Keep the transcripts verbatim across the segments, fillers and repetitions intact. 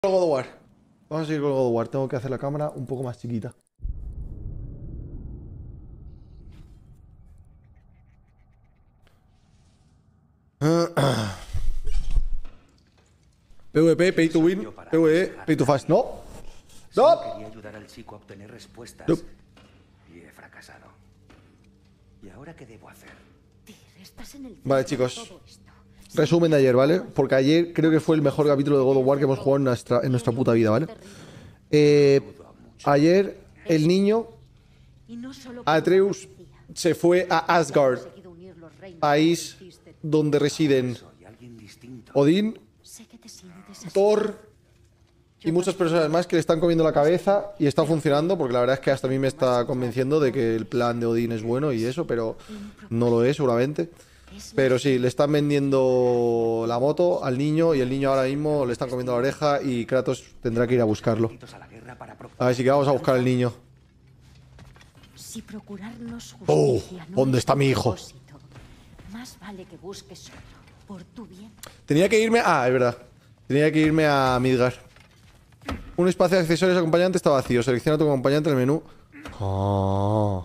God of War. Vamos a seguir con God of War. Tengo que hacer la cámara un poco más chiquita. PvP, pay to win, PvE, pay to fast. ¿No? ¡No! Quería ayudar al chico a obtener respuestas No. y he fracasado. ¿Y ahora qué debo hacer? Estás en el Vale, centro de chicos. todo esto. Resumen de ayer, ¿vale? Porque ayer creo que fue el mejor capítulo de God of War que hemos jugado en nuestra, en nuestra puta vida, ¿vale? Eh, ayer el niño Y no solo Atreus se fue a Asgard, conseguido unir los reinos país que hiciste. donde residen Soy alguien distinto. Odín, Sé que te sientes así. Thor y muchas personas más que le están comiendo la cabeza y está funcionando, porque la verdad es que hasta a mí me está convenciendo de que el plan de Odín es bueno y eso, pero no lo es seguramente. Pero sí, le están vendiendo la moto al niño y el niño ahora mismo le están comiendo la oreja y Kratos tendrá que ir a buscarlo. A la guerra para pro- A ver, sí que vamos a buscar al niño. Si procurarnos Oh, justicia no ¿dónde es está tu mi hijo? propósito, más vale que busques otro, por tu bien. Tenía que irme... Ah, es verdad. Tenía que irme a Midgar. Un espacio de accesorios acompañante está vacío. Selecciona tu acompañante en el menú. Oh.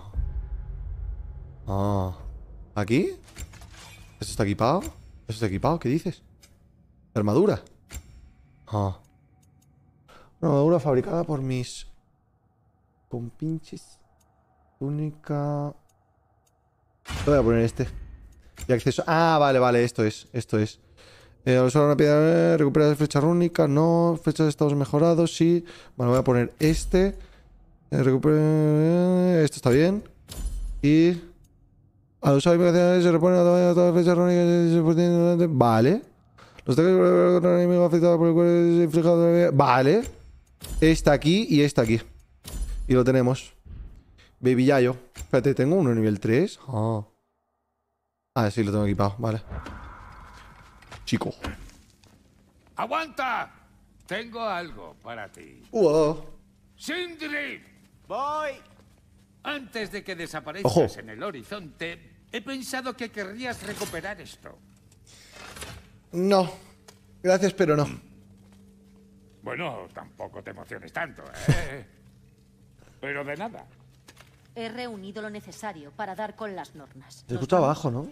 Oh. ¿Aquí? ¿Esto está equipado? ¿Esto está equipado? ¿Qué dices? ¿Armadura? Ah. Una armadura fabricada por mis compinches. Única... Voy a poner este. Y acceso... Ah, vale, vale. Esto es. Esto es. Eh, al usar una piedra, recuperar flecha rúnica. No. Flechas de estados mejorados. Sí. Bueno, voy a poner este. Eh, recupera... Esto está bien. Y... Al usar invocaciones se repone todas las flechas rúnicas. Vale. Los ataques contra el enemigo afectado por el cual es infligado. Vale. Este aquí y este aquí. Y lo tenemos. Baby Yayo. Espérate, ¿tengo uno en nivel tres? Ah. Ah, sí, lo tengo equipado. Vale. Chico. ¡Aguanta! Tengo algo para ti. Wow. ¡Sindri! ¡Voy! Antes de que desaparezcas Ojo. en el horizonte, he pensado que querrías recuperar esto. No. Gracias, pero no. Bueno, tampoco te emociones tanto, ¿eh? Pero de nada. He reunido lo necesario para dar con las normas. Se escucha abajo, ¿no?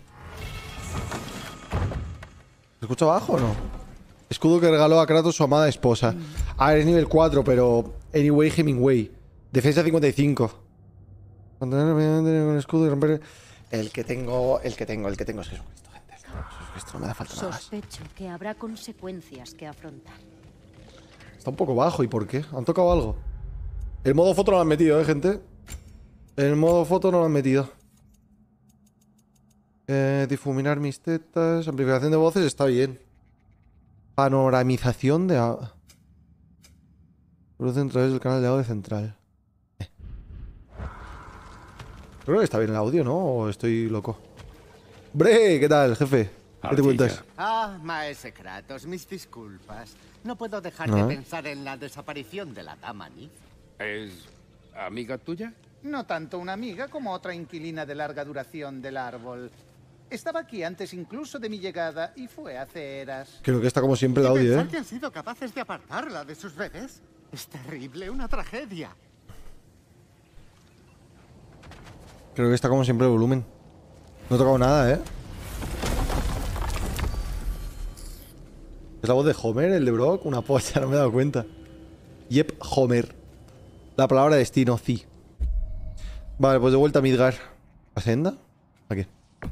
¿Se escucha abajo o no? Escudo que regaló a Kratos su amada esposa. A ver, es nivel cuatro, pero... Anyway, Hemingway. Defensa cincuenta y cinco. Contener con el escudo y romper... El que tengo... El que tengo, el que tengo es Jesucristo, gente. Jesucristo, no me hace falta nada más. Sospecho que habrá consecuencias que afrontar. Está un poco bajo, ¿y por qué? ¿Han tocado algo? El modo foto no lo han metido, ¿eh, gente? El modo foto no lo han metido. Eh, difuminar mis tetas. Amplificación de voces está bien. Panoramización de... a- Produce a través del canal de audio central. Eh. Creo que está bien el audio, ¿no? ¿O estoy loco? ¡Bre! ¿Qué tal, jefe? ¿Qué te Ardilla. cuentas? Ah, maese Kratos, mis disculpas. No puedo dejar Ah. de pensar en la desaparición de la dama Nif. ¿Es amiga tuya? No tanto una amiga como otra inquilina de larga duración del árbol. Estaba aquí antes incluso de mi llegada y fue hace eras. Creo que está como siempre el ¿Y audio, pensar ¿eh? que han sido capaces de apartarla de sus bebés? Es terrible, una tragedia. Creo que está como siempre el volumen. No he tocado nada, ¿eh? ¿Es la voz de Homer, el de Brock? Una polla, no me he dado cuenta. Yep, Homer. La palabra destino, sí. Vale, pues de vuelta a Midgar. ¿La senda? Aquí.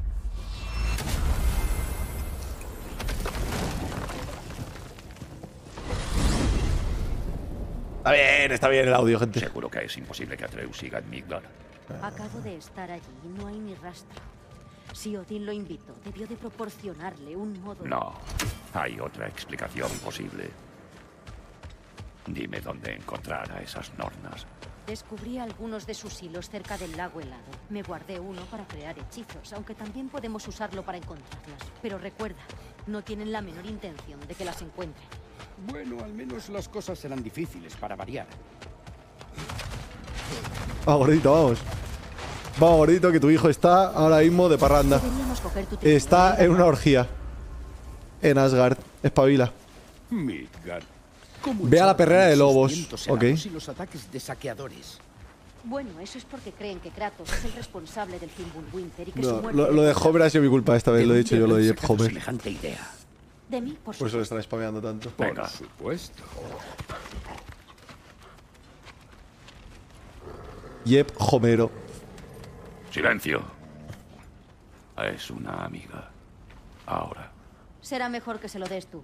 Está bien, está bien el audio, gente. Seguro que es imposible que Atreus siga en Midgard. Acabo de estar allí y no hay ni rastro. Si Odín lo invitó, debió de proporcionarle un modo... No, hay otra explicación posible. Dime dónde encontrar a esas nornas. Descubrí algunos de sus hilos cerca del lago helado. Me guardé uno para crear hechizos, aunque también podemos usarlo para encontrarlas. Pero recuerda, no tienen la menor intención de que las encuentren. Bueno, al menos las cosas serán difíciles para variar. Vamos, gordito, vamos. Vamos, gordito, que tu hijo está ahora mismo de parranda. Deberíamos coger tu trineo Está y en una ir a- orgía. En Asgard. Espabila. Midgard. ¿Cómo Ve a la echar perrera de sus lobos. vientos Ok. helados y los ataques de saqueadores? Bueno, eso es porque creen que Kratos es el responsable del Fimbulwinter y que No, su muerte... lo, lo de Homer ha sido mi culpa esta vez, lo he ¿De dicho dónde yo, lo de habrán Jeb sacado Homer. semejante idea? De mí, por Por eso supuesto. le están spameando tanto. Venga. Por supuesto. Jeb Homero. Silencio. Es una amiga. Ahora. Será mejor que se lo des tú.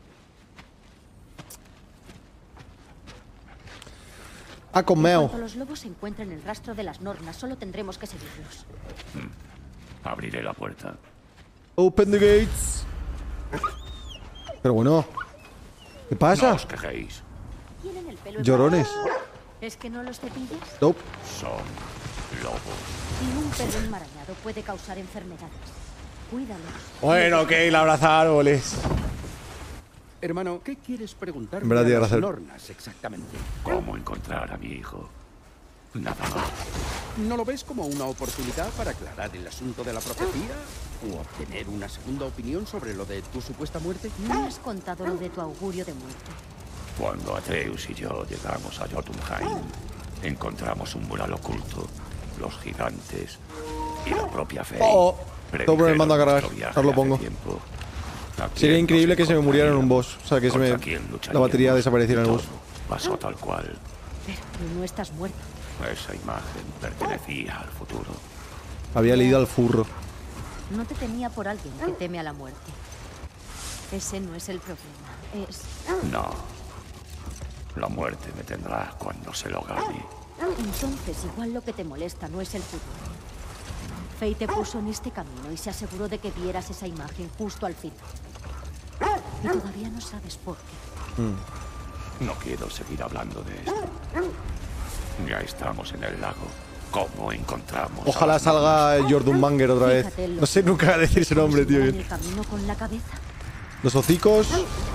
Ah, con Meo. Cuando los lobos encuentren el rastro de las nornas, solo tendremos que seguirlos. Abriré la puerta. Open the gates. Pero bueno. ¿Qué No pasa? os quejéis. Tienen el pelo Llorones. embarrado. ¿Es que no los cepillas? Nope. Son lobos. Y un pelo enmarañado puede causar enfermedades. Cuídalos. Bueno, ok, la abraza árboles. Hermano, ¿qué quieres preguntar En verdad a tiene las razón. nornas exactamente? ¿Cómo encontrar a mi hijo? Nada más. ¿No lo ves como una oportunidad para aclarar el asunto de la profecía? ¿O obtener una segunda opinión sobre lo de tu supuesta muerte? No me has contado lo de tu augurio de muerte. Cuando Atreus y yo llegamos a Jotunheim, encontramos un mural oculto, los gigantes y la propia fe. Oh, todo por el mando a cargar. Ahora lo pongo. Sería increíble que se me muriera en un boss. O sea, que se me, la batería desapareciera en el boss. Pasó tal cual. Pero tú no estás muerto. Esa imagen pertenecía al futuro. Había leído al furro. No te tenía por alguien que teme a la muerte. Ese no es el problema. Es... No. La muerte me tendrá cuando se lo gane. Entonces, igual lo que te molesta no es el futuro. Fate te puso en este camino y se aseguró de que vieras esa imagen justo al final. Y todavía no sabes por qué. No quiero seguir hablando de esto. Ya estamos en el lago. ¿Cómo encontramos? Ojalá salga Jordan Manger otra vez. Fíjate en lo No sé que- nunca decir ese nombre, tío. En el camino con la cabeza. Los hocicos.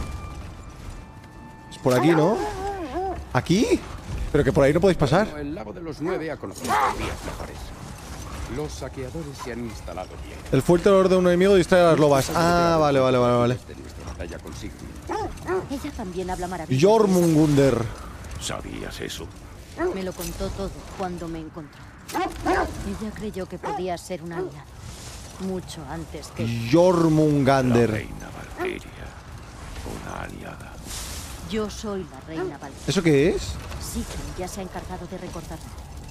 Es por aquí, ¿no? ¿Aquí? Pero que por ahí no podéis pasar. Bueno, el lago de los nueve ha conocido días mejores. Los saqueadores se han instalado bien. El fuerte olor de un enemigo distrae a las lobas. Ah, vale, vale, vale, vale. De nuestra batalla con Sigmund. Ella también habla maravilloso. Jormungunder. ¿Sabías eso? Me lo contó todo cuando me encontró. Ella creyó que podía ser una aliada. Mucho antes que... La Jormungander. reina Valkyria. Una aliada. Yo soy la reina Valkyria. ¿Eso qué es? Sigmund ya se ha encargado de recordarlo.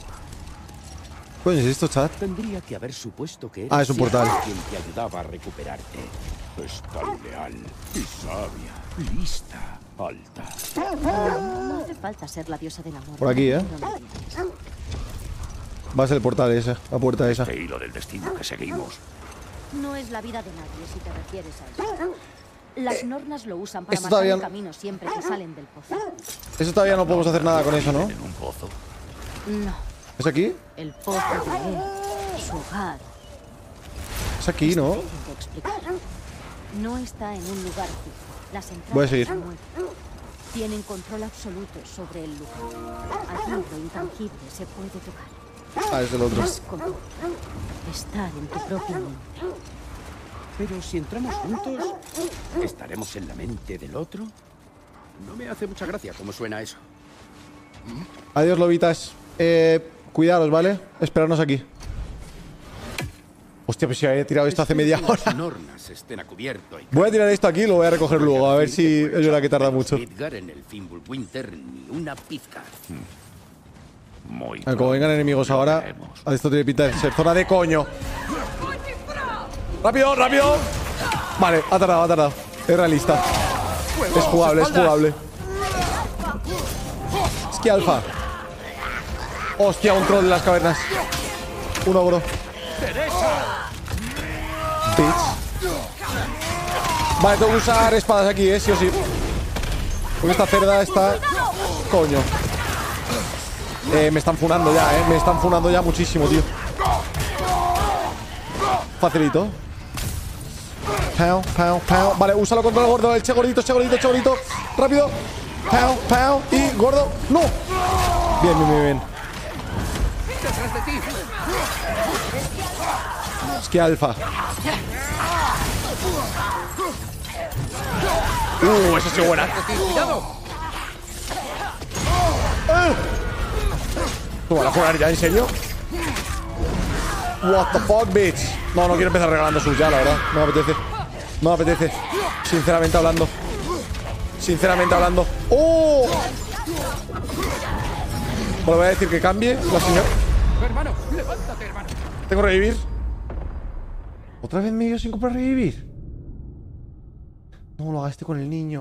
¿Qué coño es esto, chat? Tendría que haber supuesto que Ah, es un portal. Sigmund quien te ayudaba a recuperarte. Es tan leal y sabia, lista, alta. No hace falta ser la diosa del amor. Por aquí, ¿eh? No me entiendes. Va a ser el portal ese, la puerta esa. Este hilo del destino que seguimos. No es la vida de nadie si te refieres a eso. Las nornas lo usan para Esto marcar todavía el no- camino siempre que salen del pozo. Eso todavía no podemos hacer nada con eso, ¿no? En un pozo. No, ¿Es aquí? el pozo de él, su hogar. Es aquí, ¿no? Difícil de explicar. No está en un lugar fijo. Las entradas Voy a seguir. se mueven. Tienen control absoluto sobre el lugar. Aquí lo intangible se puede tocar. Ah, es el otro. Es como estar en tu propia mente. Pero si entramos juntos, ¿estaremos en la mente del otro? No me hace mucha gracia cómo suena eso. Adiós, lobitas. Eh, cuidaros, ¿vale? Esperadnos aquí. Hostia, pues si había tirado esto hace media Espero que hora. Las nornas estén a cubierto y Voy a tirar esto aquí y lo voy a recoger luego. A ver si es verdad que tarda mucho. Midgar en el Fimbulwinter ni una pizca. Muy Ah, como vengan enemigos ahora, veremos. a esto tiene pinta de ser zona de coño. ¡Rápido, rápido! Vale, ha tardado, ha tardado. Es realista. Es jugable, es jugable. Es que alfa. Hostia, un troll de las cavernas. Un ogro. Bitch. Vale, tengo que usar espadas aquí, eh, sí o sí. Porque esta cerda está... Coño. Eh, me están funando ya, eh. Me están funando ya muchísimo, tío. Facilito. Pow, pow, pow. Vale, úsalo contra el gordo. El che gordito, che gordito, che gordito. Rápido. Pow, pow. Y gordo. ¡No! Bien, bien, bien, bien. Es que alfa. Uh, eso sí buena. ¡Eh! ¿Tú vas a jugar ya, en serio? What the fuck, bitch. No, no quiero empezar regalando sus ya, la verdad. No me apetece. No me apetece. Sinceramente hablando. Sinceramente hablando. ¡Oh! Bueno, voy a decir que cambie la señora. Hermano, levántate, hermano. Tengo que revivir. ¿Otra vez me he ido sin comprar revivir? No, lo gasté con el niño.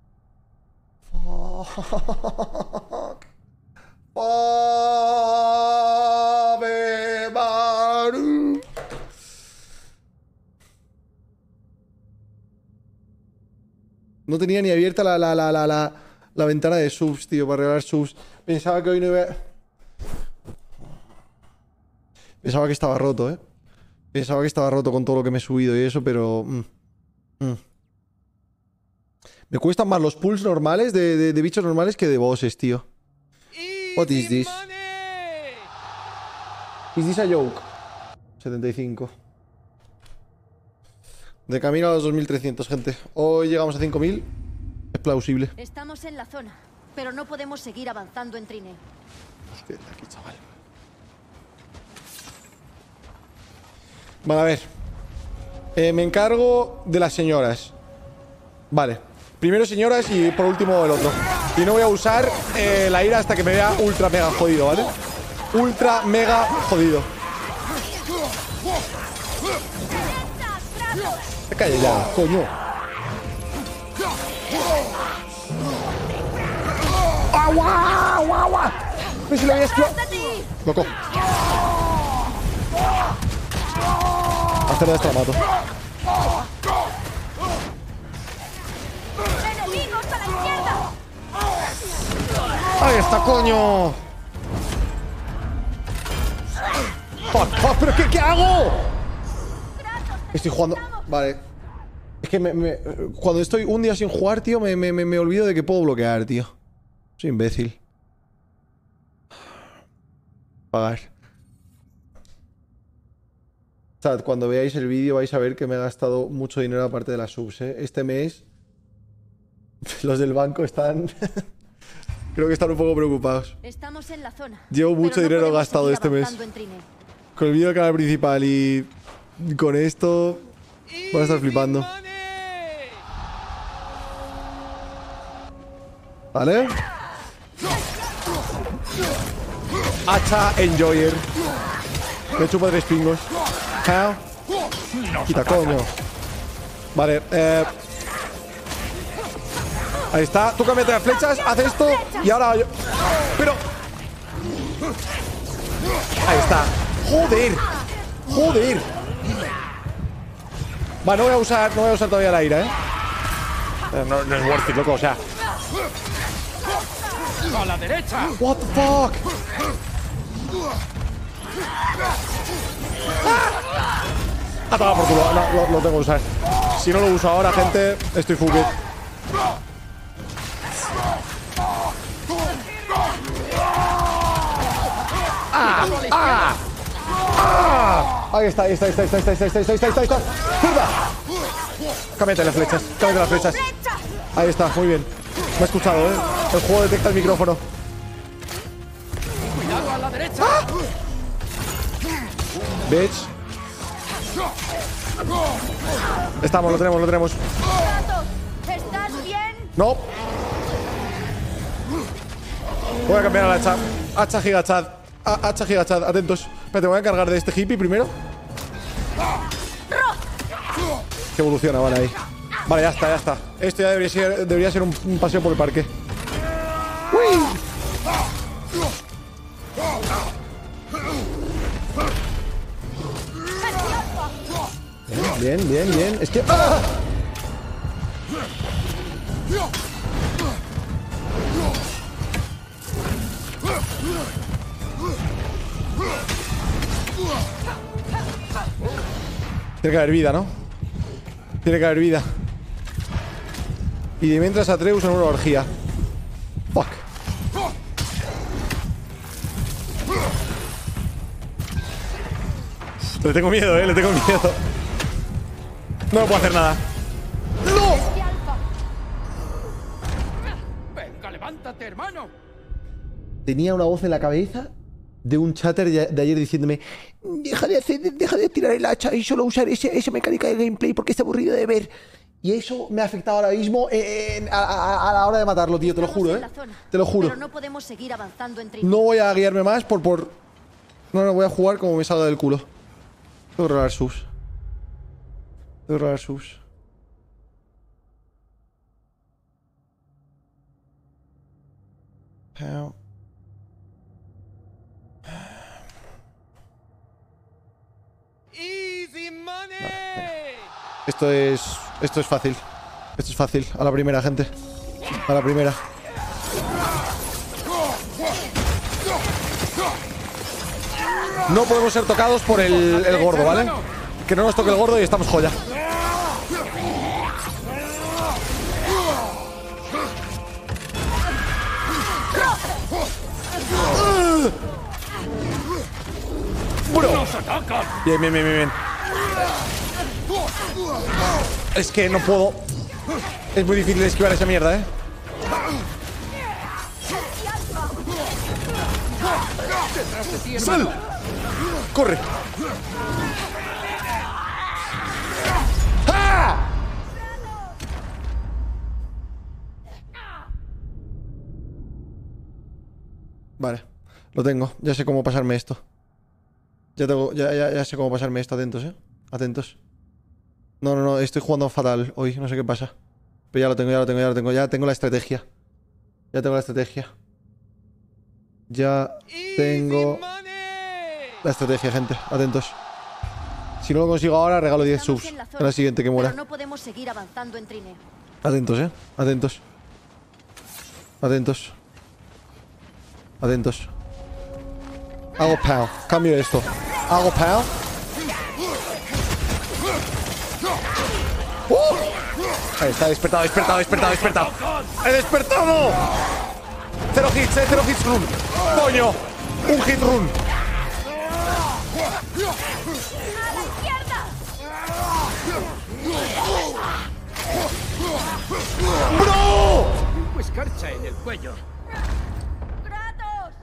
Fuck. Ave Maru. No tenía ni abierta la, la, la, la, la, la ventana de subs, tío, para regalar subs. Pensaba que hoy no iba... Pensaba que estaba roto, ¿eh? Pensaba que estaba roto con todo lo que me he subido y eso, pero... Mm, mm. Me cuestan más los pulls normales de, de, de bichos normales que de bosses, tío. What is this? Is this a joke? setenta y cinco. De camino a los dos mil trescientos, gente. Hoy llegamos a cinco mil. Es plausible. Estamos en la zona, pero no podemos seguir avanzando en trineo. Hostia, aquí, chaval. Vale, a ver. Eh, me encargo de las señoras. Vale. Primero señoras y por último el otro. Y no voy a usar eh, la ira hasta que me vea ultra mega jodido, ¿vale? Ultra mega jodido. Me calle ya, coño. ¡Agua! ¡Agua! ¡Agua! ¿Ves si lo habías esquivado? Loco. Hacer de esta la mato. ¡Enemigos a la izquierda! ¡Ahí está, coño! ¡Fuck, fuck! ¿Pero qué, qué hago? Estoy jugando... Vale. Es que me, me, cuando estoy un día sin jugar, tío, me, me, me olvido de que puedo bloquear, tío. Soy imbécil. Pagar. Chat, cuando veáis el vídeo vais a ver que me he gastado mucho dinero aparte de las subs, ¿eh? Este mes... Los del banco están... Creo que están un poco preocupados. Estamos en la zona. Llevo mucho no dinero gastado este mes. Con el vídeo del canal principal y... Con esto... Voy a estar flipando. ¿Vale? Hacha Enjoyer. Me chupo tres pingos. ¿Ah? Quita, coño. Vale, eh... ahí está. Tú cámbiate las flechas, haz esto y ahora yo... Pero... Ahí está. Joder. Joder. Vale, no voy a usar, no voy a usar todavía la ira, ¿eh? No, no es worth it, loco, o sea... ¡A la derecha! What the fuck? ¡Ah! A tomar por culo, no, lo, lo tengo que usar. Si no lo uso ahora, gente, estoy fucked. ¡Ah! ¡Ah! ¡Ah! Ahí está, ahí está, ahí está, ahí está, ahí está, ahí está, ahí está, ahí está, ahí está. ¡Zurda! Cámbiate las flechas, cámbiate las flechas. Ahí está, muy bien. Me ha escuchado, ¿eh? El juego detecta el micrófono. ¡Cuidado a la derecha! ¡Ah! Bitch. Estamos, lo tenemos, lo tenemos. ¿Estás bien? No. Voy a cambiar a la hacha. Hacha gigachad. Hacha gigachad, atentos. Espérate, voy a encargar de este hippie primero. Que evoluciona, vale, ahí. Vale, ya está, ya está. Esto ya debería ser, debería ser un, un paseo por el parque. ¡Uy! Bien, bien, bien. Es que... ¡ah! Tiene que haber vida, ¿no? Tiene que haber vida. Y de mientras Atreus en una orgía. Fuck. Le tengo miedo, eh, le tengo miedo. No me puedo hacer nada. ¡No! ¡Venga, levántate, hermano! tenía una voz en la cabeza de un chatter de ayer diciéndome: deja de hacer, deja de tirar el hacha y solo usar ese, esa mecánica de gameplay porque es aburrido de ver. Y eso me ha afectado ahora mismo en, a, a, a la hora de matarlo, tío, te lo juro, ¿eh? Te lo juro. Pero no podemos seguir avanzando entre... No voy a guiarme más por... por... No, no, voy a jugar como me salga del culo. Tengo que robar sus. Tengo que robar sus. How? Vale. Esto es... Esto es fácil. Esto es fácil. A la primera, gente. A la primera. No podemos ser tocados por el, el gordo, ¿vale? Que no nos toque el gordo y estamos joya. ¡Bro! Bien, bien, bien, bien, bien. Es que no puedo. Es muy difícil esquivar esa mierda, ¿eh? ¡Sal! ¡Corre! ¡Ah! Vale, lo tengo. Ya sé cómo pasarme esto. Ya tengo, ya, ya, ya sé cómo pasarme esto. Atentos, eh. Atentos. No, no, no, estoy jugando fatal hoy, no sé qué pasa. Pero ya lo tengo, ya lo tengo, ya lo tengo. Ya tengo la estrategia. Ya tengo la estrategia. Ya tengo la estrategia, gente. Atentos. Si no lo consigo ahora, regalo diez subs en la, en la siguiente que muera. Pero no podemos seguir avanzando en trineo. Atentos, eh. Atentos. Atentos. Atentos. Hago pow. Cambio esto. Hago pow. ¡Uh! Ahí está, despertado, despertado, despertado, despertado. ¡He despertado! Cero hits, eh, cero hits run. ¡Coño! Un hit run. ¡A la izquierda! ¡Bro! Un escarcha en el cuello. ¡Kratos!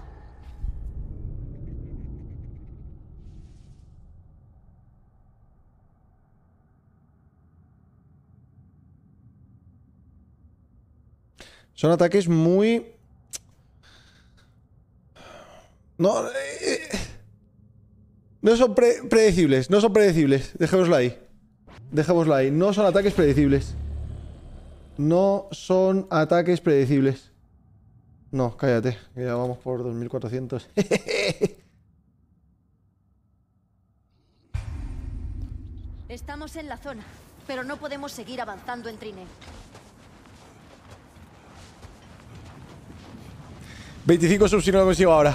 Son ataques muy... No... Eh, no son pre predecibles, no son predecibles. Dejémoslo ahí. Dejémoslo ahí. No son ataques predecibles. No son ataques predecibles. No, cállate. Que ya vamos por dos mil cuatrocientos. Estamos en la zona, pero no podemos seguir avanzando en trineo. veinticinco subs si no lo consigo ahora.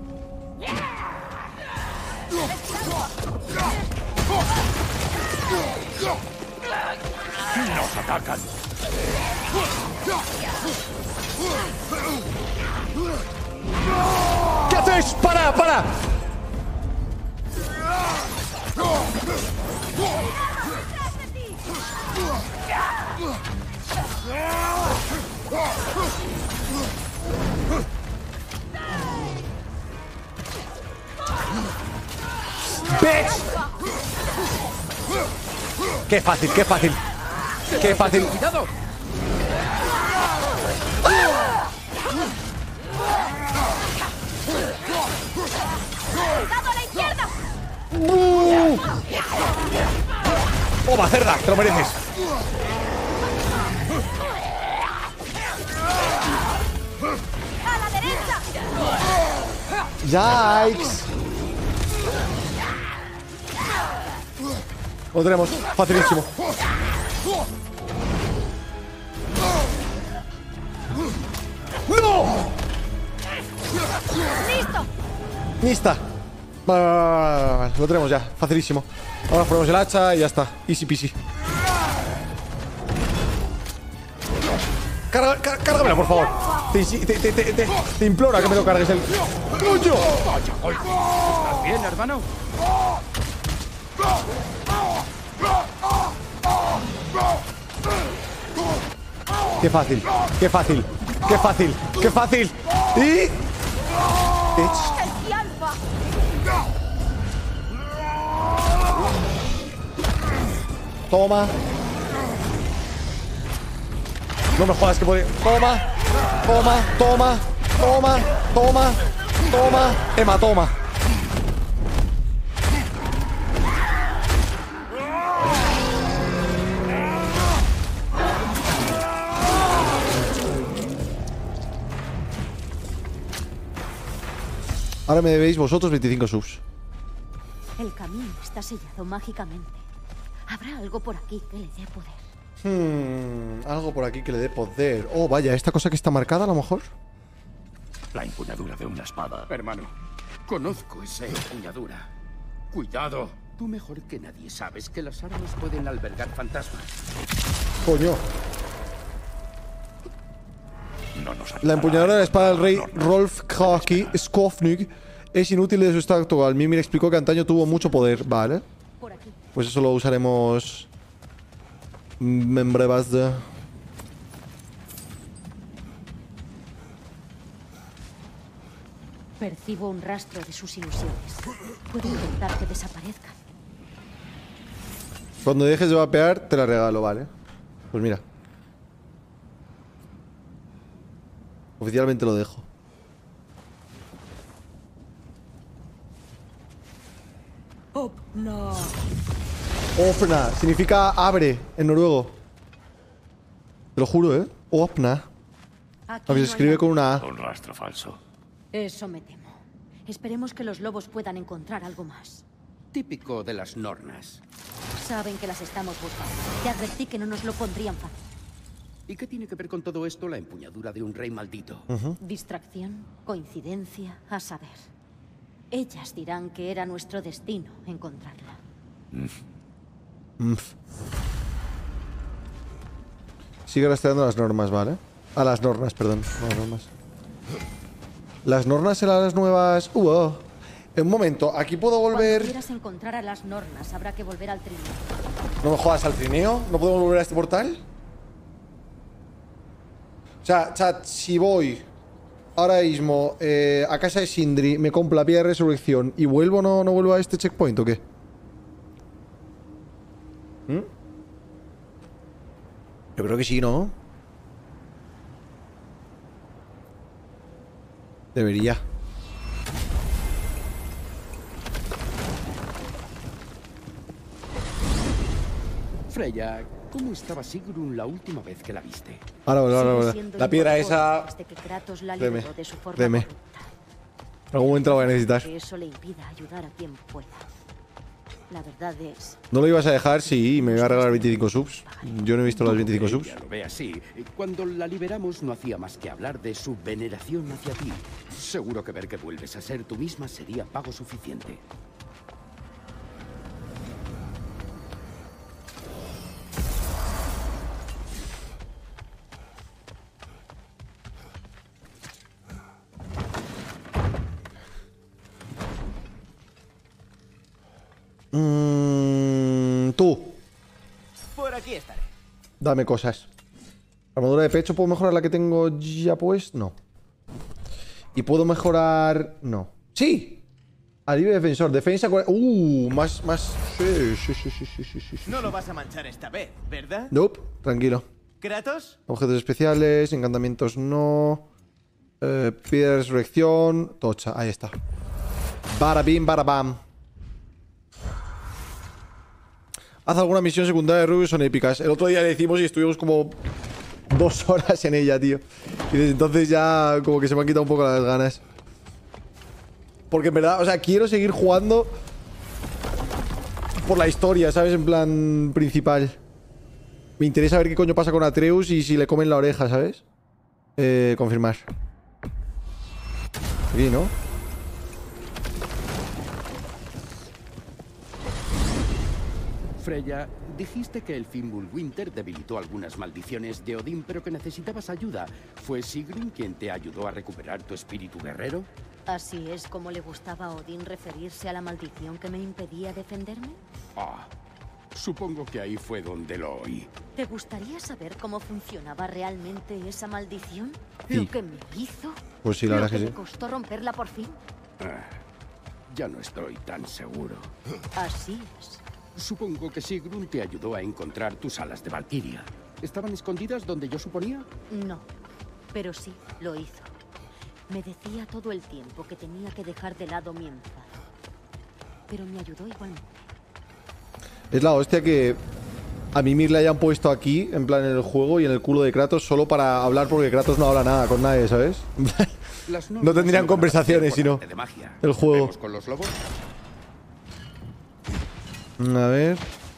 ¡Nos atacan! ¿Qué haces? ¡Para, para! ¡Bitch! ¡Qué fácil, qué fácil! ¡Qué fácil! ¡Cuidado! ¡Cuidado a la izquierda! ¡Uh! ¡Toma, cerda! ¡Te lo mereces! ¡A la derecha! ¡Yikes! Lo tenemos, facilísimo. ¡No! ¡Listo! ¡Lista! Vale, vale, vale, vale, lo tenemos ya, facilísimo. Ahora ponemos el hacha y ya está. Easy peasy. Carga, car cárgamelo, por favor. Te, te, te, te, te, te implora que me lo cargues el... ¡Coño! ¿Estás bien, hermano? ¡Qué fácil! ¡Qué fácil! ¡Qué fácil! ¡Qué fácil! ¡Y... Bitch. ¡El Alfa! Toma. No me jodas que puede. Toma. Toma. Toma. Toma. Toma. Toma. Emma, toma. Ahora me debéis vosotros veinticinco subs. El camino está sellado mágicamente. Habrá algo por aquí que le dé poder. Hmm, algo por aquí que le dé poder. Oh, vaya, esta cosa que está marcada a lo mejor. La empuñadura de una espada. Hermano, conozco esa empuñadura. Cuidado. Tú mejor que nadie sabes que las armas pueden albergar fantasmas. Coño. No nos ayudará. La empuñadura de la espada del rey Rolf Kraki Skofnig es inútil de su estado actual. Mimir explicó que antaño tuvo mucho poder. Vale. Por aquí. Pues eso lo usaremos en brevas de... Percibo un rastro de sus ilusiones. Puedo intentar que desaparezcan. Cuando dejes de vapear, te la regalo, ¿vale? Pues mira. Oficialmente lo dejo. No. Ofna. Significa abre en noruego. Te lo juro, ¿eh? Ofna. Aquí A ver, no se escribe hay con una A. Un rastro falso. Eso me temo. Esperemos que los lobos puedan encontrar algo más. Típico de las Nornas. Saben que las estamos buscando. Te advertí que no nos lo pondrían fácil. ¿Y qué tiene que ver con todo esto la empuñadura de un rey maldito? Distracción, coincidencia, a saber. Ellas dirán que era nuestro destino encontrarla. Mm. Sigue rastreando las normas, ¿vale? A las normas, perdón. No, las normas. Las normas eran las nuevas... Uh, oh. Un momento, aquí puedo volver... Cuando quieras encontrar a las nornas, habrá que volver al trineo. No me jodas, al trineo. ¿No podemos volver a este portal? O sea, chat, si voy ahora mismo eh, a casa de Sindri, me compro la piedra de resurrección y vuelvo, ¿no, no vuelvo a este checkpoint o qué? ¿Mm? Yo creo que sí, ¿no? Debería. Freya, ¿cómo estaba Sigrun la última vez que la viste? Ahora, ahora, Sigue ahora. siendo La piedra incorpóreo esa... desde que Kratos la Deme, liberó de su forma deme. corrupta. En algún momento la voy a necesitar. Que eso le impida ayudar a quien pueda. La verdad es... ¿No lo ibas a dejar? Sí, me iba a regalar veinticinco subs. Yo no he visto los veinticinco subs. Ella lo ve así. Cuando la liberamos no hacía más que hablar de su veneración hacia ti. Seguro que ver que vuelves a ser tú misma sería pago suficiente. Mm, tú, Por aquí estaré. dame cosas. Armadura de pecho, ¿puedo mejorar la que tengo ya pues? No. ¿Y puedo mejorar...? No. ¡Sí! Alivio defensor. Defensa... Uh, más... más... Sí, sí, sí, sí, sí, sí, sí, sí. No lo vas a manchar esta vez, ¿verdad? Nope, tranquilo. ¿Kratos? Objetos especiales, encantamientos no... Eh, piedra de resurrección... Tocha, ahí está. Barabim, barabam. Haz alguna misión secundaria de Rubius, son épicas. El otro día le hicimos y estuvimos como dos horas en ella, tío. Y desde entonces ya como que se me han quitado un poco las ganas. Porque en verdad, o sea, quiero seguir jugando por la historia, ¿sabes? En plan principal. Me interesa ver qué coño pasa con Atreus y si le comen la oreja, ¿sabes? Eh, confirmar. Aquí, ¿no? Freya, dijiste que el Fimbulwinter debilitó algunas maldiciones de Odín, pero que necesitabas ayuda. ¿Fue Sigrun quien te ayudó a recuperar tu espíritu guerrero? ¿Así es como le gustaba a Odín referirse a la maldición que me impedía defenderme? Ah, Supongo que ahí fue donde lo oí. ¿Te gustaría saber cómo funcionaba realmente esa maldición? Sí. ¿Lo que me hizo? Pues sí, la ¿Lo verdad que que me sí. costó romperla por fin? Ah, ya no estoy tan seguro. Así es. Supongo que Sigrun te ayudó a encontrar tus alas de Valkyria. ¿Estaban escondidas donde yo suponía? No, pero sí, lo hizo. Me decía todo el tiempo que tenía que dejar de lado mi enfado. Pero me ayudó igualmente. Es la hostia que a Mimir le hayan puesto aquí, en plan en el juego y en el culo de Kratos, solo para hablar porque Kratos no habla nada con nadie, ¿sabes? Las No tendrían normas conversaciones, por sino arte de magia. el juego. ¿Vemos con los lobos? A ver.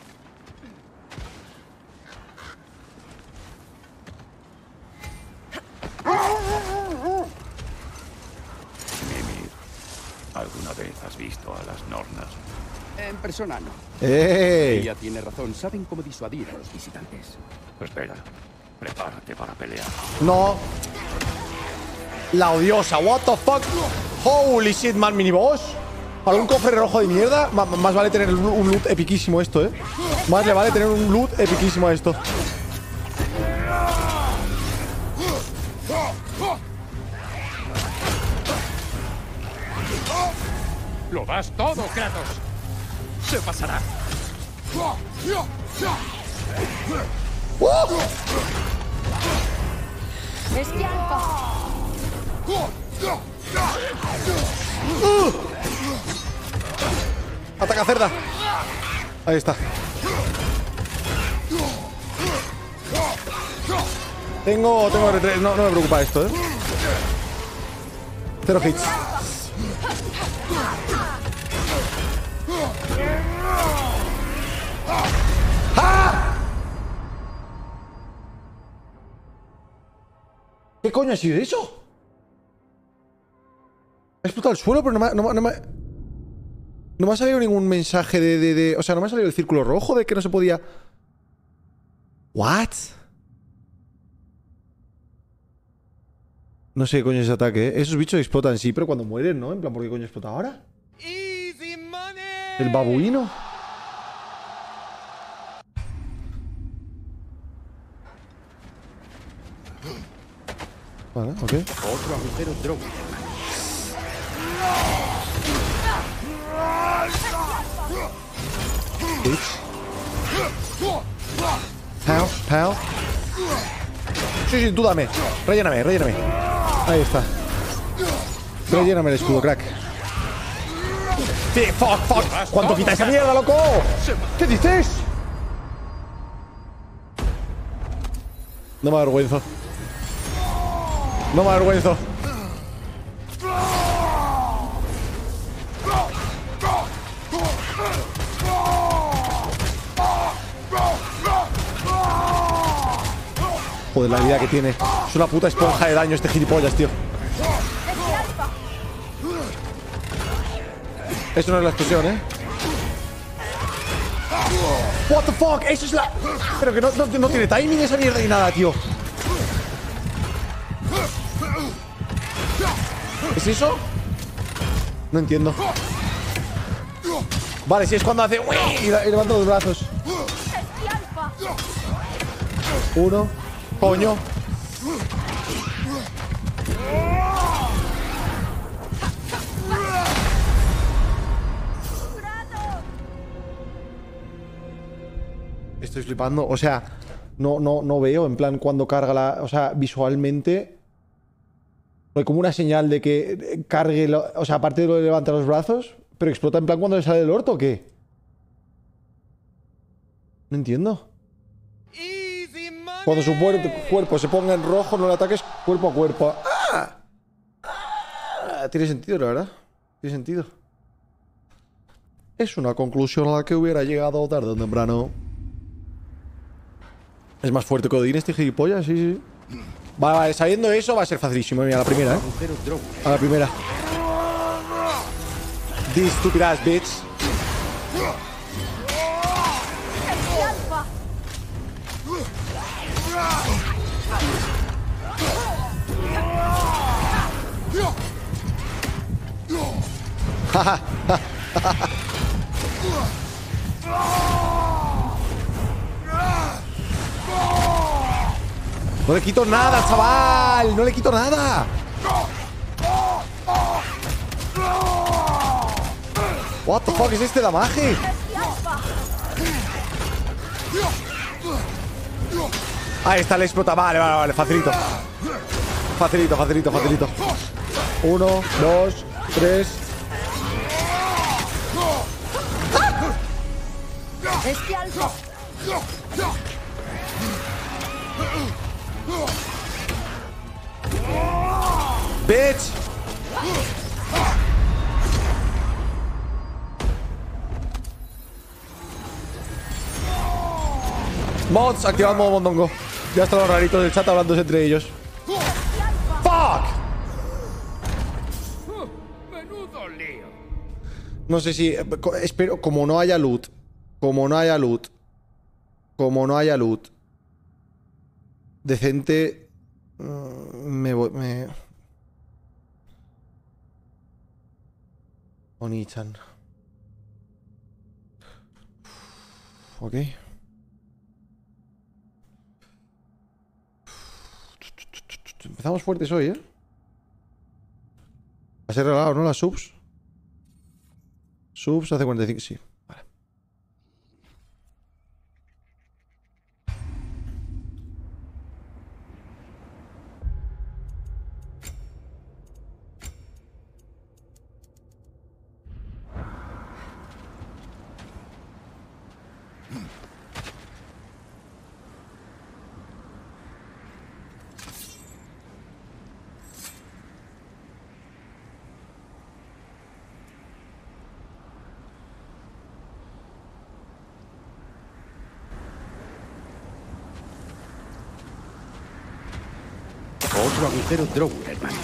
Mimir, ¿alguna vez has visto a las Nornas? En persona no. ¡Ey! Ella tiene razón. Saben cómo disuadir a los visitantes. Espera, prepárate para pelear. No. La odiosa, what the fuck. Holy shit, man, miniboss. ¿Algún cofre rojo de mierda? M más vale tener un loot epiquísimo esto, eh. Más le vale tener un loot epiquísimo a esto. ¡Lo das todo, Kratos! ¡Se pasará! ¡Uh! ¡Esquialpa! ¡Uh! ¡Ataca, cerda! Ahí está. Tengo... Tengo... No, no me preocupa esto, eh. Cero hits. ¡Ah! ¿Qué coño ha sido eso? Ha explotado el suelo, pero no me, no, no me, no me ha salido ningún mensaje de, de, de... O sea, no me ha salido el círculo rojo de que no se podía... ¿What? No sé qué coño es ese ataque, ¿eh? Esos bichos explotan, sí, pero cuando mueren, ¿no? En plan, ¿por qué coño explota ahora? El babuino. Vale, ok. Otro agujero Drow. Bitch. Pow, pow. Sí, sí, tú dame. Relléname, relléname. Ahí está. Relléname el escudo, crack. Sí, fuck, fuck. ¿Cuánto quita esa mierda, loco? ¿Qué dices? No me avergüenzo. No me avergüenzo. Joder, la vida que tiene. Es una puta esponja de daño este gilipollas, tío. Eso no es la explosión, ¿eh? What the fuck, eso es la... Pero que no, no, no tiene timing esa mierda ni nada, tío. ¿Es eso? No entiendo. Vale, si es cuando hace... Y levanta los brazos. Uno. Coño. Estoy flipando. O sea, no, no, no veo en plan cuando carga la... O sea, visualmente... No hay como una señal de que cargue... Lo, o sea, aparte de lo de levantar los brazos... Pero explota en plan cuando le sale del orto, ¿o qué? No entiendo. Cuando su cuerpo se ponga en rojo, no le ataques cuerpo a cuerpo. ¡Ah! ¡Ah! Tiene sentido, la verdad. Tiene sentido. Es una conclusión a la que hubiera llegado tarde o temprano. Es más fuerte que Odín este gilipollas, sí, sí. Vale, vale, sabiendo eso va a ser facilísimo. Mira, a la primera, ¿eh? A la primera. This stupid ass bitch. No le quito nada, chaval. No le quito nada. What the fuck es este damaje? Ahí está, le explota. Vale, vale, vale. Facilito. Facilito, facilito, facilito. Uno, dos, tres. ¡Bestia alfa! Bitch. Mods, activad modo mondongo. Ya están los raritos del chat hablándose entre ellos. ¡Fuck! Menudo lío. No sé si... Espero... Como no haya loot. Como no haya loot. Como no haya loot. Decente... Me voy... Me... Oni-chan. Ok. Empezamos fuertes hoy, ¿eh? Va a ser regalado, ¿no? Las subs. Subs hace cuarenta y cinco, sí. Vale. Otro agujero Drow, hermano.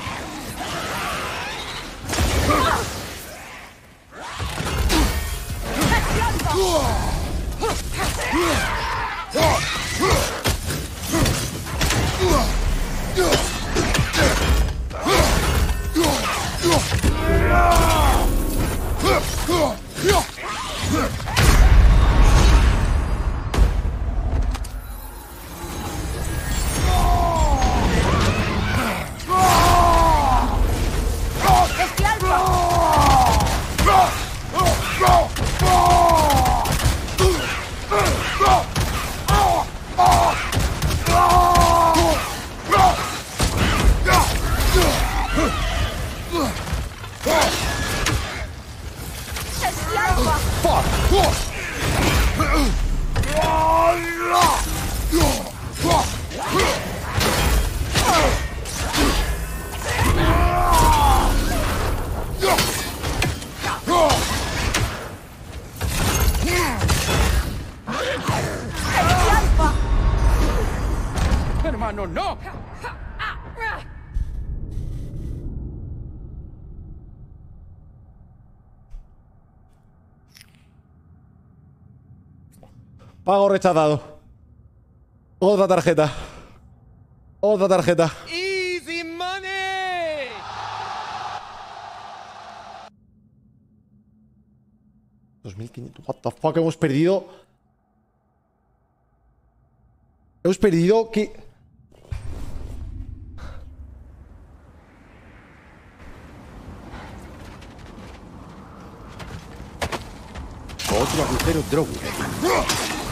Hermano, no. Pago rechazado. Otra tarjeta. Otra tarjeta. Easy money. dos mil quinientos. What the fuck, hemos perdido. Hemos perdido que... Otro agujero Drow, hermano.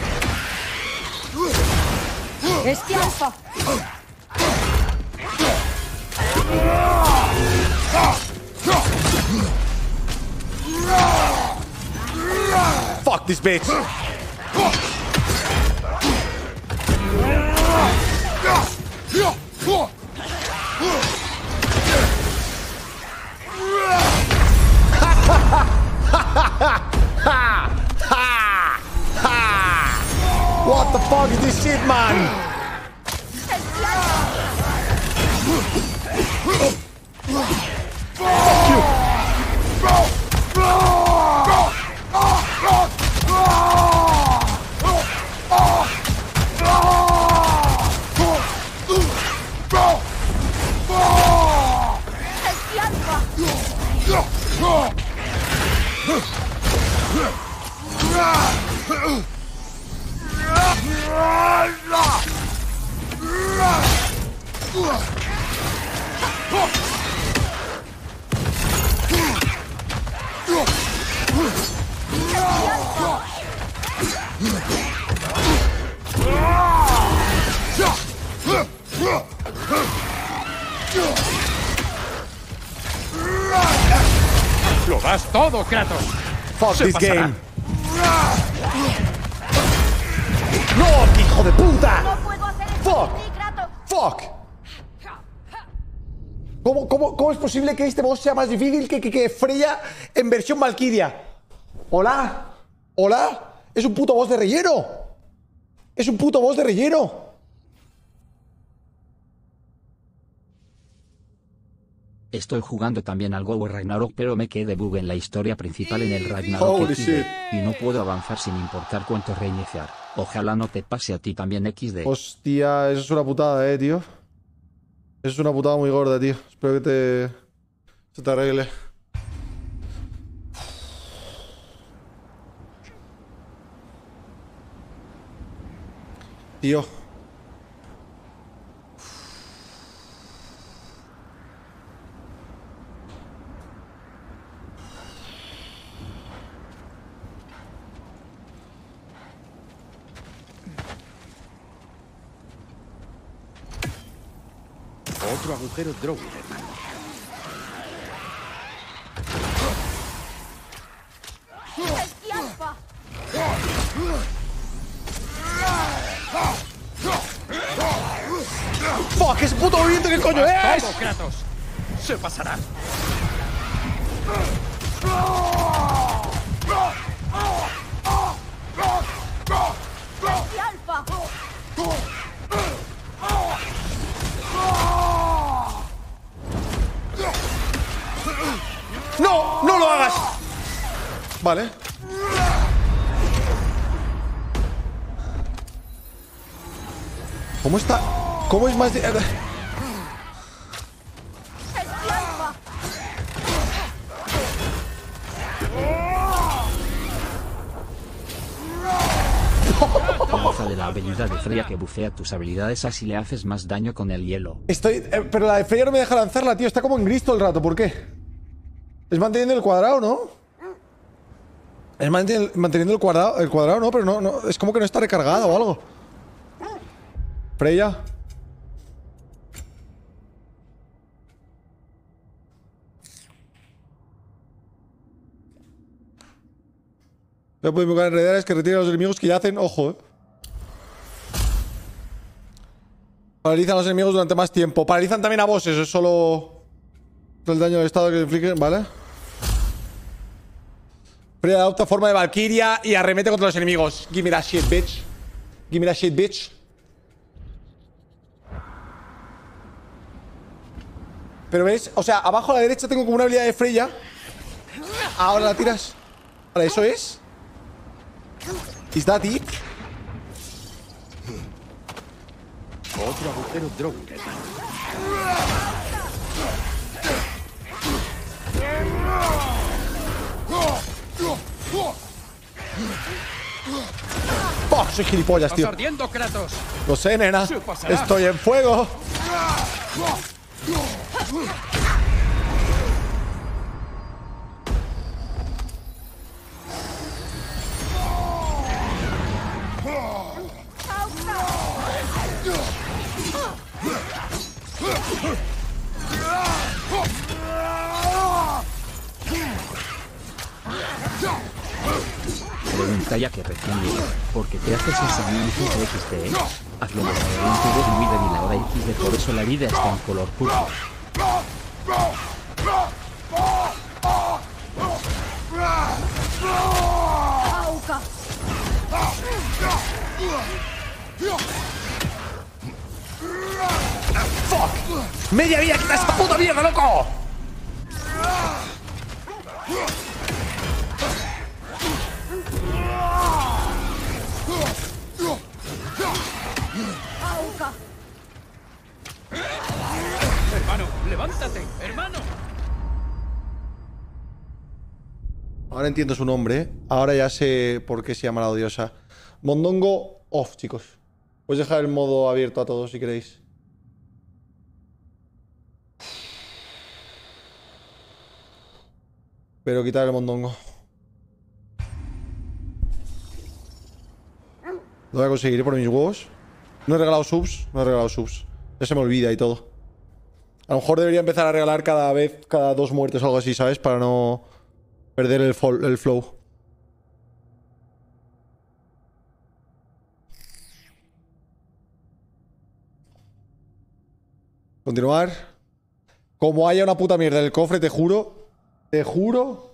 ¡Bestia alfa! Fuck this bitch. What the fuck is this shit, man? ¡Lo das todo, Kratos! Fuck Se this pasará. game. ¡No, hijo de puta! ¡No puedo hacer esto Fuck. sin ti, Kratos! ¡Fuck! ¿Cómo, cómo, ¿Cómo es posible que este boss sea más difícil que, que, que Freya en versión Valkyria? ¿Hola? ¿Hola? Es un puto boss de relleno. Es un puto boss de relleno. Estoy jugando también al WoW Ragnarok, pero me quedé bug en la historia principal en el Ragnarok Holy equis de, y no puedo avanzar sin importar cuánto reiniciar. Ojalá no te pase a ti también equis de. Hostia, eso es una putada, eh, tío. Eso es una putada muy gorda, tío. Espero que te... se te arregle. Tío. Otro agujero Drow, hermano. ¡Alfa! ¡Fuck! ¡Ese puto movimiento qué coño es! ¡Todo, Kratos! ¡Se pasará! ¡Alfa! ¡No! ¡No lo hagas! Vale. ¿Cómo está? ¿Cómo es más de...? ¡Alfa! Lanza de la habilidad de Freya que bufea tus habilidades, así le haces más daño con el hielo. Estoy... eh, pero la de Freya no me deja lanzarla, tío. Está como en gris todo el rato. ¿Por qué? Es manteniendo el cuadrado, ¿no? Es manteniendo, manteniendo el cuadrado, el cuadrado, ¿no? Pero no, no... Es como que no está recargada o algo. Freya. Voy a poder invocar enredaderas que retiran a los enemigos que yacen. Ojo, eh. Paralizan a los enemigos durante más tiempo. Paralizan también a bosses. Es solo el daño del estado que infligen. Vale. Freya adopta forma de Valkyria y arremete contra los enemigos. Give me that shit, bitch. Give me that shit, bitch. Pero ves, o sea, abajo a la derecha tengo como una habilidad de Freya. Ahora la tiras. Vale, eso es. ¿Is that it? Otro agujero Drow, hermano. Fuck, soy gilipollas, tío. ¡Estás ardiendo, Kratos! Lo sé, nena. Se pasará. Estoy en fuego. Pregunta ya que recién llegué, ¿por qué te haces ese análisis de equis de? Hazlo de un tubo muy débil ahora equis de, por eso la vida está en color púrpura. ¡Auca! ¡Fuck! ¡Media vida! ¡Quita esa puta mierda, loco! ¡Auca! Hermano, levántate, hermano. Ahora entiendo su nombre. Ahora ya sé por qué se llama la odiosa. Mondongo off, chicos. Puedes dejar el modo abierto a todos si queréis. Pero quitar el mondongo. Lo voy a conseguir por mis huevos. No he regalado subs. No he regalado subs. Ya se me olvida y todo. A lo mejor debería empezar a regalar cada vez, cada dos muertes o algo así, ¿sabes? Para no perder el, el flow. Continuar. Como haya una puta mierda en el cofre, te juro. Te juro.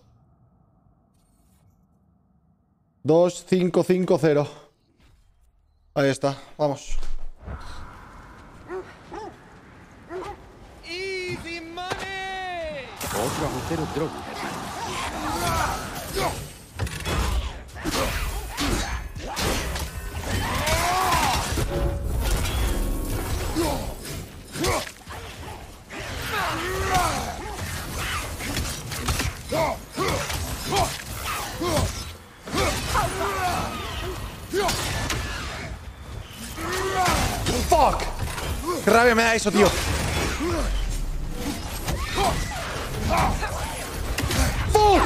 dos, cinco, cinco, cero. Ahí está. Vamos. Easy money. Otro agujero Drogu. ¡Fuck! ¡Qué rabia me da eso, tío! ¡Fuck!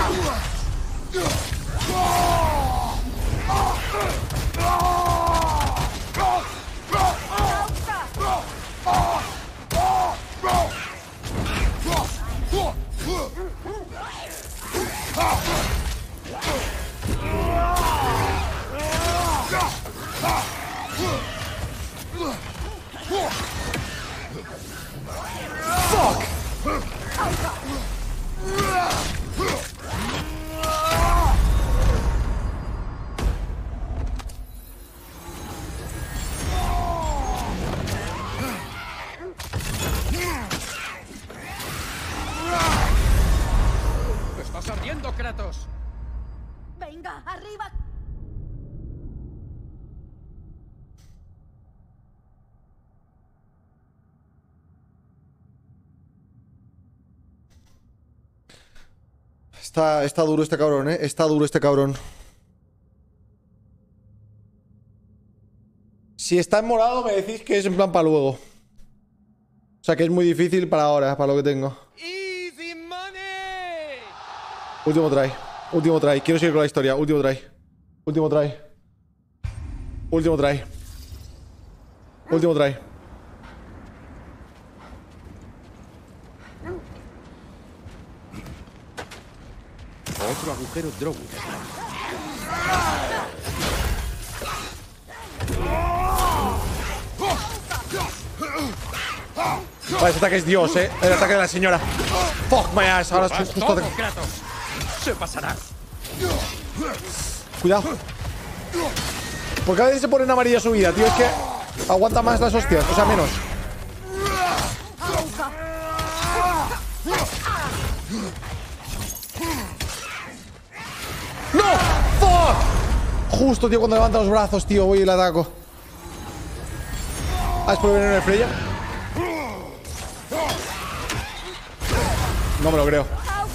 ¡Estás ardiendo, Kratos! ¡Venga, arriba! Está, está duro este cabrón, ¿eh? Está duro este cabrón. Si está en morado, me decís que es en plan para luego. O sea, que es muy difícil para ahora, para lo que tengo. Easy money. Último try. Último try. Quiero seguir con la historia. Último try. Último try. Último try. Último try. Otro agujero Drogu. Vale, ese ataque es Dios, eh. El ataque de la señora. Fuck my ass. Ahora estoy justo. Todo, Kratos. Se pasará. Cuidado. Porque a veces se pone en amarilla su vida, tío. Es que aguanta más las hostias. O sea, menos. ¡No! ¡Fuck! Justo, tío, cuando levanta los brazos, tío. Voy y le ataco. ¿Has por venir en el Freya? No me lo creo.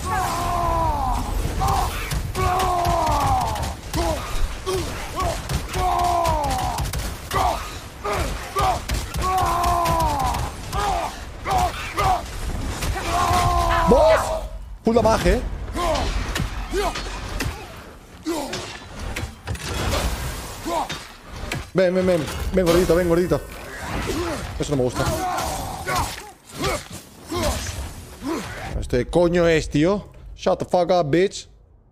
¡Bof! Full damage, eh. Ven, ven, ven. Ven, gordito, ven, gordito. Eso no me gusta. Este coño es, tío. Shut the fuck up, bitch.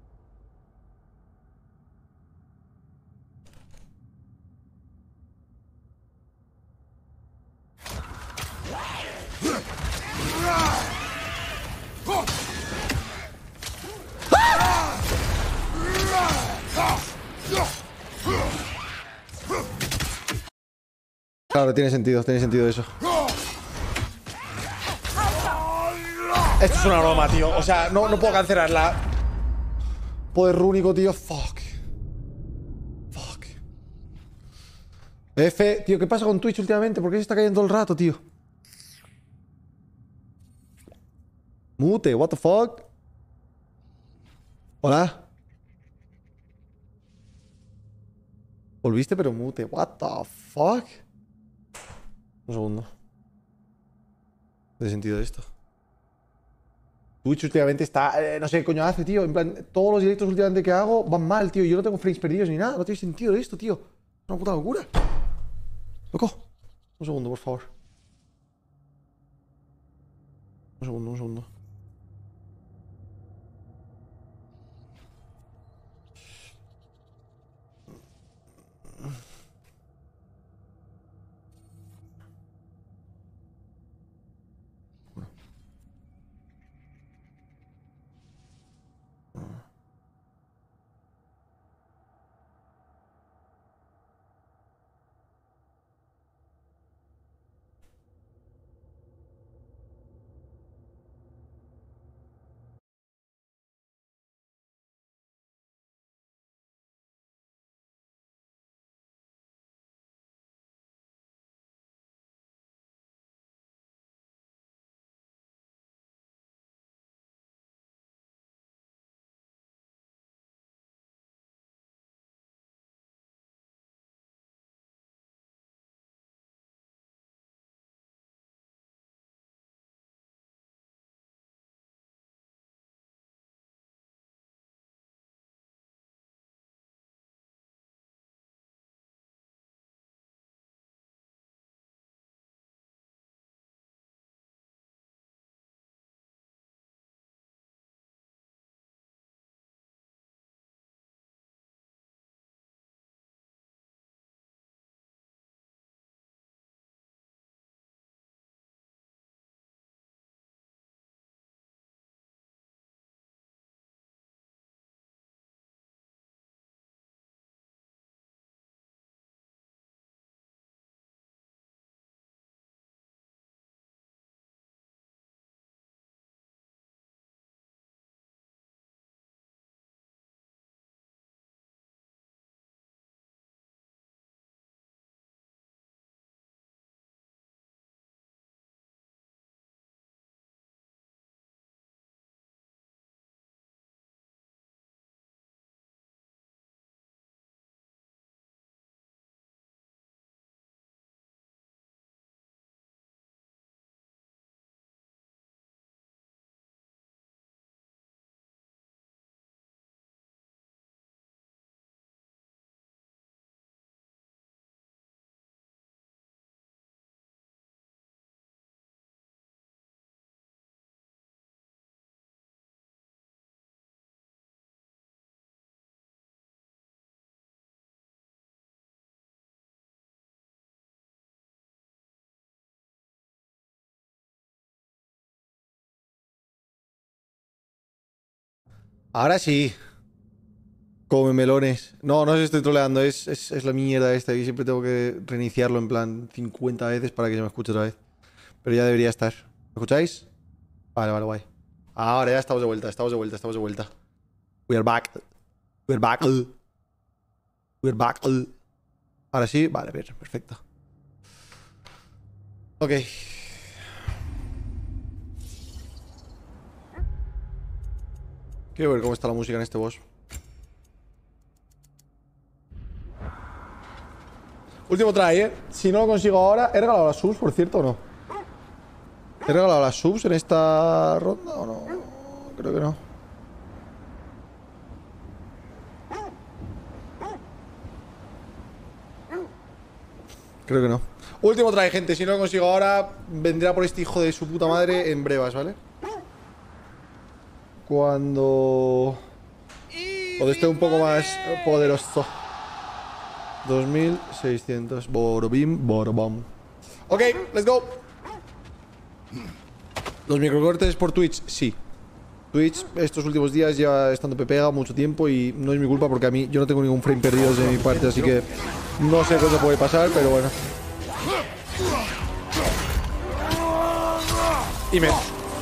Claro, tiene sentido, tiene sentido eso. Esto es una broma, tío. O sea, no, no puedo cancelarla. Poder rúnico, tío. Fuck. Fuck. F, tío, ¿qué pasa con Twitch últimamente? ¿Por qué se está cayendo todo el rato, tío? Mute, what the fuck. Hola. Volviste, pero mute. What the fuck. Un segundo. ¿Qué sentido esto? Twitch últimamente está... Eh, no sé qué coño hace, tío. En plan, todos los directos últimamente que hago van mal, tío. Yo no tengo frames perdidos ni nada. No tiene sentido esto, tío. Es una puta locura. Loco. Un segundo, por favor. Un segundo, un segundo. Ahora sí. Come melones. No, no os estoy troleando. Es, es, es la mierda esta. Y siempre tengo que reiniciarlo en plan cincuenta veces para que se me escuche otra vez. Pero ya debería estar. ¿Me escucháis? Vale, vale, guay. Ahora ya estamos de vuelta, estamos de vuelta, estamos de vuelta. We are back. We are back. We are back. Ahora sí, vale, bien, perfecto. Ok. Quiero ver cómo está la música en este boss. Último try, ¿eh? Si no lo consigo ahora... ¿He regalado las subs, por cierto, o no? ¿He regalado las subs en esta ronda o no? Creo que no. Creo que no. Último try, gente. Si no lo consigo ahora, vendrá por este hijo de su puta madre en brevas, ¿vale? Cuando... Cuando esté un poco más poderoso. dos mil seiscientos. Borobim, borobom. Ok, let's go. Los microcortes por Twitch, sí. Twitch estos últimos días lleva estando pepega mucho tiempo y no es mi culpa porque a mí yo no tengo ningún frame perdido desde mi parte, así que no sé qué cosa puede pasar, pero bueno. Y me...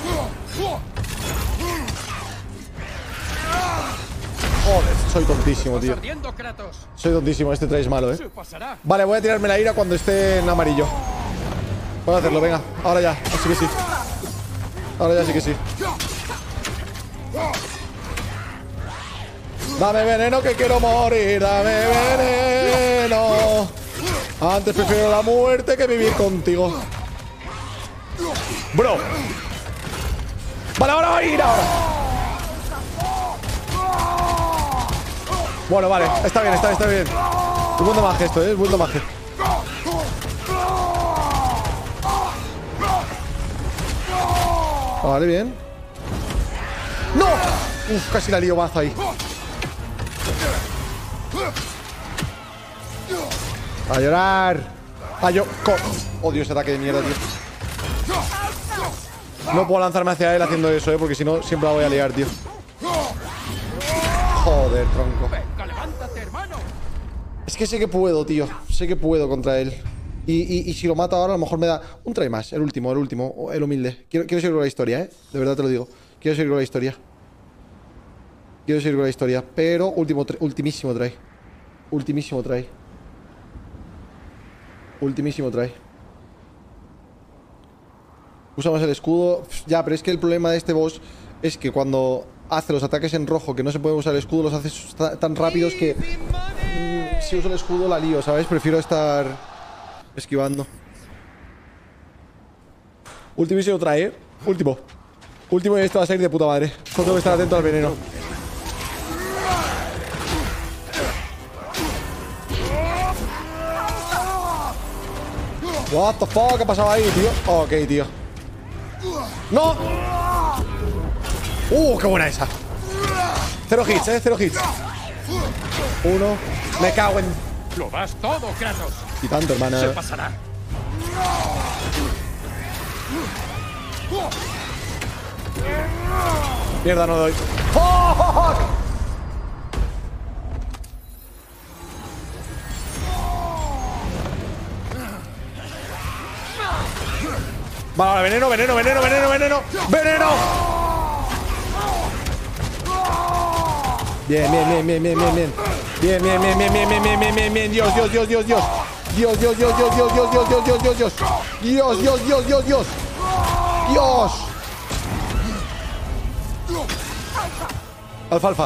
Joder, soy tontísimo, tío. Soy tontísimo, este try es malo, eh. Vale, voy a tirarme la ira cuando esté en amarillo. Voy a hacerlo, venga. Ahora ya, así que sí. Ahora ya sí que sí. Dame veneno que quiero morir. Dame veneno. Antes prefiero la muerte que vivir contigo. Bro. Vale, ahora va a ir ahora. Bueno, vale. Está bien, está bien, está bien. Es buen damaje esto, ¿eh? Es buen damaje. Vale, bien. ¡No! Uf, casi la lío mazo ahí. A llorar. A yo... Odio ese ataque de mierda, tío. No puedo lanzarme hacia él haciendo eso, eh, porque si no, siempre la voy a liar, tío. Joder, tronco. Es que sé que puedo, tío. Sé que puedo contra él. Y, y, y si lo mato ahora, a lo mejor me da un try más. El último, el último. El humilde. Quiero, quiero seguir con la historia, eh. De verdad te lo digo. Quiero seguir con la historia. Quiero seguir con la historia. Pero último, ultimísimo try. Ultimísimo try. Ultimísimo try. Usamos el escudo. Ya, pero es que el problema de este boss es que cuando hace los ataques en rojo, que no se puede usar el escudo, los hace tan rápidos que mmm, si uso el escudo la lío, ¿sabes? Prefiero estar esquivando. Ultimísimo try, ¿eh? Último. Último y esto va a salir de puta madre. Solo tengo que estar atento al veneno. What the fuck, ¿qué ha pasado ahí, tío? Ok, tío. ¡No! ¡Uh, qué buena esa! Cero hits, eh, cero hits. Uno. Me cago en... Lo das todo, Kratos. Y tanto, hermana. Se pasará. Mierda, no doy. ¡Fuck! Vale, ahora veneno, veneno, veneno, veneno, veneno. ¡Veneno! Bien, bien, bien, bien, bien, bien, bien. Bien, bien, bien, bien, bien, bien, bien, bien, bien, bien. Dios, Dios, Dios, Dios, Dios. Dios, Dios, Dios, Dios, Dios, Dios, Dios, Dios, Dios, Dios, Dios. Dios, Dios, Dios, Dios, Dios. Dios. Alfalfa.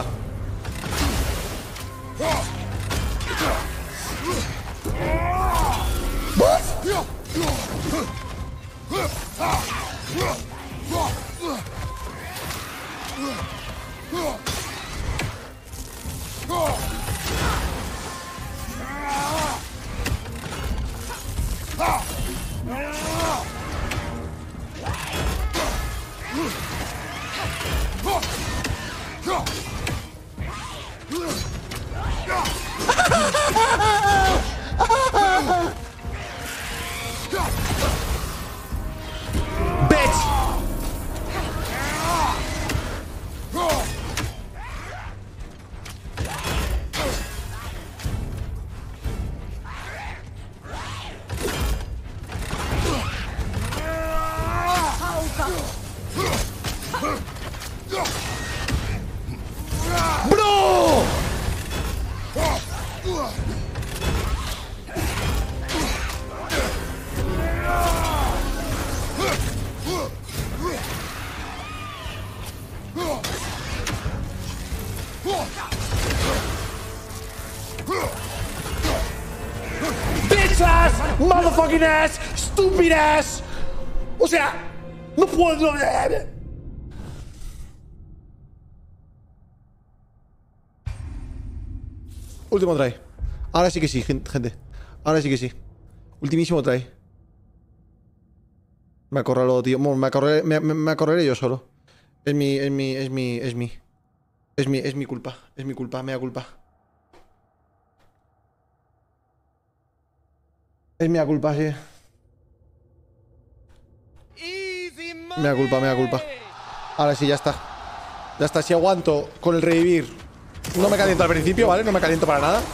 Motherfucking ass, stupid ass. O sea, no puedo. Último try. Ahora sí que sí, gente. Ahora sí que sí. Ultimísimo try. Me acorraló, tío. Me acorralé, me, me, me acorralé yo solo. Es mi, es mi, es mi, es mi. Es mi, es mi culpa. Es mi culpa, me da culpa. Es mi culpa, sí. Me da culpa, me da culpa. Ahora sí, ya está. Ya está, si aguanto con el revivir. No me caliento al principio, ¿vale? No me caliento para nada.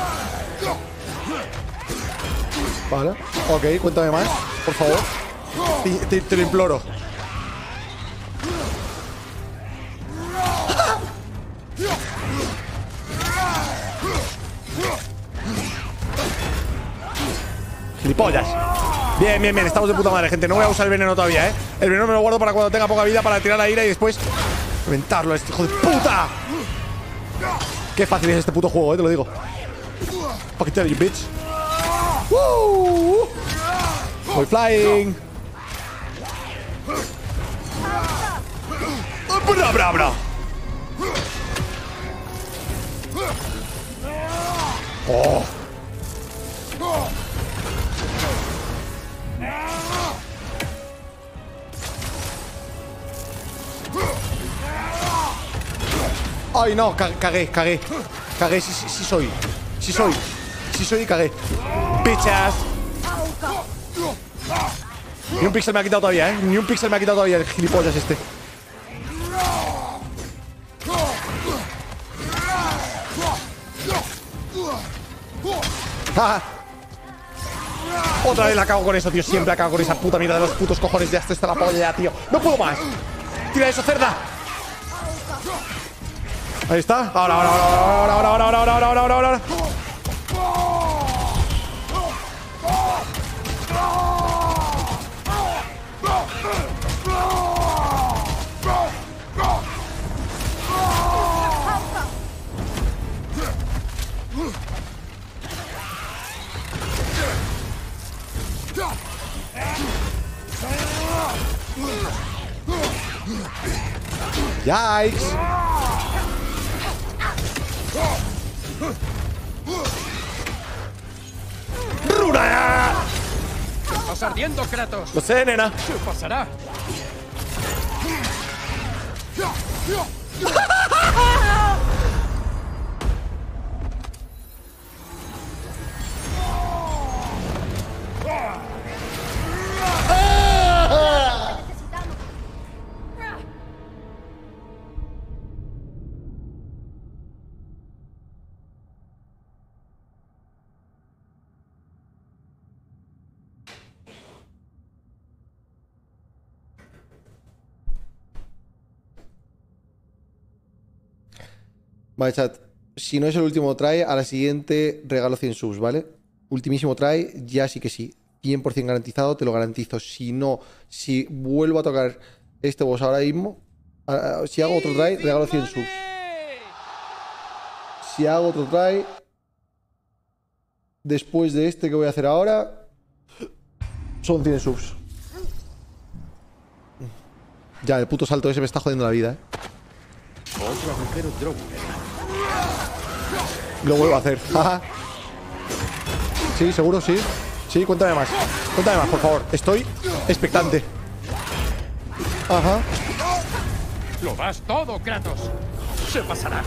Vale. Ok, cuéntame más, por favor. Te, te, te lo imploro. ¡Gilipollas! Bien, bien, bien. Estamos de puta madre, gente. No voy a usar el veneno todavía, ¿eh? El veneno me lo guardo para cuando tenga poca vida, para tirar la ira y después reventarlo a este hijo de puta. Qué fácil es este puto juego, ¿eh? Te lo digo. Fucking tell you, bitch. ¡Woo! Voy flying. ¡Bra, bra, bra! ¡Oh! ¡Ay, no! Cagué, cagué, cagué. Cagué, sí, sí, sí soy. Sí soy. Sí soy y cagué. ¡Pichas! Ni un pixel me ha quitado todavía, ¿eh? Ni un pixel me ha quitado todavía el gilipollas este. ¡Ah! Otra vez la cago con eso, tío. Siempre la cago con esa puta mierda de los putos cojones. Ya esto está la polla ya, tío. ¡No puedo más! ¡Tira eso, cerda! Ahí está. Ahora, ahora, ahora, ahora, ahora, ahora, ahora, ahora, ahora, ahora, ahora. Yikes. ¡Runa! ¡Estás ardiendo, Kratos! Lo sé, nena. ¿Qué pasará? Vale, chat. Si no es el último try, a la siguiente regalo cien subs, ¿vale? Ultimísimo try, ya sí que sí. cien por cien garantizado, te lo garantizo. Si no, si vuelvo a tocar este boss ahora mismo, uh, si hago otro try, regalo cien subs. Si hago otro try, después de este que voy a hacer ahora, son cien subs. Ya, el puto salto ese me está jodiendo la vida, ¿eh? Otro agujero Drow. Lo vuelvo a hacer. Sí, seguro, sí. Sí, cuéntame más. Cuéntame más, por favor. Estoy expectante. Ajá. Lo das todo, Kratos. Se pasará.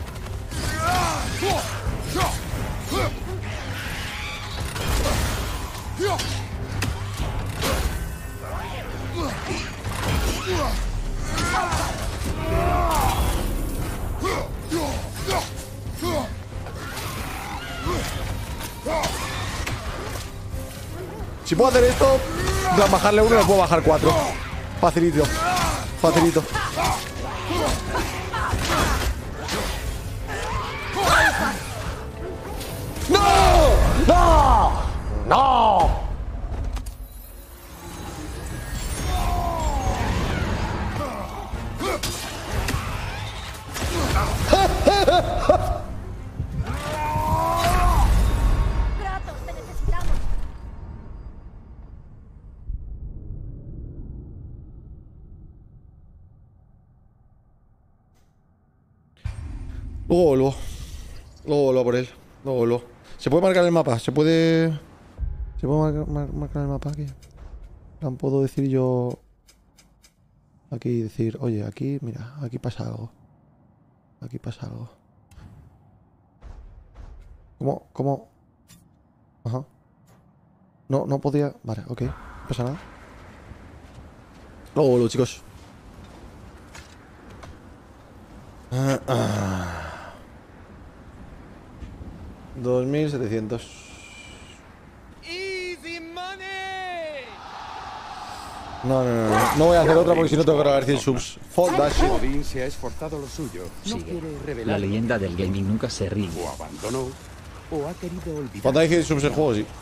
Si puedo hacer esto, tras bajarle uno, le puedo bajar cuatro. Facilito. Facilito. ¡No! ¡No! ¡No! Kratos, te necesitamos. Luego vuelvo. Luego vuelvo a por él. Luego vuelvo. ¿Se puede marcar el mapa? ¿Se puede...? ¿Se puede marcar, mar, marcar el mapa aquí? ¿No puedo decir yo...? Aquí decir... Oye, aquí, mira, aquí pasa algo. Aquí pasa algo. ¿Cómo? ¿Cómo? Ajá. No, no podía... Vale, ok. No pasa nada. Luego vuelvo, chicos. Ah, ah. dos mil setecientos. Easy money. No, no, no, no. No voy a hacer otra porque si no tengo que grabar cien subs. Fuck that shit. Odín se ha esforzado lo suyo. No Sigue. quiere La revelar. leyenda del gaming nunca se rinde. O abandonó. O ha querido olvidar. Cuando hay cien subs en juego, sí.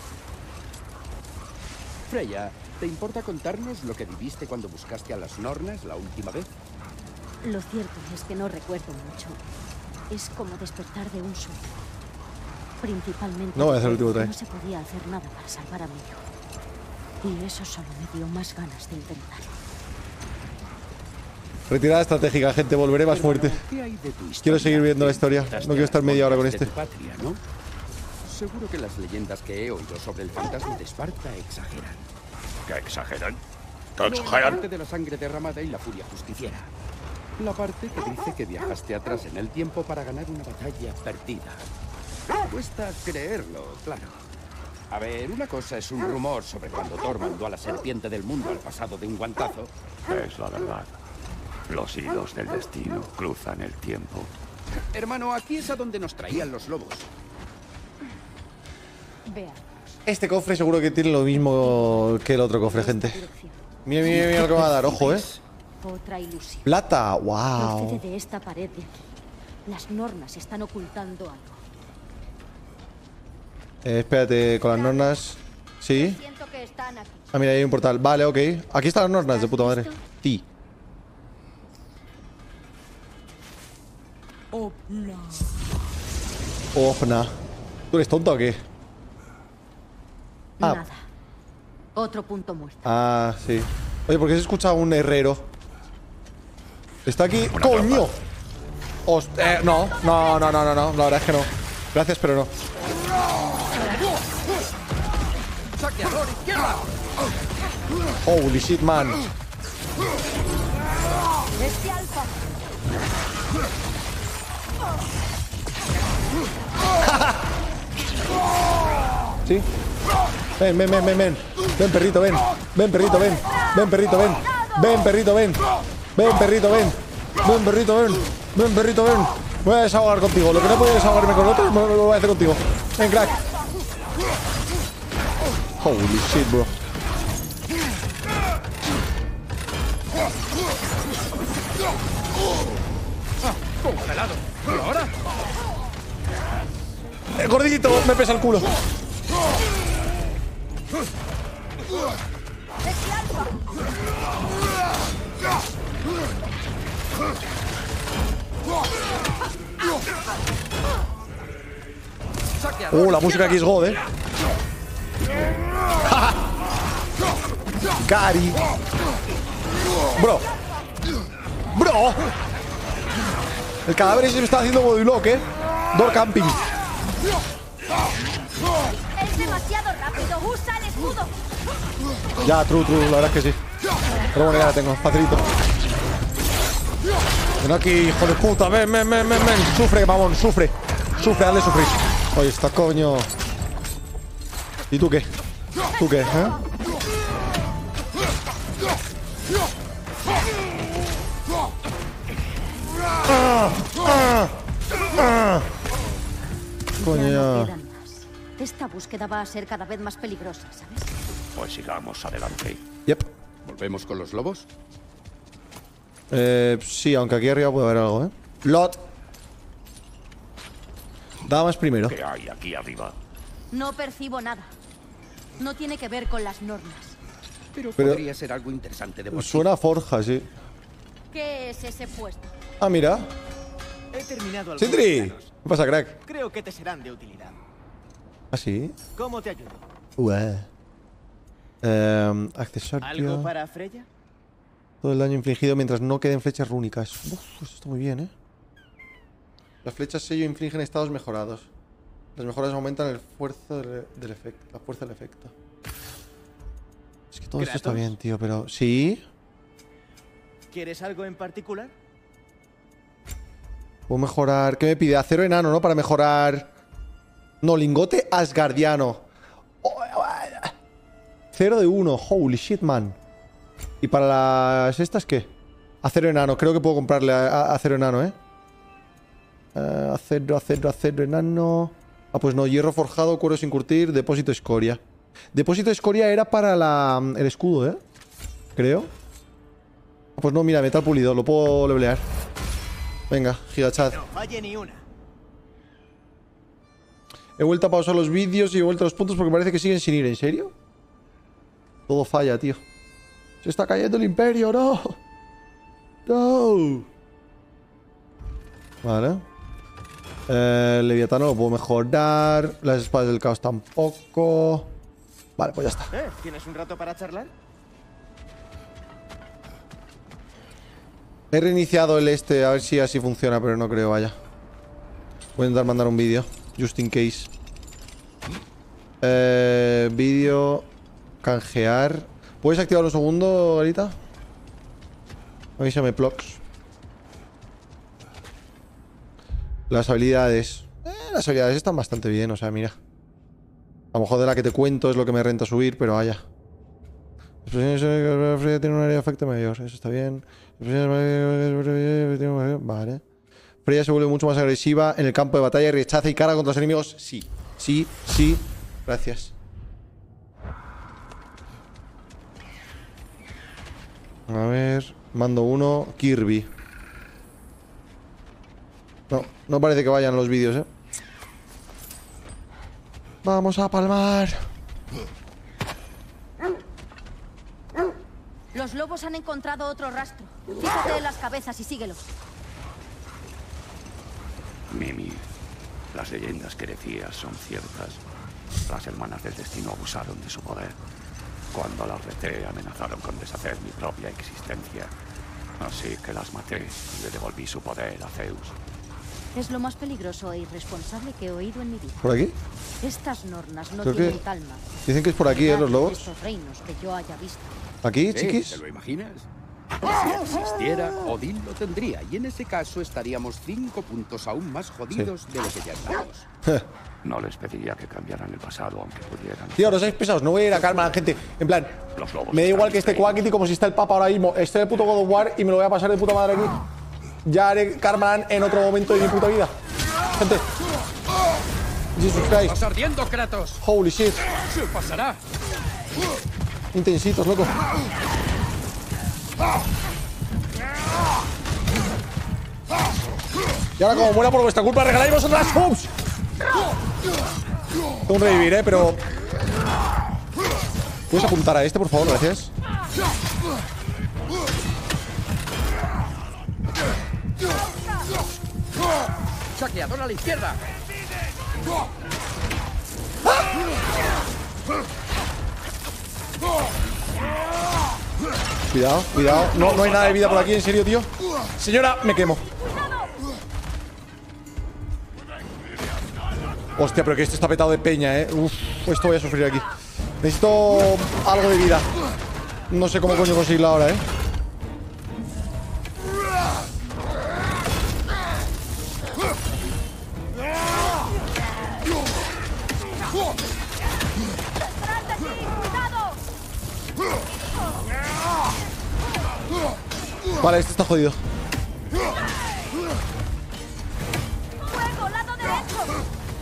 Freya, ¿te importa contarnos lo que viviste cuando buscaste a las Nornas la última vez? Lo cierto es que no recuerdo mucho. Es como despertar de un sueño. Principalmente No voy a hacer el último porque try. no se podía hacer nada para salvar a mi hijo. Y eso solo me dio más ganas de intentarlo. Retirada estratégica, gente. Volveré más fuerte. ¿Qué hay de tu historia? Quiero seguir viendo la historia. No quiero estar media hora con este. De tu patria, ¿no? Seguro que las leyendas que he oído sobre el fantasma de Esparta exageran. ¿Qué exageran? ¿Qué La exageran? parte de la sangre derramada y la furia justiciera. La parte que dice que viajaste atrás en el tiempo para ganar una batalla perdida. Cuesta creerlo, claro. A ver, una cosa es un rumor sobre cuando Thor mandó a la serpiente del mundo al pasado de un guantazo. Es la verdad. Los hilos del destino cruzan el tiempo. Hermano, aquí es a donde nos traían los lobos. Veamos. Este cofre seguro que tiene lo mismo que el otro cofre, gente. Mira, mira, mira lo que me va a dar. Ojo, eh. Otra ilusión. Plata. Wow. Procede de esta pared de aquí. Las nornas están ocultando algo. Eh, espérate, con las nornas. Sí. Siento que están aquí. Ah, mira, ahí hay un portal. Vale, ok. Aquí están las nornas, de puta madre. Ti. Opna. ¿Tú eres tonto o qué? Ah. Nada. Otro punto muerto. Ah, sí. Oye, ¿por qué se escucha un herrero? ¿Está aquí? ¡Coño! Host- eh, no, no, no, no, no, no. La verdad es que no. Gracias, pero no. ¡Saqueador izquierda! Holy shit, man. Este alfa. ¿Sí? Ven, ven, ven, ven, ven. Ven, perrito, ven. Ven, perrito, ven. Ven, perrito, ven. Ven, perrito, ven. Ven, perrito, ven. Ven, perrito, ven. Ven, perrito, ven. Me voy a desahogar contigo. Lo que no puedo desahogarme con otro, me lo voy a hacer contigo. Ven, crack. Holy shit, bro. ¡Congelado! ¿Y ahora? El gordito me pesa el culo. Uh, la música aquí es God, eh. Gary. Bro. Bro. El cadáver ese me está haciendo bodylock, eh. Door camping. Es demasiado rápido. Usa el escudo. Ya, true, true, la verdad es que sí. Pero bueno, ya la tengo, facilito. Ven aquí, hijo de puta, ven, ven, ven, ven, ven. Sufre, mamón, sufre. Sufre, dale sufrir. Oye, está coño. ¿Y tú qué? ¿Tú qué, eh? Ah, ah, ah. Coño, Ya no ya. quedan más. Esta búsqueda va a ser cada vez más peligrosa, ¿sabes? Pues sigamos adelante. Yep. ¿Volvemos con los lobos? Eh, sí, aunque aquí arriba puede haber algo, ¿eh? Lot. Damas primero. ¿Qué hay aquí arriba? No percibo nada. No tiene que ver con las normas. Pero, Pero- podría ser algo interesante de bolsillo. Suena a forja, sí. ¿Qué es ese puesto? Ah, mira. He terminado algunos ¡Sindri! planos. ¿Qué pasa, crack? Creo que te serán de utilidad. ¿Ah, sí? ¿Cómo te ayudo? Ué. Eh, accesorio. ¿Algo para Freya? Todo el daño infligido mientras no queden flechas rúnicas. Uf, eso está muy bien, ¿eh? Las flechas sello infligen estados mejorados. Las mejoras aumentan el fuerza del, del efecto. La fuerza del efecto. Es que todo esto está ¿Kratos? bien, tío, pero... ¿Sí? ¿Quieres algo en particular? Puedo mejorar... ¿Qué me pide? Acero enano, ¿no? Para mejorar... No, lingote asgardiano. Cero de uno. Holy shit, man. ¿Y para las estas qué? Acero enano. Creo que puedo comprarle a, a- acero enano, ¿eh? Eh, acero, acero, acero enano... Ah, pues no. Hierro forjado, cuero sin curtir, depósito escoria. Depósito escoria era para la, el escudo, ¿eh? Creo. Pues no, mira, metal pulido. Lo puedo levelear. Venga, gigachat. No falle ni una. He vuelto a pausar los vídeos y he vuelto a los puntos porque parece que siguen sin ir. ¿En serio? Todo falla, tío. Se está cayendo el imperio, no. No. Vale. Eh, el Leviatán no lo puedo mejorar. Las espadas del caos tampoco. Vale, pues ya está. ¿Eh? ¿Tienes un rato para charlar? He reiniciado el este, a ver si así funciona, pero no creo, vaya. Voy a intentar mandar un vídeo, just in case. Eh, vídeo. Canjear. ¿Puedes activarlo un segundo, Garita? Avísame, Plox. Las habilidades. Eh, las habilidades están bastante bien, o sea, mira. A lo mejor de la que te cuento es lo que me renta subir, pero vaya. Explosiones fría tiene un área de efecto mayor, eso está bien. Vale. Freya se vuelve mucho más agresiva en el campo de batalla y rechaza y carga contra los enemigos. Sí, sí, sí. Gracias. A ver, mando uno, Kirby. No, no parece que vayan los vídeos, eh. Vamos a palmar. Los lobos han encontrado otro rastro. Fíjate en las cabezas y síguelo. Mimi, las leyendas que decías son ciertas. Las hermanas del destino abusaron de su poder. Cuando las reté, amenazaron con deshacer mi propia existencia. Así que las maté y le devolví su poder a Zeus. Es lo más peligroso e irresponsable que he oído en mi vida. ¿Por aquí? Estas nornas no Creo tienen que... calma. Dicen que es por aquí, ¿eh? Los lobos. Estos reinos que yo haya visto. ¿Aquí, ¿Eh? chiquis? ¿Te lo imaginas? Si existiera, Odín lo tendría. Y en ese caso estaríamos cinco puntos aún más jodidos sí. de lo que ya estamos. No les pediría que cambiaran el pasado, aunque pudieran. Tío, no seáis pesados. No voy a ir a calmar a la gente. En plan, me da igual que esté Quackity como si está el Papa ahora mismo. Esté el puto God of War y me lo voy a pasar de puta madre aquí. Ya haré Karmaland en otro momento de mi puta vida. Gente. Jesus Christ. ¡Estás ardiendo, Kratos! Holy shit. ¡Se pasará! Intensitos, loco. Y ahora, como muera por vuestra culpa, regaláis vosotras subs. Tengo un revivir, eh, pero... ¿Puedes apuntar a este, por favor? Gracias. ¡Saqueador a la izquierda! Cuidado, cuidado. No, no hay nada de vida por aquí, en serio, tío. Señora, me quemo. Hostia, pero que esto está petado de peña, eh. Uf, esto voy a sufrir aquí. Necesito algo de vida. No sé cómo coño conseguirlo ahora, eh. Vale, este está jodido. ¡Fuego, lado derecho!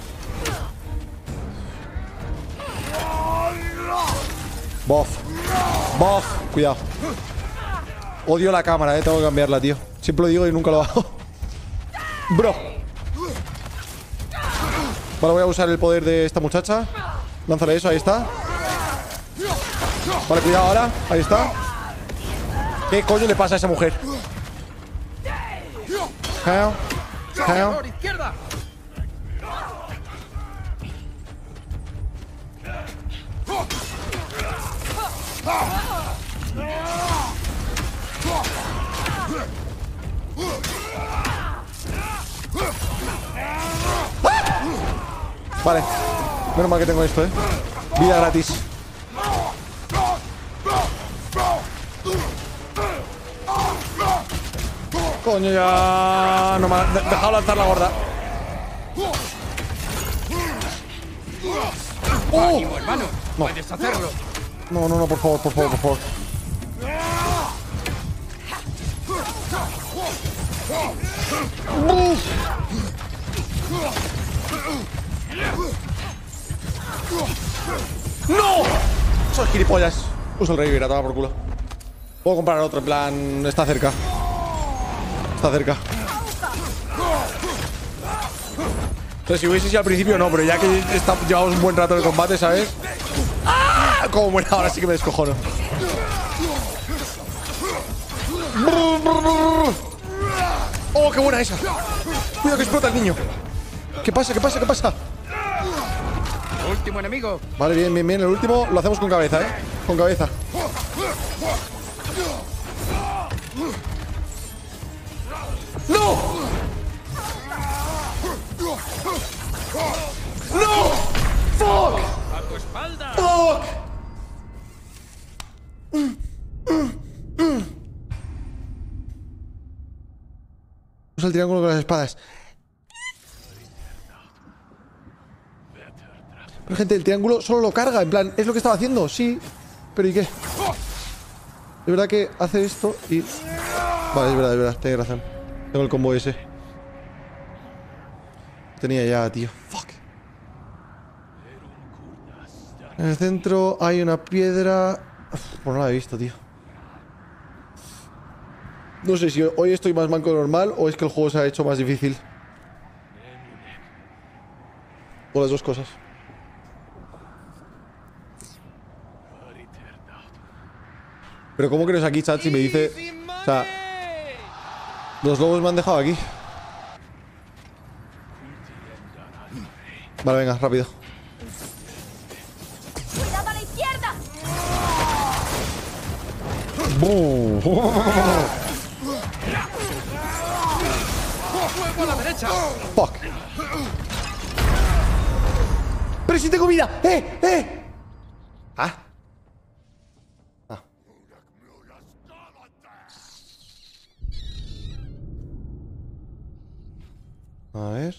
Bof. Bof. Cuidado. Odio la cámara, eh. Tengo que cambiarla, tío. Siempre lo digo y nunca lo hago. Bro. Vale, voy a usar el poder de esta muchacha. Lánzale eso, ahí está. Vale, cuidado ahora. Ahí está. ¿Qué coño le pasa a esa mujer? How? How? ¡Izquierda! Vale. Menos mal que tengo esto, eh. Vida gratis. Coño, ya... No me ha dejado lanzar la gorda. ¡Oh! ¡Ánimo, hermano! No. ¡Puedes hacerlo! No, no, no, por favor, por favor, por favor. ¡Uf! ¡No! Son gilipollas. Uso el revivir, a tomar por culo. Puedo comprar otro, en plan... Está cerca. Está cerca. O sea, si hubiese sido al principio, no, pero ya que está, llevamos un buen rato de combate, ¿sabes? ¡Ah! Como muera ahora sí que me descojono. ¡Oh, qué buena esa! Cuidado que explota el niño. ¿Qué pasa? ¿Qué pasa? ¿Qué pasa? Último enemigo. Vale, bien, bien, bien. El último lo hacemos con cabeza, ¿eh? Con cabeza. ¡No! ¡No! ¡Fuck! ¡A tu espalda! ¡Fuck! Usa el triángulo con las espadas. Pero gente, el triángulo solo lo carga. En plan, ¿es lo que estaba haciendo? Sí. ¿Pero y qué? Es verdad que hace esto y... Vale, es verdad, es verdad. Tienes razón. Tengo el combo ese. Tenía ya, tío. Fuck. En el centro hay una piedra... Uf, pues no la he visto, tío. No sé si hoy estoy más manco de normal o es que el juego se ha hecho más difícil. O las dos cosas. Pero ¿cómo crees aquí, chat, si me dice... O sea... Los lobos me han dejado aquí. Vale, venga, rápido. ¡Cuidado a la izquierda! ¡Bum! ¡Fuego a la derecha! ¡Fuck! ¡Pero si tengo vida! ¡Eh! ¡Eh! ¡Ah! Ah. A ver...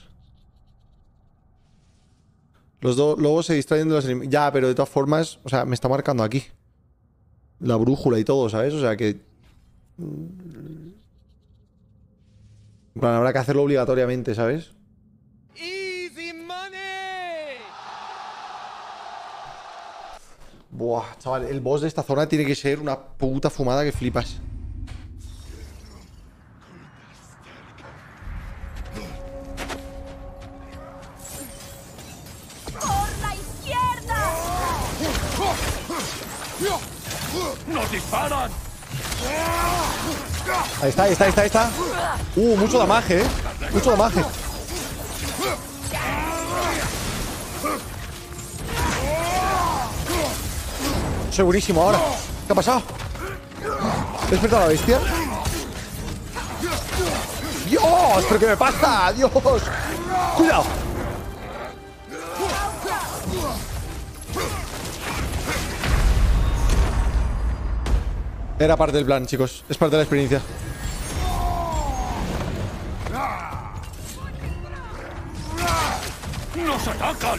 Los dos lobos se distraen de los enemigos. Ya, pero de todas formas, o sea, me está marcando aquí la brújula y todo, ¿sabes? O sea que... En plan, habrá que hacerlo obligatoriamente, ¿sabes? Easy money. Buah, chaval, el boss de esta zona tiene que ser una puta fumada que flipas. ¡Nos disparan! Ahí está, ahí está, ahí está, ahí está. Uh, mucho damaje, eh. Mucho damaje. Soy buenísimo ahora. ¿Qué ha pasado? ¿He despertado a la bestia? ¡Dios! ¿Pero qué me pasa? ¡Dios! ¡Cuidado! Era parte del plan, chicos. Es parte de la experiencia. ¡Nos atacan!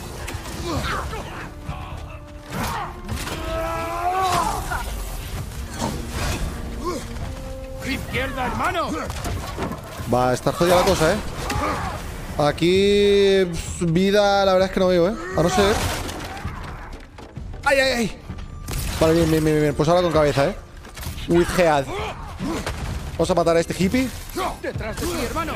¡Izquierda, hermano! Va a estar jodida la cosa, ¿eh? Aquí... Vida, la verdad es que no veo, ¿eh? A no ser... ¡Ay, ay, ay! Vale, bien, bien, bien, bien. Pues ahora con cabeza, ¿eh? With head. Vamos a matar a este hippie. ¡Detrás de ti, hermano!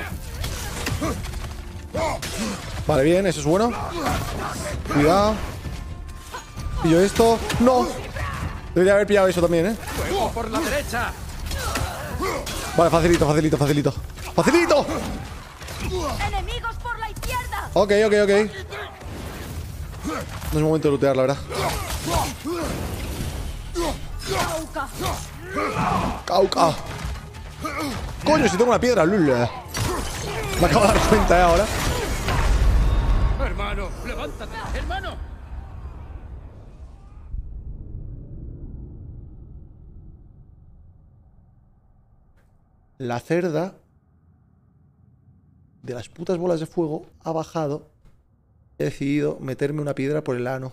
Vale, bien, eso es bueno. Cuidado. Pillo esto. ¡No! Debería haber pillado eso también, ¿eh? ¡Fuego por la derecha! Vale, facilito, facilito, facilito. ¡Facilito! ¡Enemigos por la izquierda! Ok, ok, ok. No es momento de lootear, la verdad. ¡Cauca! ¡Cauca! ¡Coño, si tengo una piedra! ¡Lula! Me acabo de dar cuenta, ¿eh? Ahora. ¡Hermano, levántate! ¡Hermano! La cerda de las putas bolas de fuego ha bajado. He decidido meterme una piedra por el ano.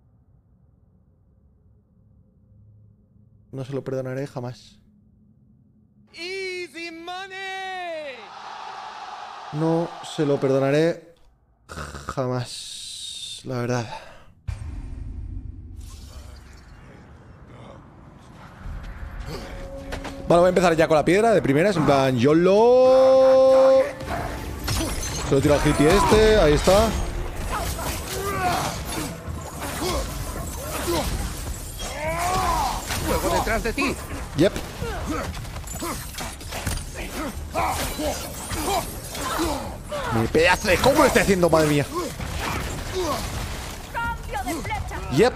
No se lo perdonaré jamás. ¡Easy money! No se lo perdonaré jamás. La verdad. Vale, voy a empezar ya con la piedra de primeras. En plan, YOLO. Se lo tiro al hippie este. Ahí está. ¡Fuego detrás de ti! Yep. Mi pedazo de cómo lo estoy haciendo, madre mía. Yep.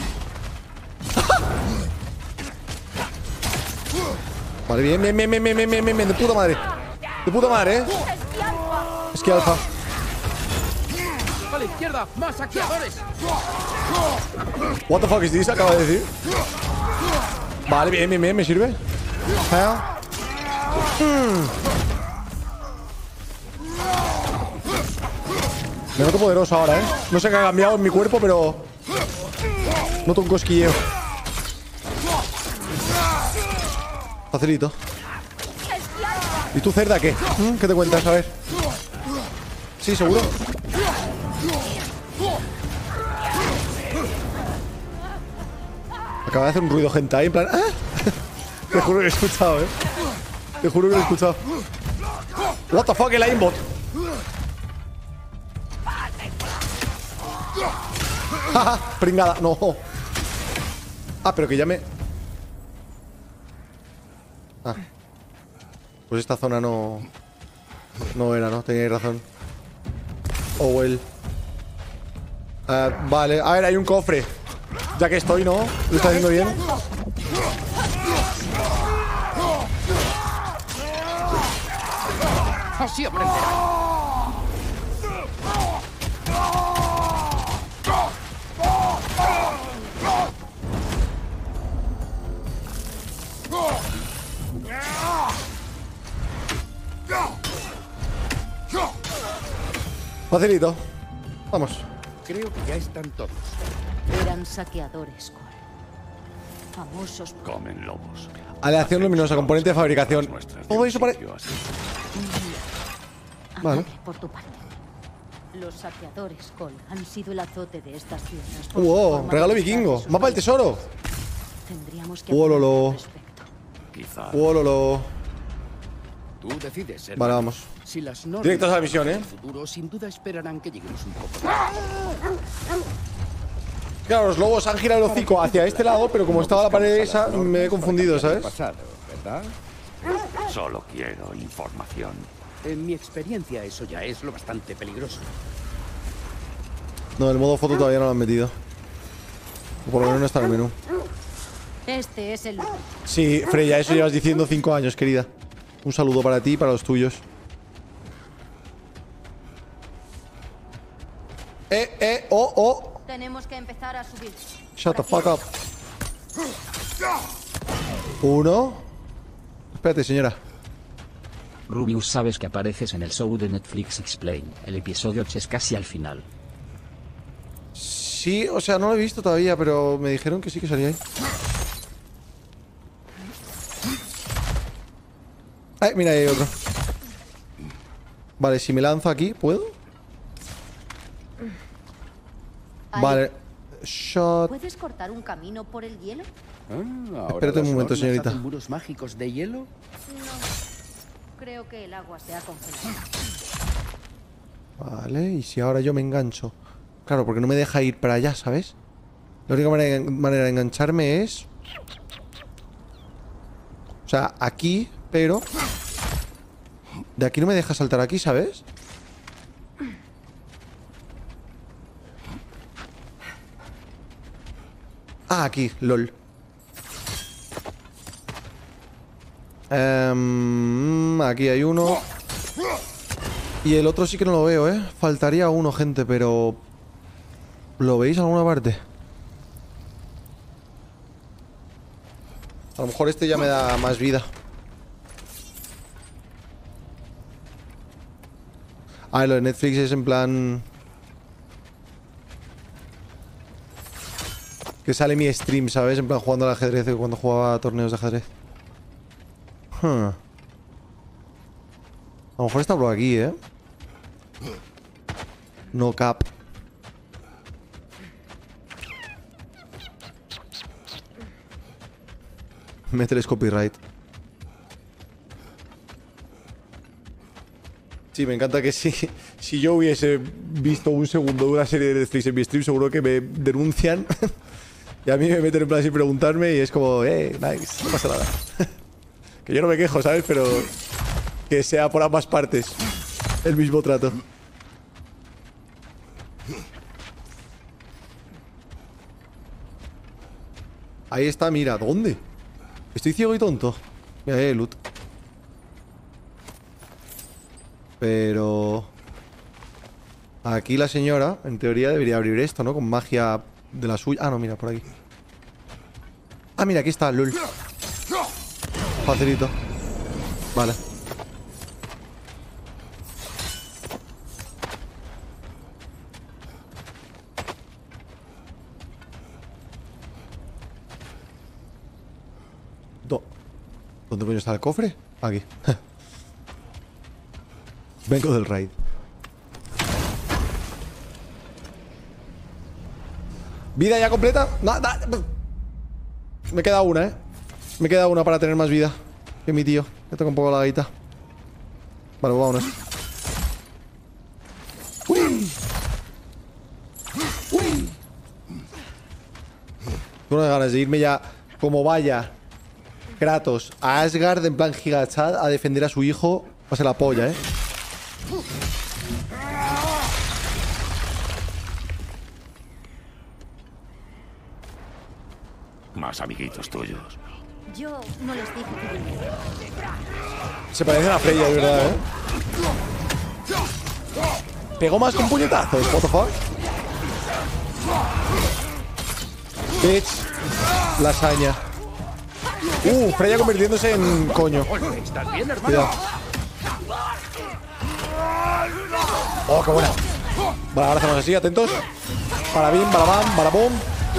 Vale, bien, bien, bien, bien, bien, bien, bien, bien, de puta madre. De puta madre, eh. Esqui alfa. Vale, izquierda, más saqueadores. What the fuck is this? Acaba de decir. Vale, bien, bien, bien, me sirve. Ah. Mm. Me noto poderoso ahora, eh. No sé qué ha cambiado en mi cuerpo, pero noto un cosquilleo. Facilito. ¿Y tú, cerda, qué? ¿Mm? ¿Qué te cuentas? A ver. Sí, seguro. Acaba de hacer un ruido hentai en plan... ¡Ah! Te juro que lo he escuchado, eh. Te juro que lo he escuchado. What the fuck, el aimbot. Jaja, pringada, no. Ah, pero que ya me... Ah. Pues esta zona no... No era, ¿no? Teníais razón. Oh, well. Uh, vale, a ver, hay un cofre. Ya que estoy, ¿no? Lo está haciendo bien. Así aprenderá. Facilito. Vamos. Creo que ya están todos. Eran saqueadores, Cole. Famosos por... Comen lobos. Aleación luminosa, componente de fabricación. Todo eso para... Vale. Amable por tu parte. Los saqueadores, Cole, han sido el azote de estas tierras. por su Wow, forma regalo de usar vikingo. sus Mapa del reyes. tesoro. Tendríamos que Oh, hablar lolo. al respecto. Quizá. Oh, lolo. Tú decides, hermano. Vale, vamos. Si las normas Directos a la misión, del ¿eh? futuro sin duda esperarán que lleguemos un poco. Claro, los lobos han girado el hocico hacia este lado, pero como estaba la pared esa, me he confundido, ¿sabes? Pasado, ¿verdad? Solo quiero información. En mi experiencia eso ya es lo bastante peligroso. No, el modo foto todavía no lo han metido. O por lo menos no está en el menú. Este es el lugar. Sí, Freya, eso llevas diciendo cinco años, querida. Un saludo para ti y para los tuyos. Eh, eh, oh, oh. Tenemos que empezar a subir. Shut the Por fuck aquí. up. Uno. Espérate, señora. Rubius, sabes que apareces en el show de Netflix Explain. El episodio ocho es casi al final. Sí, o sea, no lo he visto todavía, pero me dijeron que sí que salía ahí. Ay, mira, ahí hay otro. Vale, si me lanzo aquí, ¿puedo? Ahí. Vale. Shot. ¿Puedes cortar un camino por el hielo? Ah, ahora Espérate un las momento, normas señorita. hacen muros mágicos de hielo. No. Creo que el agua se ha congelado. Vale, y si ahora yo me engancho. Claro, porque no me deja ir para allá, ¿sabes? La única manera, manera de engancharme es... O sea, aquí, pero... De aquí no me deja saltar aquí, ¿sabes? Ah, aquí, lol. Em, aquí hay uno. Y el otro sí que no lo veo, ¿eh? Faltaría uno, gente, pero... ¿Lo veis en alguna parte? A lo mejor este ya me da más vida. Ah, lo de Netflix es en plan... Que sale mi stream, ¿sabes? En plan jugando al ajedrez, cuando jugaba a torneos de ajedrez. Huh. A lo mejor está por aquí, ¿eh? No cap. Mételes copyright. Sí, me encanta que si, si yo hubiese visto un segundo de una serie de Netflix en mi stream, seguro que me denuncian. Y a mí me meten en plan sin preguntarme y es como, eh, nice, no pasa nada. Que yo no me quejo, ¿sabes? Pero que sea por ambas partes. El mismo trato. Ahí está, mira, ¿dónde? Estoy ciego y tonto. Mira, ahí hay loot. Pero... aquí la señora, en teoría, debería abrir esto, ¿no? Con magia de la suya. Ah, no, mira, por aquí. Ah, mira, aquí está, lol. Facilito. Vale. Do- ¿Dónde coño está el cofre? Aquí. Vengo del raid. ¿Vida ya completa? No, no. Me queda una, ¿eh? Me queda una para tener más vida que mi tío. Que toca un poco la gaita. Vale, pues vámonos. ¡Uy! ¡Uy! Tengo unas ganas de irme ya como vaya Kratos a Asgard en plan gigachad a defender a su hijo. Va a ser la polla, ¿eh? Más amiguitos tuyos. Yo no les dije que viniera. Se parecen a Freya, de verdad, ¿eh? Pegó más con puñetazos, what the fuck. Bitch. Lasaña. Uh, Freya convirtiéndose en coño. ¿Estás bien, hermano? Cuidado. Oh, qué buena. Vale, ahora hacemos así, atentos. Para bim, para bam, para boom.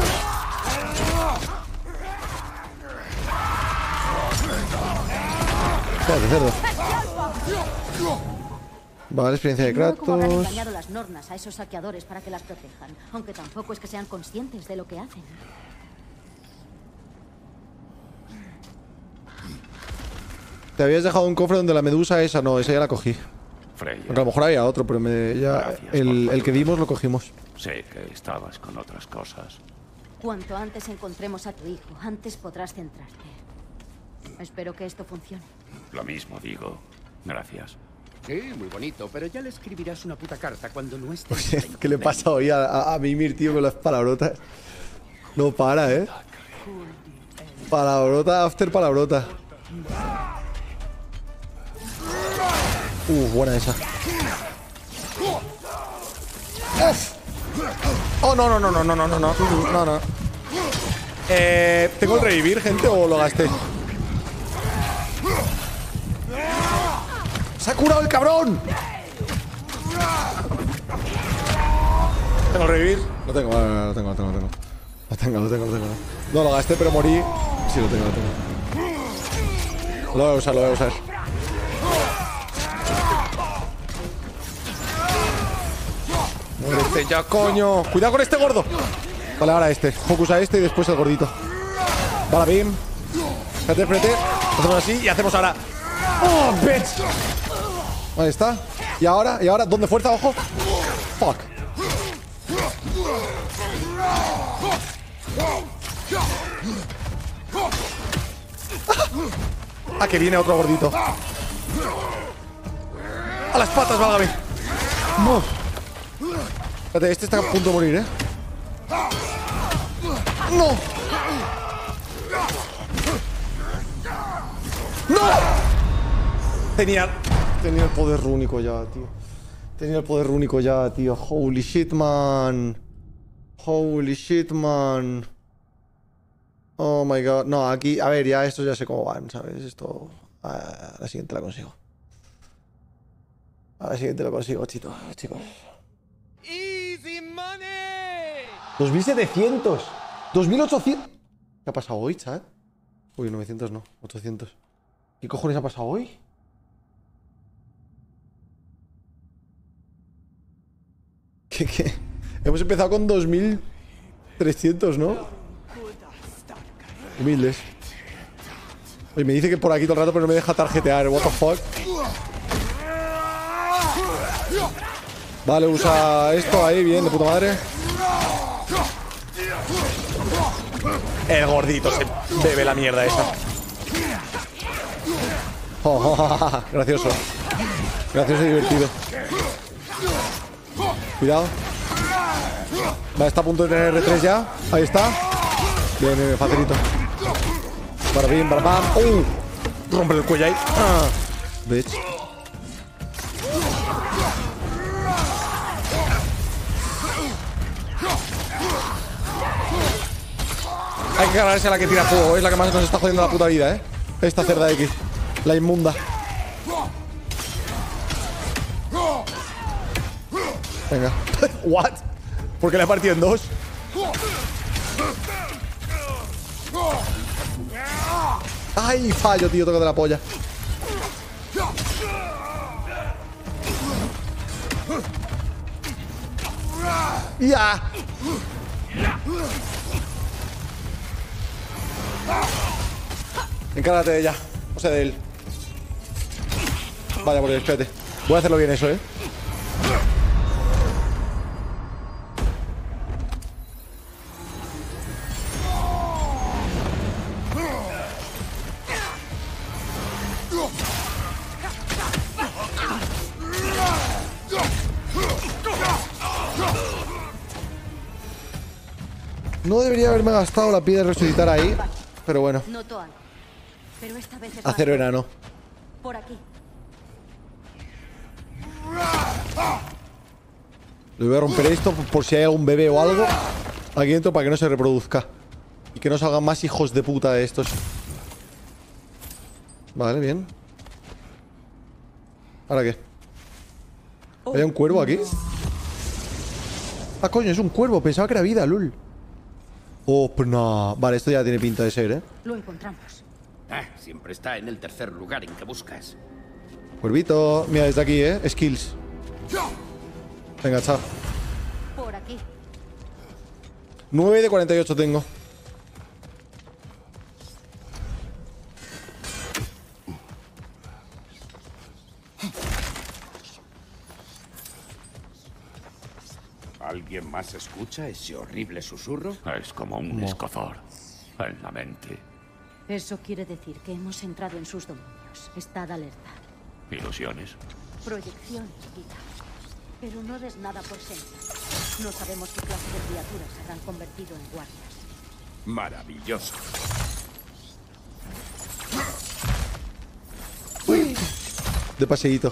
Espérate, cerdo. Vale, experiencia de Ignoro cómo habrán Kratos. engañado las Nornas a esos saqueadores para que las protejan, aunque tampoco es que sean conscientes de lo que hacen. Te habías dejado un cofre donde la medusa esa, no, esa ya la cogí. Freya. Aunque a lo mejor había otro, pero me, ya Gracias el, por tu el que ayuda. dimos lo cogimos. Sé que estabas con otras cosas. Cuanto antes encontremos a tu hijo, antes podrás centrarte. Espero que esto funcione. Lo mismo digo. Gracias. Sí, muy bonito, pero ya le escribirás una puta carta cuando no esté. Oye, ¿qué le pasa hoy a, a, a Mimir, tío, con las palabrotas? No para, ¿eh? Palabrota after palabrota. Uh, buena esa. ¡Uf! Oh, no, no, no, no, no, no, no, no, no, no. Eh, ¿tengo el revivir, gente, o lo gasté? ¡Se ha curado el cabrón! ¿Tengo el revivir? Lo tengo, vale, vale, lo tengo, lo tengo, lo tengo. Lo tengo, lo tengo, lo tengo. No, lo gasté, pero morí. Sí, lo tengo, lo tengo. Lo voy a usar, lo voy a usar. Muérete ya, coño. Cuidado con este gordo. Vale, ahora este. Focus a este y después el gordito. Vale, bien. Espérate, espérate. Hacemos así y hacemos ahora. ¡Oh, bitch! Ahí está. Y ahora, y ahora, ¿dónde fuerza? Ojo. Fuck. Ah, que viene otro gordito. A las patas, válgame. No. Espérate, este está a punto de morir, ¿eh? ¡No! ¡No! Tenía... Tenía el poder rúnico ya, tío. Tenía el poder rúnico ya, tío. Holy shit, man. Holy shit, man. Oh my god. No, aquí... A ver, ya esto ya sé cómo van, ¿sabes? Esto... A la siguiente la consigo. A la siguiente la consigo, chicos. Chicos. Easy money. dos mil setecientos. dos mil ochocientos. ¿Qué ha pasado hoy, chat? Uy, novecientos no. ochocientos. ¿Qué cojones ha pasado hoy? ¿Qué, qué? Hemos empezado con dos mil trescientos, ¿no? Humildes. Oye, me dice que por aquí todo el rato, pero no me deja tarjetear. What the fuck. Vale, usa esto ahí, bien, de puta madre. El gordito se bebe la mierda esa. Oh, oh, oh, oh, gracioso. Gracioso y divertido. Cuidado. Va, está a punto de tener R tres ya. Ahí está. Bien, bien, bien, facilito. Para bien, para pam. ¡Uh! Rompe el cuello ahí. Ah. Bitch. Hay que ganarse a la que tira fuego. Es la que más nos está jodiendo la puta vida, ¿eh? Esta cerda X. La inmunda. Venga. What? ¿Por qué le he partido en dos? Ay, fallo, tío. Toca de la polla. ¡Ya! Encárgate de ella. O sea, de él. Vaya por él, espérate. Voy a hacerlo bien eso, ¿eh? No debería haberme gastado la piedra de resucitar ahí, pero bueno. Noto algo, pero esta vez es Acero más- enano. Por aquí. Le voy a romper esto por si hay algún bebé o algo aquí dentro para que no se reproduzca. Y que no salgan más hijos de puta de estos. Vale, bien. ¿Ahora qué? ¿Hay un cuervo aquí? Ah, coño, es un cuervo. Pensaba que era vida, lul. Oh, pues no. Vale, esto ya tiene pinta de ser, ¿eh? Lo encontramos. Ah, siempre está en el tercer lugar en que buscas. Cuervito. Mira, desde aquí, ¿eh? Skills. Venga, chao. Por aquí. nueve de cuarenta y ocho tengo. ¿Alguien más escucha ese horrible susurro? Es como un escozor en la mente. Eso quiere decir que hemos entrado en sus dominios. Estad alerta. Ilusiones. Proyecciones, quizá. Pero no des nada por sentado. No sabemos qué clase de criaturas se habrán convertido en guardias. Maravilloso. De paseíto.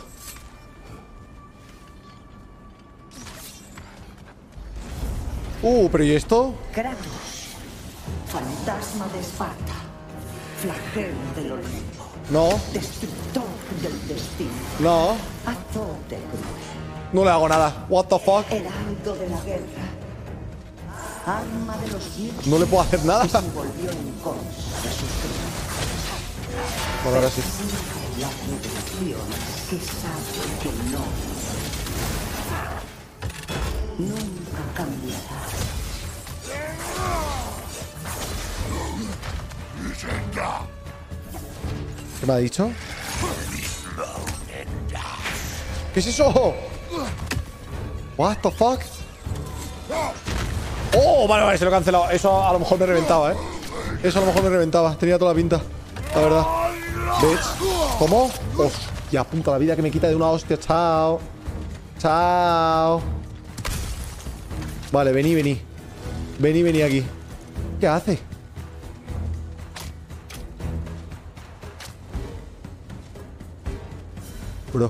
Uh, pero ¿y esto? Kratos, fantasma de Esparta, flagelo del Olimpo, No, destructor del destino, no. azote cruel, No le hago nada. What the fuck? heraldo de la guerra, arma de los dioses No le puedo hacer nada. que se volvió en contra de sus criaturas, Bueno, ahora sí. la redención que sabe que no nunca cambiará. ¿Qué me ha dicho? ¿Qué es eso? What the fuck? Oh, vale, vale, se lo he cancelado. Eso a lo mejor me reventaba, eh. Eso a lo mejor me reventaba. Tenía toda la pinta, la verdad. Bitch. ¿Cómo? Hostia, puta, la vida que me quita de una hostia. Chao. Chao. Vale, vení, vení. Vení, vení aquí. ¿Qué hace? Bro.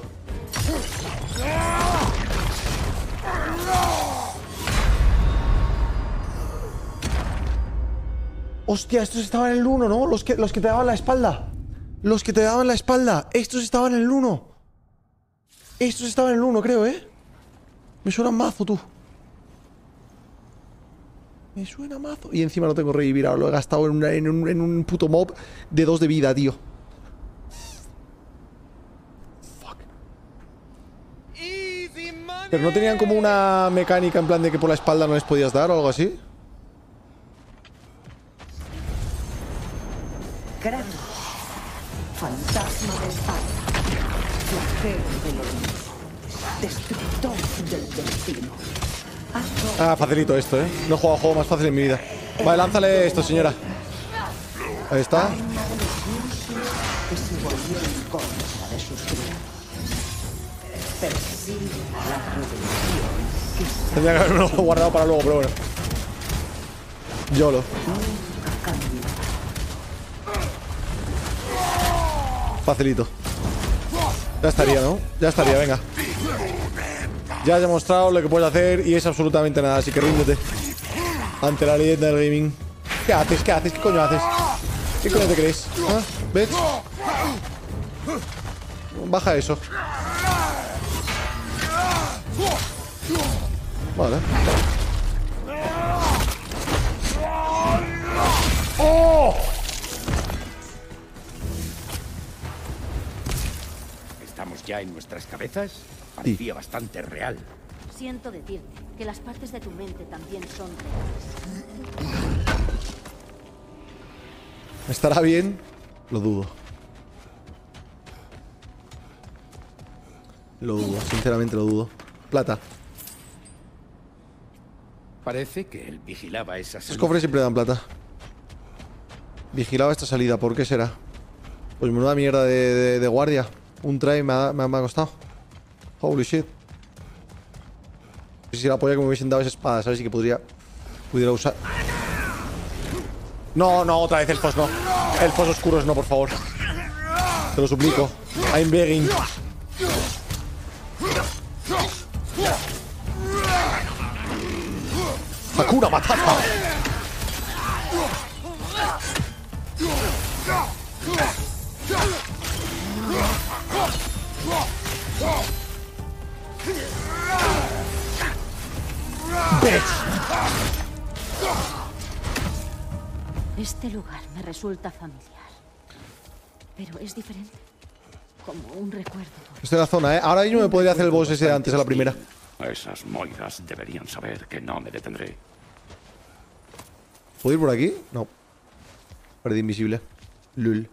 Hostia, estos estaban en el uno, ¿no? Los que, los que te daban la espalda. Los que te daban la espalda. Estos estaban en el uno. Estos estaban en el uno, creo, ¿eh? Me suena mazo, tú. Me suena mazo. Y encima no tengo revivir ahora. Lo he gastado en, una, en, un, en un puto mob de dos de vida, tío. Pero no tenían como una mecánica en plan de que por la espalda no les podías dar o algo así. Kratos, fantasma de Esparta, flagelo del Olimpo, destructor del destino. Azote Ah, facilito esto, ¿eh? No he jugado a juego más fácil en mi vida. Vale, lánzale esto, señora. Ahí está. arma de los dioses que se volvió en contra de sus criaturas. Tendría que haberlo guardado para luego, pero bueno. YOLO. Facilito. Ya estaría, ¿no? Ya estaría, venga. Ya has demostrado lo que puedes hacer y es absolutamente nada, así que ríndete ante la leyenda del gaming. ¿Qué haces? ¿Qué haces? ¿Qué coño haces? ¿Qué coño te crees? ¿Ah? ¿Ves? Baja eso. Vale. ¡Oh! ¿Estamos ya en nuestras cabezas? Parecía sí. bastante real. Siento decirte que las partes de tu mente también son reales. ¿Estará bien? Lo dudo. Lo dudo, sinceramente lo dudo. Plata. Parece que él vigilaba esa salida. Los cofres siempre dan plata. Vigilaba esta salida, ¿por qué será? Pues menuda mierda de, de, de guardia. Un try me ha, me, ha, me ha costado. Holy shit. Si la polla que me hubiesen dado esa espada, ¿sabes? Y que podría... Pudiera usar... No, no, otra vez elfos no. Elfos oscuros no, por favor. Te lo suplico. I'm begging. Hakuna Matata. Este lugar me resulta familiar, pero es diferente, como un recuerdo. Estoy en la zona, ¿eh? Ahora mismo me podría hacer el boss ese de antes a la primera. Esas moiras deberían saber que no me detendré. ¿Puedo ir por aquí? No. Pared invisible. Lul.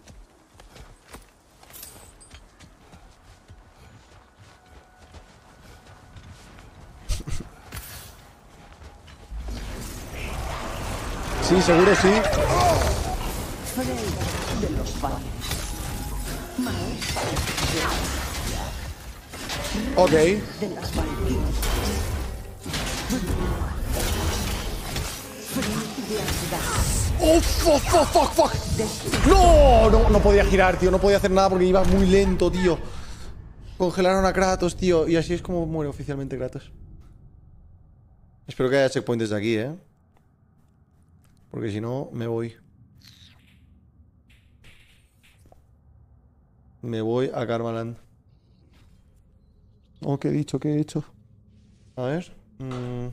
Sí, seguro sí. De los valles. Ok. De las valquirias. Oh, fuck, fuck, fuck, fuck. No, no, no podía girar, tío. No podía hacer nada porque iba muy lento, tío. Congelaron a Kratos, tío. Y así es como muere oficialmente Kratos. Espero que haya checkpoints desde aquí, eh. Porque si no, me voy. Me voy a Karmaland. Oh, ¿qué he dicho? ¿Qué he hecho? A ver. Mm.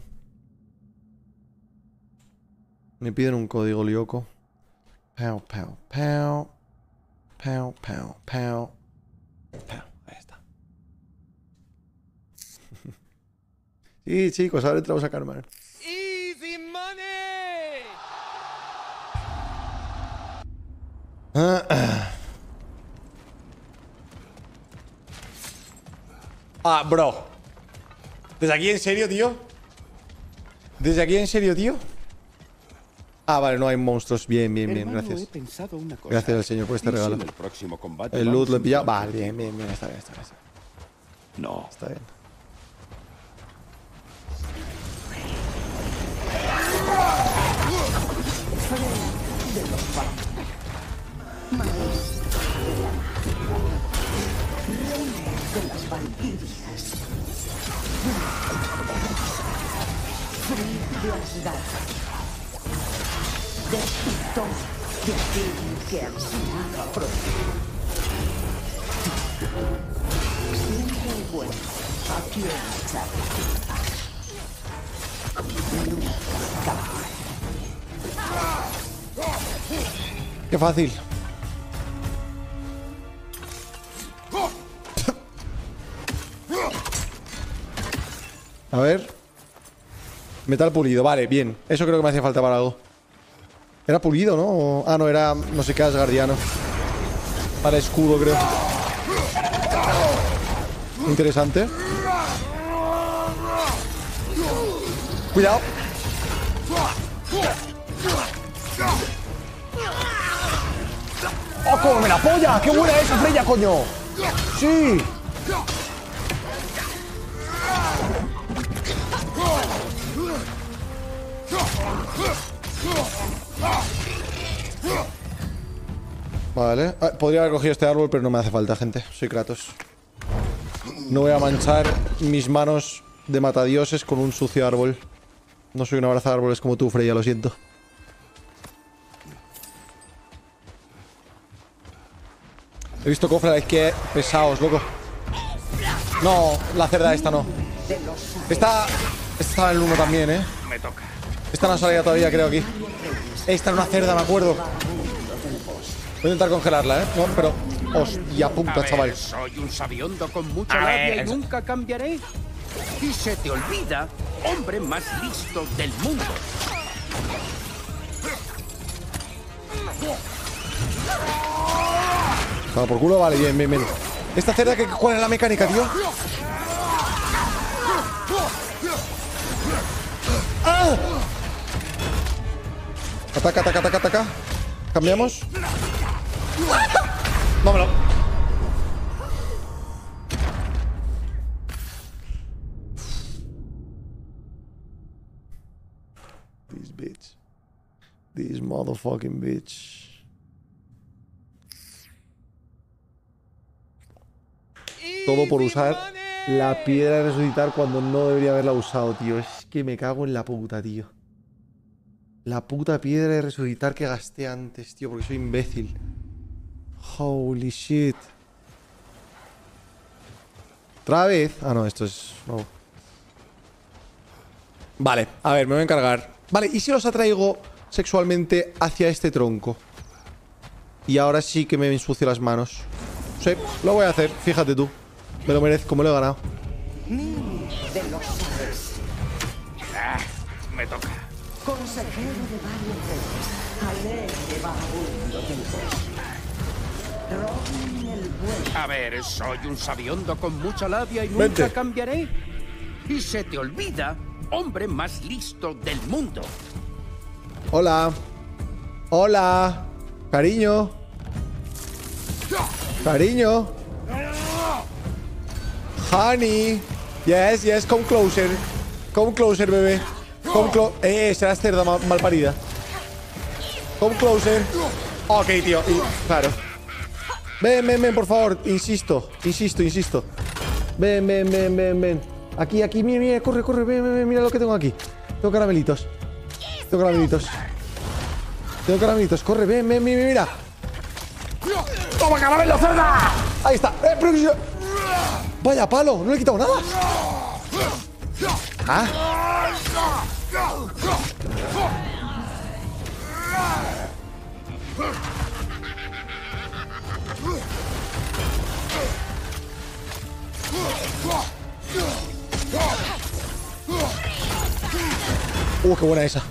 Me piden un código lioco. Pow, pow, pow. Pow, pow, pow. Pow. Ahí está. Sí, chicos, ahora entramos a Karmaland. Easy money. Ah, ah. Ah, bro. ¿Desde aquí en serio, tío? ¿Desde aquí en serio, tío? Ah, vale, no hay monstruos. Bien, bien, bien, Hermano, gracias. he pensado una cosa. Gracias al señor por este ¿Y si regalo. en el próximo combate El loot vamos lo he en pillado. plan Vale, bien, bien, bien. Está bien, está bien. Está bien. No. Está bien. De los valles. De las valquirias. Frío de Asgard. Destructor de aquel que ansiaba proteger. Siempre el bueno a quien echar. Nunca cae. Qué fácil. A ver. Metal pulido, vale, bien. Eso creo que me hacía falta para algo. Era pulido, ¿no? O... Ah, no, era no sé qué asgardiano. Para escudo, creo. Interesante. Cuidado. ¡Oh, cómo me la polla! ¡Qué buena es esa Freya, coño! ¡Sí! Vale. Ah, podría haber cogido este árbol, pero no me hace falta, gente. Soy Kratos. No voy a manchar mis manos de matadioses con un sucio árbol. No soy un abrazo de árboles como tú, Freya, lo siento. He visto cofres que pesados, loco. No, la cerda esta no. Esta... Esta estaba en el uno también, ¿eh? Me toca. Esta no ha salido todavía, creo, aquí. Esta era una cerda, me acuerdo. Voy a intentar congelarla, ¿eh? No, pero... Hostia puta, A ver, chaval. soy un sabiondo con mucha A labia ver. y nunca cambiaré. Y se te olvida, hombre más listo del mundo. Ah, por culo, vale, bien, bien, bien. Esta cerda, que, ¿cuál es la mecánica, tío? ¡Ah! Ataca, ataca, ataca, ataca. Cambiamos. Vámonos. This bitch. This motherfucking bitch. Todo por usar la piedra de resucitar cuando no debería haberla usado, tío. Es que me cago en la puta, tío. La puta piedra de resucitar que gasté antes, tío, porque soy imbécil. Holy shit. ¿Otra vez? Ah, no, esto es nuevo. Vale, a ver, me voy a encargar. Vale, ¿y si los atraigo sexualmente hacia este tronco? Y ahora sí que me ensucio las manos. Sí, lo voy a hacer, fíjate tú. Me lo merezco, me lo he ganado. De los Ares, Ah, me toca. consejero de varios reyes, alegre vagabundo del bosque. Robin el bueno. A ver, soy un sabiondo con mucha labia y nunca Vente. cambiaré. Y se te olvida, hombre más listo del mundo. Hola. Hola. Cariño. Cariño. Honey. Yes, yes, come closer. Come closer, bebé. Come closer. Eh, serás cerda mal, mal parida. Come closer. Ok, tío. Y, claro. Ven, ven, ven, por favor. Insisto, insisto, insisto. Ven, ven, ven, ven, ven. Aquí, aquí, mira, mira, corre, corre. Ven, ven, ven, mira lo que tengo aquí. Tengo caramelitos. Tengo caramelitos. Tengo caramelitos. Corre, ven, ven, mira, mira. ¡Toma caramelo, cerda! Ahí está. Eh, pero que yo- Vaya palo, no le he quitado nada. Ah. Uh, qué buena esa.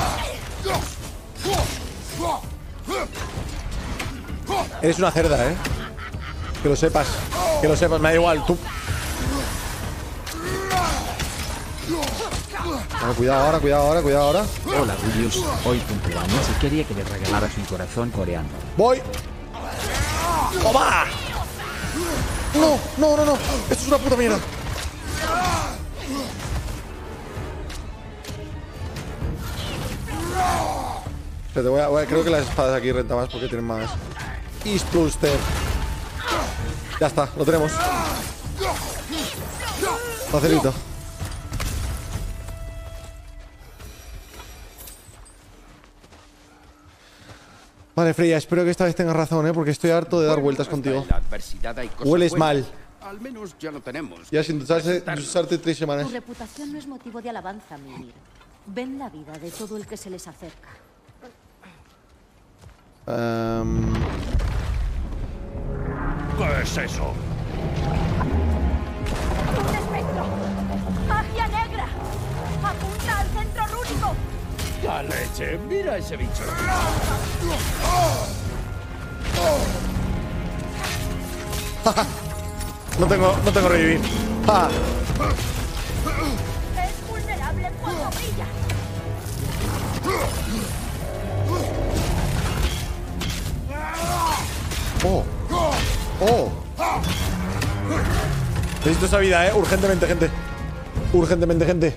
Eres una cerda, eh. Que lo sepas. Que lo sepas, me da igual, tú. Vale, cuidado ahora, cuidado ahora, cuidado ahora. Hola Rubius, hoy cumpleaños y quería que le regalaras un corazón coreano. Voy. ¡Toma! No, no, no, no. Esto es una puta mierda. Espérate, voy a, voy a- creo que las espadas aquí renta más porque tienen más. Eastbluster. Ya está, lo tenemos. Facilito. Vale, Freya, espero que esta vez tengas razón, ¿eh? Porque estoy harto de dar vueltas contigo. En la adversidad hay cosas Hueles buenas. mal. Al menos ya lo tenemos. Ya sin ducharse, usarte tres semanas. Tu reputación no es motivo de alabanza, Mimir. Ven la vida de todo el que se les acerca. Em, ¿Qué es eso? ¡Un espectro! ¡Magia negra! ¡Apunta al centro rúnico! ¡La leche! ¡Mira ese bicho! no tengo, no tengo revivir. ¡Ja! ¡Es vulnerable cuando brilla! ¡Oh! ¡Oh! Necesito esa vida, eh. Urgentemente, gente. Urgentemente, gente.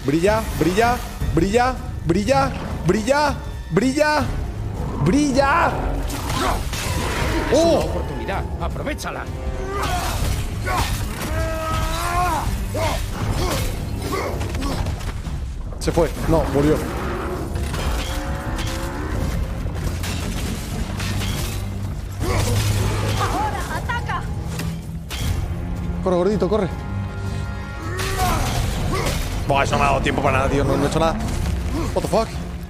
Brilla, brilla, brilla, brilla, brilla, brilla, brilla. Es una ¡Oh! oportunidad. Aprovechala. Se fue. No, murió. ¡Ahora, ataca! Corre, gordito, corre. Buah, eso no me ha dado tiempo para nada, tío. No, no he hecho nada. What the fuck.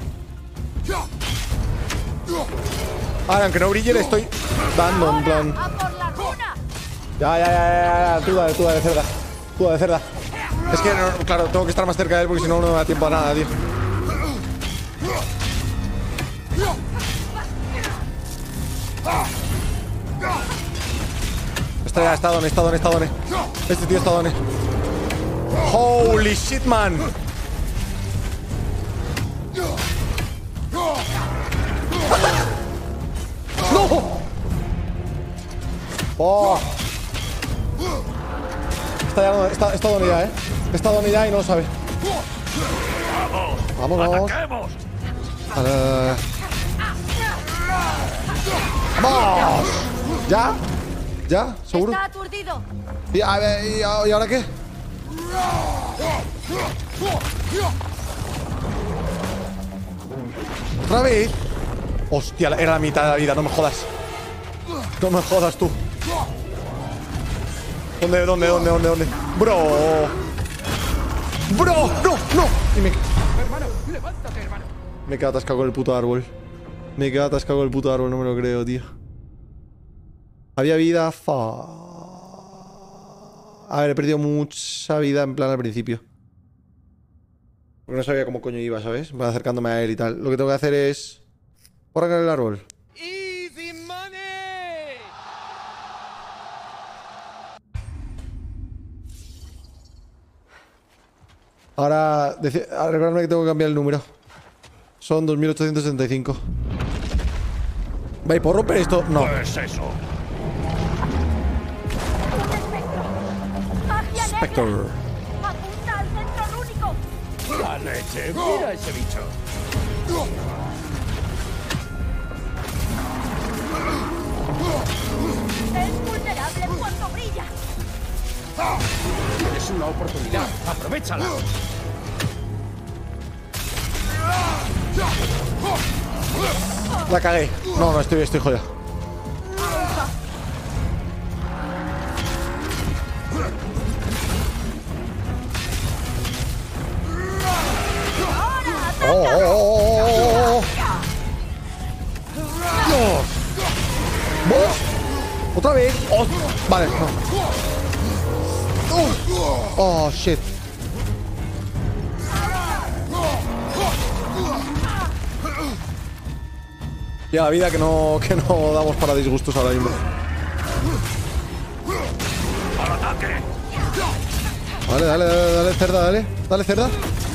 Ahora, aunque no brille, le estoy dando, en plan. ¡A por la runa! Ya, ya, ya, ya, ya. Tú dale, tú dale, cerda. Tú dale, cerda. Es que, no, claro, tengo que estar más cerca de él porque si no, no me da tiempo a nada, tío. Está ya, está donde, está donde, está donde. Este tío está donde. Holy shit, man. ¡No! ¡Oh! Está, ya, está, está donde ya, ¿eh? Está donde ya y no lo sabe. Vamos, vamos. ¡Ataquemos! Vale, vale, vale. ¡Vamos! ¿Ya? ¿Ya? ¿Seguro? Está aturdido. ¿Y, a ver, y, a- ¿y ahora qué? ¿Otra vez? Hostia, era la mitad de la vida, no me jodas. No me jodas tú. ¿Dónde, dónde, dónde, dónde, dónde? Bro. Bro, no, no. Y me, Hermano, levántate, hermano. me he quedado atascado con el puto árbol. Me he quedado atascado con el puto árbol, no me lo creo, tío. Había vida, fa. A ver, he perdido mucha vida en plan al principio. Porque no sabía cómo coño iba, ¿sabes? Voy acercándome a él y tal. Lo que tengo que hacer es... por acá el árbol. Easy money. Ahora, deci- ahora recordarme que tengo que cambiar el número. Son dos mil ochocientos setenta y cinco. Vale, ¿puedo romper esto? No. ¿Qué es eso? ¡Magia Spectre. negra! ¡Apunta al centro rúnico! La leche. Mira ese bicho. ¡Es vulnerable cuando brilla! Tienes una oportunidad. Aprovechala. La cagué. No, no, estoy, estoy jodido. Oh, oh, oh, oh, oh. Dios. ¿Vos? ¿Otra vez? Oh, vale, no. Oh, shit. Y a la vida que no, que no damos para disgustos ahora mismo. ¡Al ataque! Dale, dale, dale, dale, cerda, dale. Dale, cerda.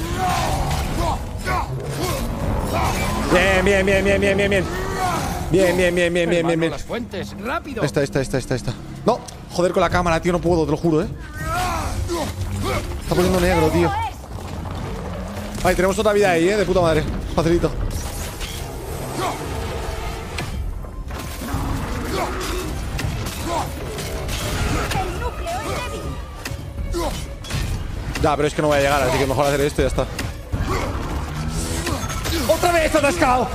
Bien, bien, bien, bien, bien, bien, bien. Bien, bien, bien, bien, bien, bien, bien. Las fuentes, rápido. Esta, esta, esta, esta, esta. No, joder con la cámara, tío, no puedo, te lo juro, eh. Está poniendo negro, tío. Vale, tenemos otra vida ahí, eh, de puta madre. Facilito. ¡El núcleo es débil! Ya, pero es que no voy a llegar, así que mejor hacer esto y ya está. ¡Otra vez atascado!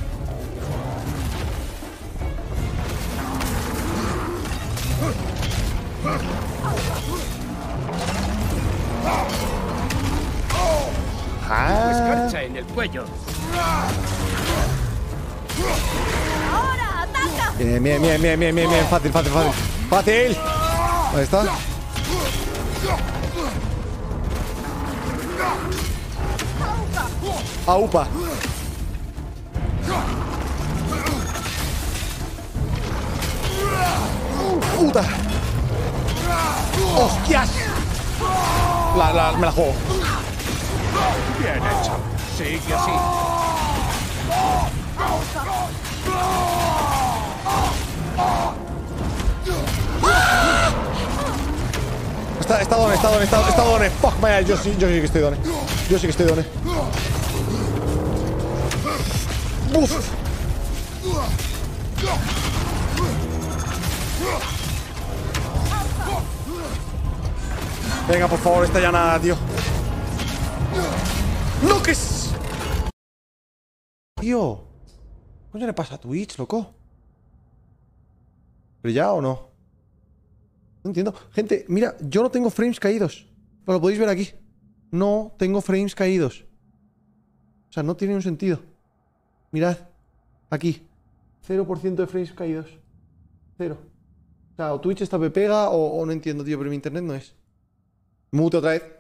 Escarcha en el cuello. ¡Ahora ataca! Bien, bien, bien, bien, bien, bien, bien. Fácil, fácil, fácil. ¡Fácil! Ahí está. Aupa. Puta. ¡Hostias! La, la, me la juego. Bien hecho. Sigue así. Está, está donde, está donde, está, está donde. Fuck, vaya, yo sí, yo sí que estoy donde. Yo sí que estoy doné. ¡Uf! Venga, por favor, esta ya nada, tío. ¡No, que es! Tío. ¿Qué coño le pasa a Twitch, loco? ¿Pero ya o no? No entiendo. Gente, mira, yo no tengo frames caídos. Lo podéis ver aquí. No tengo frames caídos. O sea, no tiene un sentido. Mirad. Aquí. cero por ciento de frames caídos. Cero. O sea, o Twitch está me pega o, o no entiendo, tío, pero mi internet no es. Mute otra vez.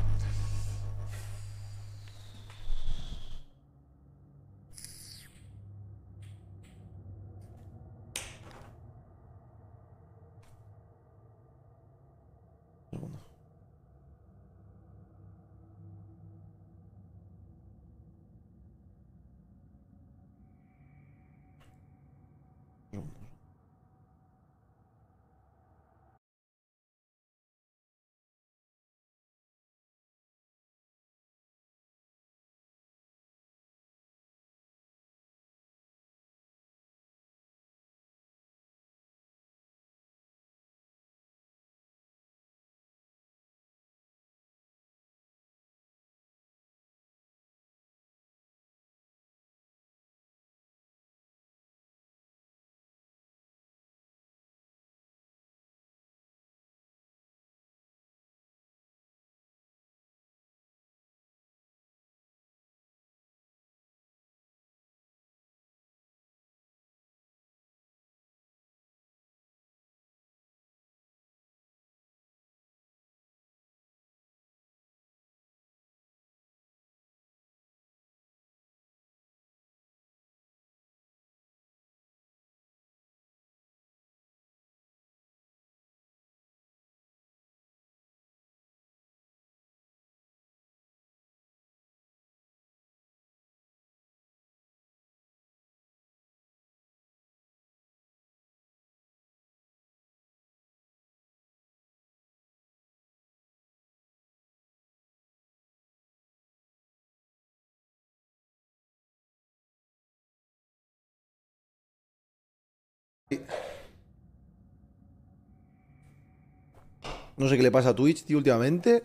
No sé qué le pasa a Twitch, tío, últimamente.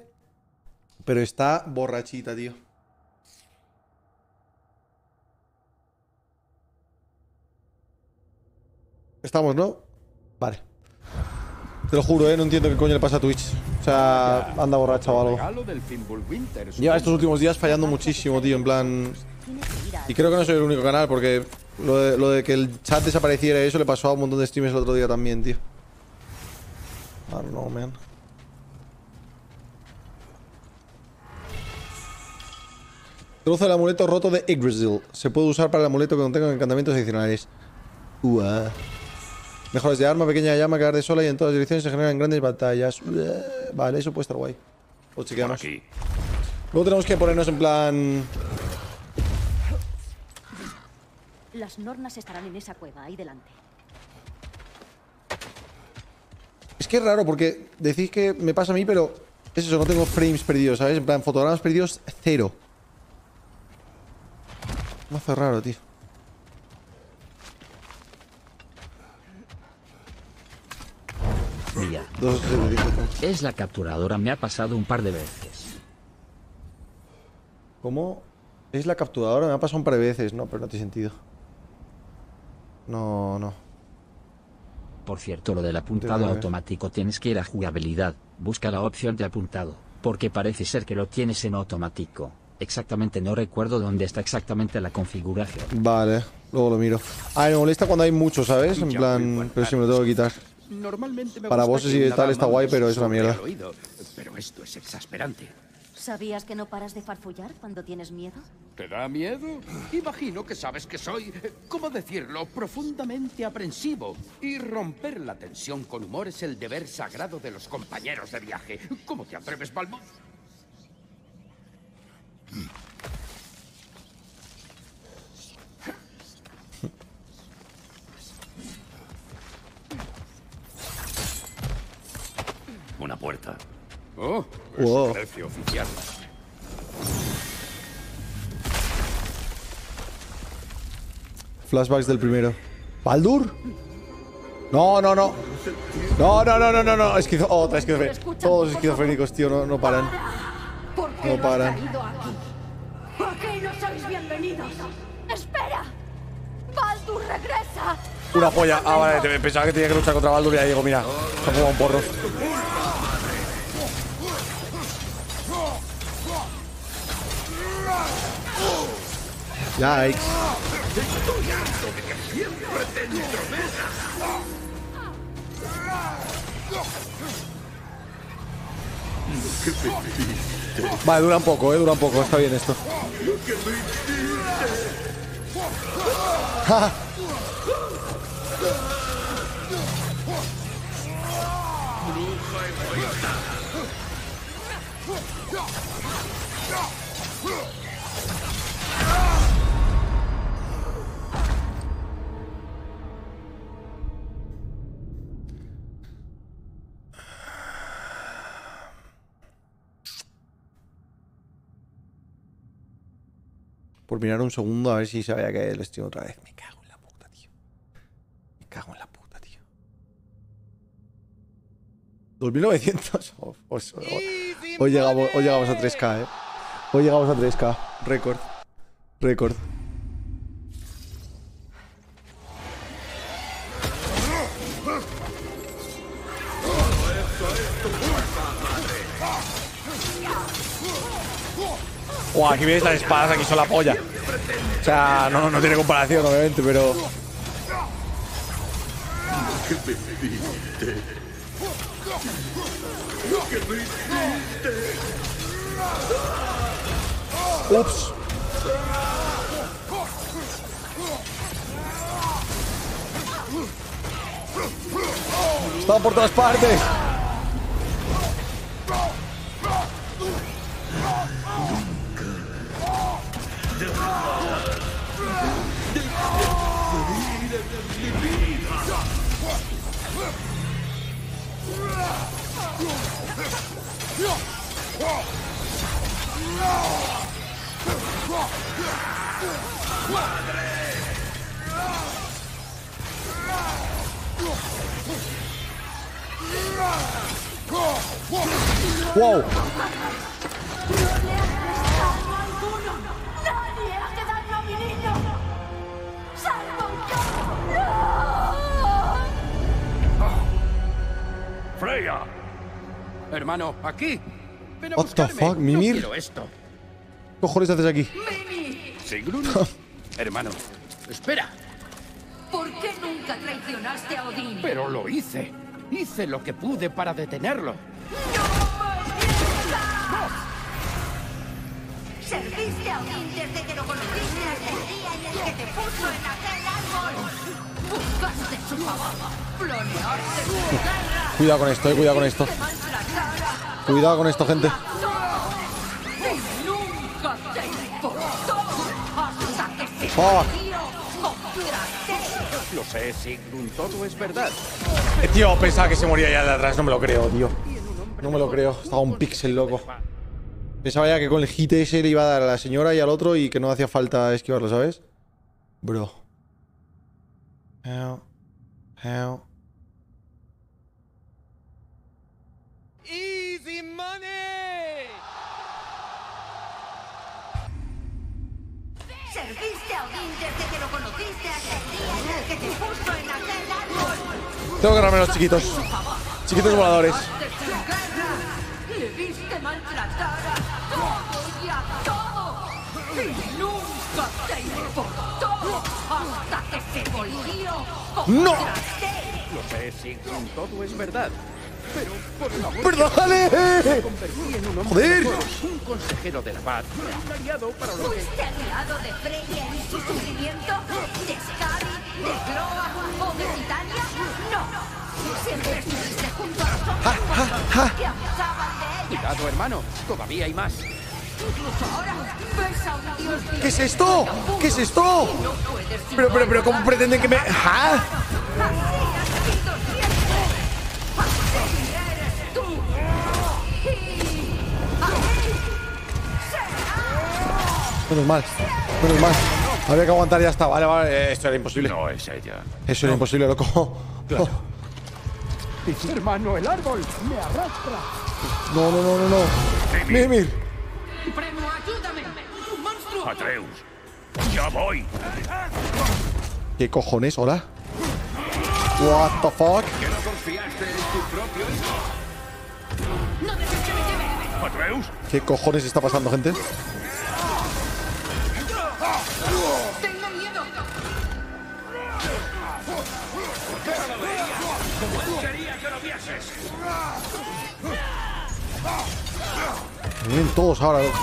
Pero está borrachita, tío. Estamos, ¿no? Vale. Te lo juro, ¿eh? No entiendo qué coño le pasa a Twitch. O sea, anda borracha o algo. Lleva estos últimos días fallando muchísimo, tío. En plan... Y creo que no soy el único canal, porque lo de, lo de que el chat desapareciera y eso le pasó a un montón de streamers el otro día también, tío. I don't know, man. Trozo del amuleto roto de Yggdrasil. Se puede usar para el amuleto que contenga encantamientos adicionales. Uah. Mejoras de arma, pequeña llama que arde sola y en todas direcciones se generan grandes batallas. Uah. Vale, eso puede estar guay. Lo chequeamos. Luego tenemos que ponernos en plan... Las nornas estarán en esa cueva, ahí delante. Es que es raro porque decís que me pasa a mí, pero es eso, no tengo frames perdidos, ¿sabes? En plan, fotogramas perdidos, cero. Me hace raro, tío. Mira, es la capturadora, me ha pasado un par de veces. ¿Cómo? Es la capturadora, me ha pasado un par de veces. No, pero no tiene sentido. No, no. Por cierto, lo del apuntado automático, tienes que ir a jugabilidad. Busca la opción de apuntado, porque parece ser que lo tienes en automático. Exactamente, no recuerdo dónde está exactamente la configuración. Vale, luego lo miro. Ah, me molesta cuando hay mucho, ¿sabes? En plan, pero sí me lo tengo que quitar. Normalmente me Para vos y tal está guay, pero es una mierda. Pero esto es exasperante. ¿Sabías que no paras de farfullar cuando tienes miedo? ¿Te da miedo? Imagino que sabes que soy, ¿cómo decirlo?, profundamente aprensivo. Y romper la tensión con humor es el deber sagrado de los compañeros de viaje. ¿Cómo te atreves, Balbo? Una puerta. Oh, wow. es precio oficial. Flashbacks del primero. ¿Baldur? No, no, no. No, no, no, no, no, no. Esquizo... Oh, otra esquizofrénica. Todos esquizofrénicos, tío. No, no paran. No paran. Aquí no sois bienvenidos. ¡Espera! ¡Baldur regresa! Una polla. Ah, vale. Pensaba que tenía que luchar contra Baldur y ahí digo, mira. Se ha jugado un porro. Yikes. Vale, dura un poco, eh, dura un poco, está bien esto. ¡Ja! Por mirar un segundo a ver si se había caído el stream otra vez. Me cago en la puta, tío. Me cago en la puta, tío. dos mil novecientos. Oh, oh, oh. Hoy, llegamos, hoy llegamos a tres K, eh. Hoy llegamos a tres K. Récord. Récord. Guau, aquí veis las espadas, aquí son la polla. O sea, no, no tiene comparación, obviamente, pero... Ups. Está por todas partes. Wow. ¡Nadie hace daño a mi niño! ¡Salvo! ¡Freya! Hermano, aquí. Ven a What the buscarme. fuck, Mimir? No quiero esto. ¿Qué cojones haces aquí? Sigrun. Hermano, espera. ¿Por qué nunca traicionaste a Odín? Pero lo hice. Hice lo que pude para detenerlo. Serviste a Odín desde que lo conociste hasta el día en el que te puso en aquel árbol. Buscaste su favor, planeaste su guerra. Cuidado con esto, eh, cuidado con esto. Cuidado con esto, gente. Y nunca te importó hasta que se Fuck. volvió contra ti. Lo sé, Sigrun, todo es verdad. Eh, tío, pensaba que se moría ya de atrás. No me lo creo, tío. No me lo creo. Estaba un pixel, loco. Pensaba ya que con el hit ese le iba a dar a la señora y al otro y que no hacía falta esquivarlo, ¿sabes? Bro. How? How? Easy money. Serviste a Odín desde que lo conociste hasta el día en el que te puso en aquel árbol. Tengo que agarrarme a los chiquitos. Chiquitos voladores. Le viste maltratar a todo y a todo. Y nunca te importó hasta que se volvió ¡No! contra ti. Lo sé, Sigrun, todo es verdad. Pero, por favor... ¡Perdónale! Me convertí en un hombre ¡Joder! mejor, un consejero del abad, un aliado para lo que... ¿Fuiste aliado de Freya en su sufrimiento? ¿De Skadi? ¿De Gloa o de Titania? No. Siempre estuviste junto a los hombres que abusaban de ella. Cuidado, hermano, todavía hay más. Incluso ahora ves a un dios ¿Qué es esto? ¿Qué es esto? Pero, pero, pero, ¿cómo pretenden que me...? ¿Ah? Menos mal, menos mal. Había que aguantar y ya está. Vale, vale. Esto era imposible. No es ella. Eso era imposible, loco. Claro. Hermano, el árbol me arrastra. No, no, no, no, no. Mimir. Primo, ayúdame. ¡Un monstruo! Atreus. Ya voy. ¿Qué cojones? ¿Hola? What the fuck? ¿Que no confiaste en tu propio hijo? ¡No dejes que me lleve! Atreus. ¿Qué cojones está pasando, gente? ¡Tengo miedo! Quería que lo vieses. Vienen todos ahora. loco.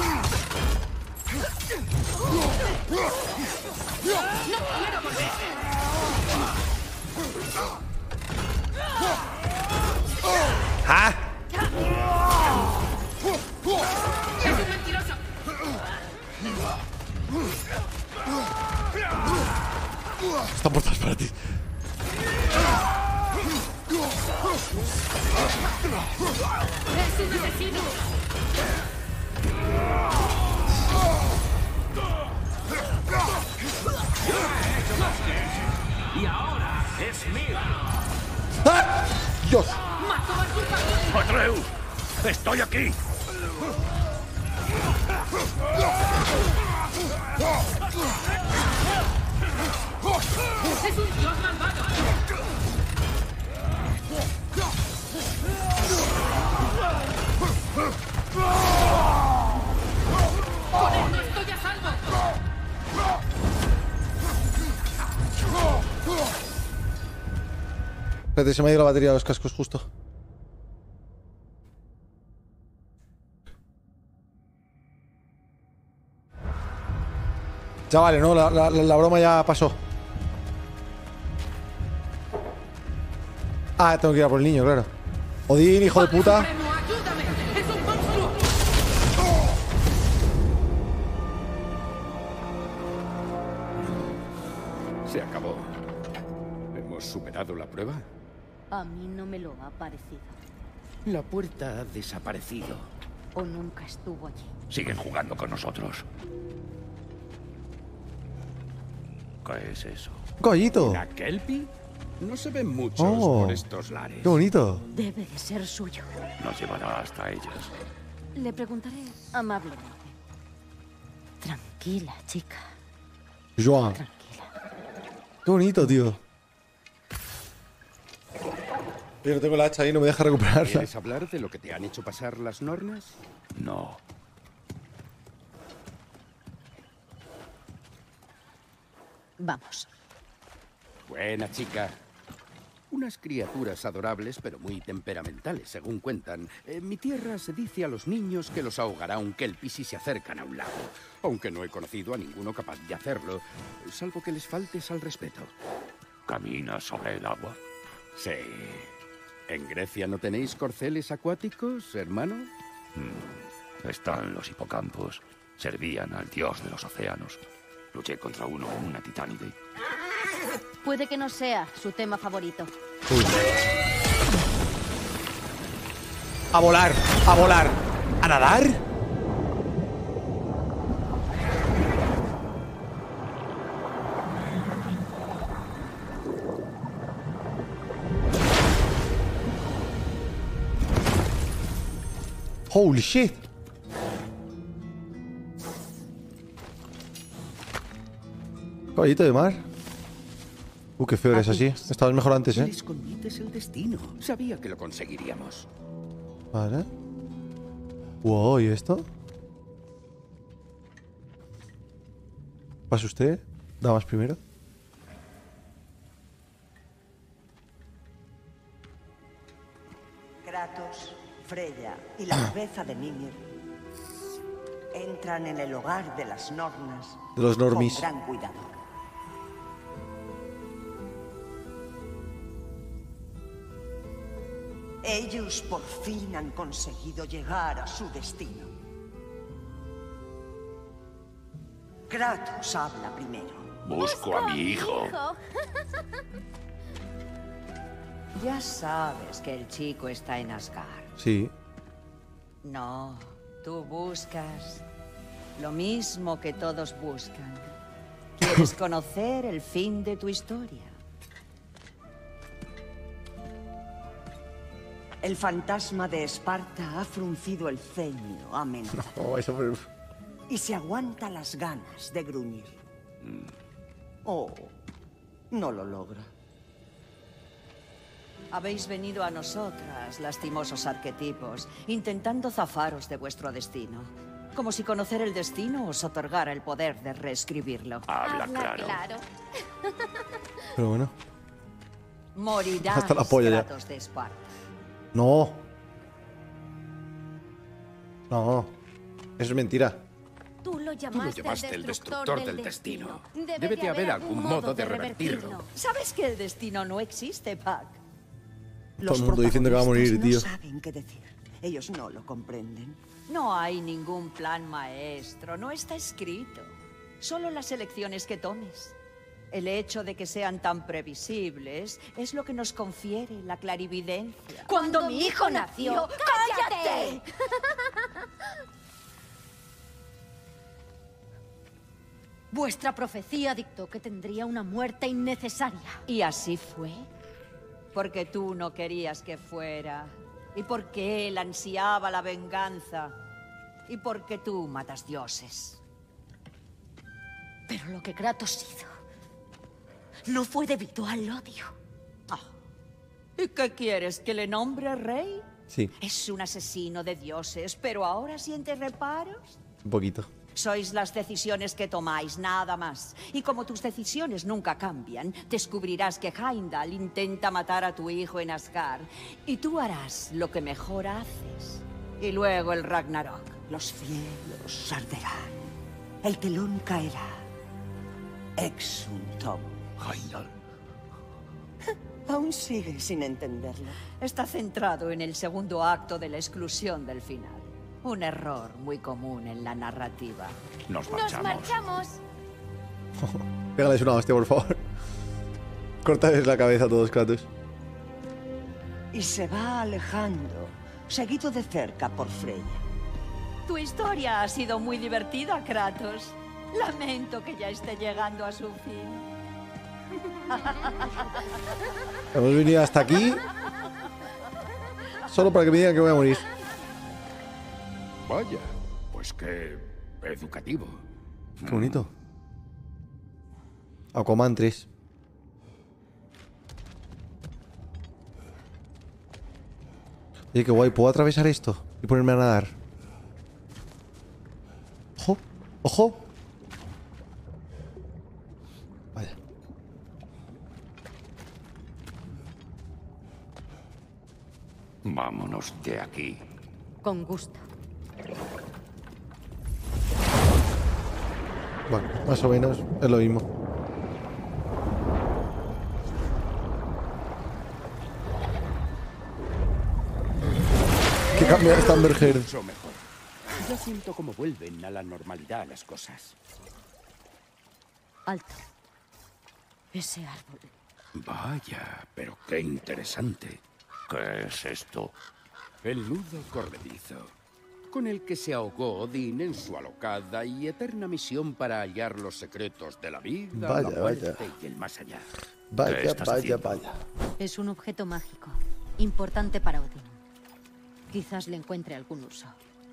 ¡Ah! ¡Es un mentiroso! Están por todas partes. ¡Es un asesino! Y ahora es mío. ¡Ah! ¡Dios! ¡Mató a su familia! Atreus. Estoy aquí. ¡Es un dios malvado! ¡Con él no estoy a salvo! Espérate, se me ha ido la batería de los cascos justo. Ya vale, ¿no? La, la, la broma ya pasó. Ah, tengo que ir a por el niño, claro. Odín, hijo de puta. Supremo, ayúdame. ¡Es un monstruo! Se acabó. ¿Hemos superado la prueba? A mí no me lo ha parecido. La puerta ha desaparecido. O nunca estuvo allí. Siguen jugando con nosotros. ¿Qué es eso? Gallito. ¿Una kelpie? No se ven muchos Oh, por estos lares. Qué bonito. Debe de ser suyo. Nos llevará hasta ellas. Le preguntaré amablemente. Tranquila, chica. Joan. Tranquila. Qué bonito, tío. Yo no tengo la hacha ahí, no me deja recuperarla. ¿Quieres hablar de lo que te han hecho pasar las nornas? No. Vamos. Buena chica. Unas criaturas adorables, pero muy temperamentales, según cuentan. En mi tierra se dice a los niños que los ahogará un kelpie si se acercan a un lago. Aunque no he conocido a ninguno capaz de hacerlo, salvo que les faltes al respeto. ¿Camina sobre el agua? Sí. ¿En Grecia no tenéis corceles acuáticos, hermano? Hmm. Están los hipocampos. Servían al dios de los océanos. Luché contra uno en una titánide. Puede que no sea su tema favorito. Uy. A volar, a volar. ¿A nadar? Holy shit. Caballito de mar. Uh, qué feo eres así. Estabas mejor antes, El ¿eh? escondite es el destino. Sabía que lo conseguiríamos. Vale. Wow, ¿y esto? ¿Pasa usted? Damas primero. Kratos, Freya y la cabeza de Mimir entran en el hogar de las Nornas De los normis. con gran cuidado. Ellos por fin han conseguido llegar a su destino. Kratos habla primero. Busco a mi hijo. Ya sabes que el chico está en Asgard. Sí. No, tú buscas lo mismo que todos buscan. ¿Quieres conocer el fin de tu historia? El fantasma de Esparta ha fruncido el ceño amenazador. Oh, eso fue... Y se aguanta las ganas de gruñir. Oh, no lo logra. Habéis venido a nosotras, lastimosos arquetipos, intentando zafaros de vuestro destino. Como si conocer el destino os otorgara el poder de reescribirlo. Habla claro. claro. Pero bueno. Morirás, Hasta la polla ya. Kratos de Esparta. No. No. Eso es mentira. Tú lo Tú lo llamaste, llamaste el destructor del destino. Debe, Debe de haber algún modo de revertirlo. ¿Sabes que el destino no existe, Pac? Todo el mundo diciendo que va a morir, tío. No saben qué decir. Ellos no lo comprenden. No hay ningún plan maestro. No está escrito. Solo las elecciones que tomes. El hecho de que sean tan previsibles es lo que nos confiere la clarividencia. Cuando mi hijo nació, ¡cállate! Vuestra profecía dictó que tendría una muerte innecesaria. Y así fue. Porque tú no querías que fuera. Y porque él ansiaba la venganza. Y porque tú matas dioses. Pero lo que Kratos hizo no fue debido al odio. Ah. ¿Y qué quieres? ¿Que le nombre rey? Sí, Es un asesino de dioses, pero ahora siente reparos. un poquito. Sois las decisiones que tomáis, nada más. Y como tus decisiones nunca cambian, descubrirás que Heimdall intenta matar a tu hijo en Asgard. Y tú harás lo que mejor haces. Y luego el Ragnarok. Los cielos arderán. El telón caerá. Exultum. Heimdall. Aún sigue sin entenderlo. Está centrado en el segundo acto de la exclusión del final. Un error muy común en la narrativa. Nos ¡Nos marchamos. marchamos! Pégales una hostia, por favor. Córtales la cabeza a todos, Kratos. Y se va alejando, seguido de cerca por Freya. Tu historia ha sido muy divertida, Kratos. Lamento que ya esté llegando a su fin. Hemos venido hasta aquí solo para que me digan que voy a morir. Vaya, pues qué educativo. Qué bonito. Aquaman tres. Oye, qué guay. ¿Puedo atravesar esto y ponerme a nadar? ¡Ojo! ¡Ojo! Vaya. Vámonos de aquí. Con gusto. Bueno, más o menos es lo mismo. ¿Qué cambia esta Amber Heard? Mucho mejor. Ya siento cómo vuelven a la normalidad las cosas. Alto. Ese árbol. Vaya, pero qué interesante. ¿Qué es esto? El nudo corredizo, con el que se ahogó Odín en su alocada y eterna misión para hallar los secretos de la vida, Vaya, la muerte vaya. y el más allá. ¿Qué Vaya, estás vaya, haciendo? vaya. Es un objeto mágico, importante para Odín. Quizás le encuentre algún uso.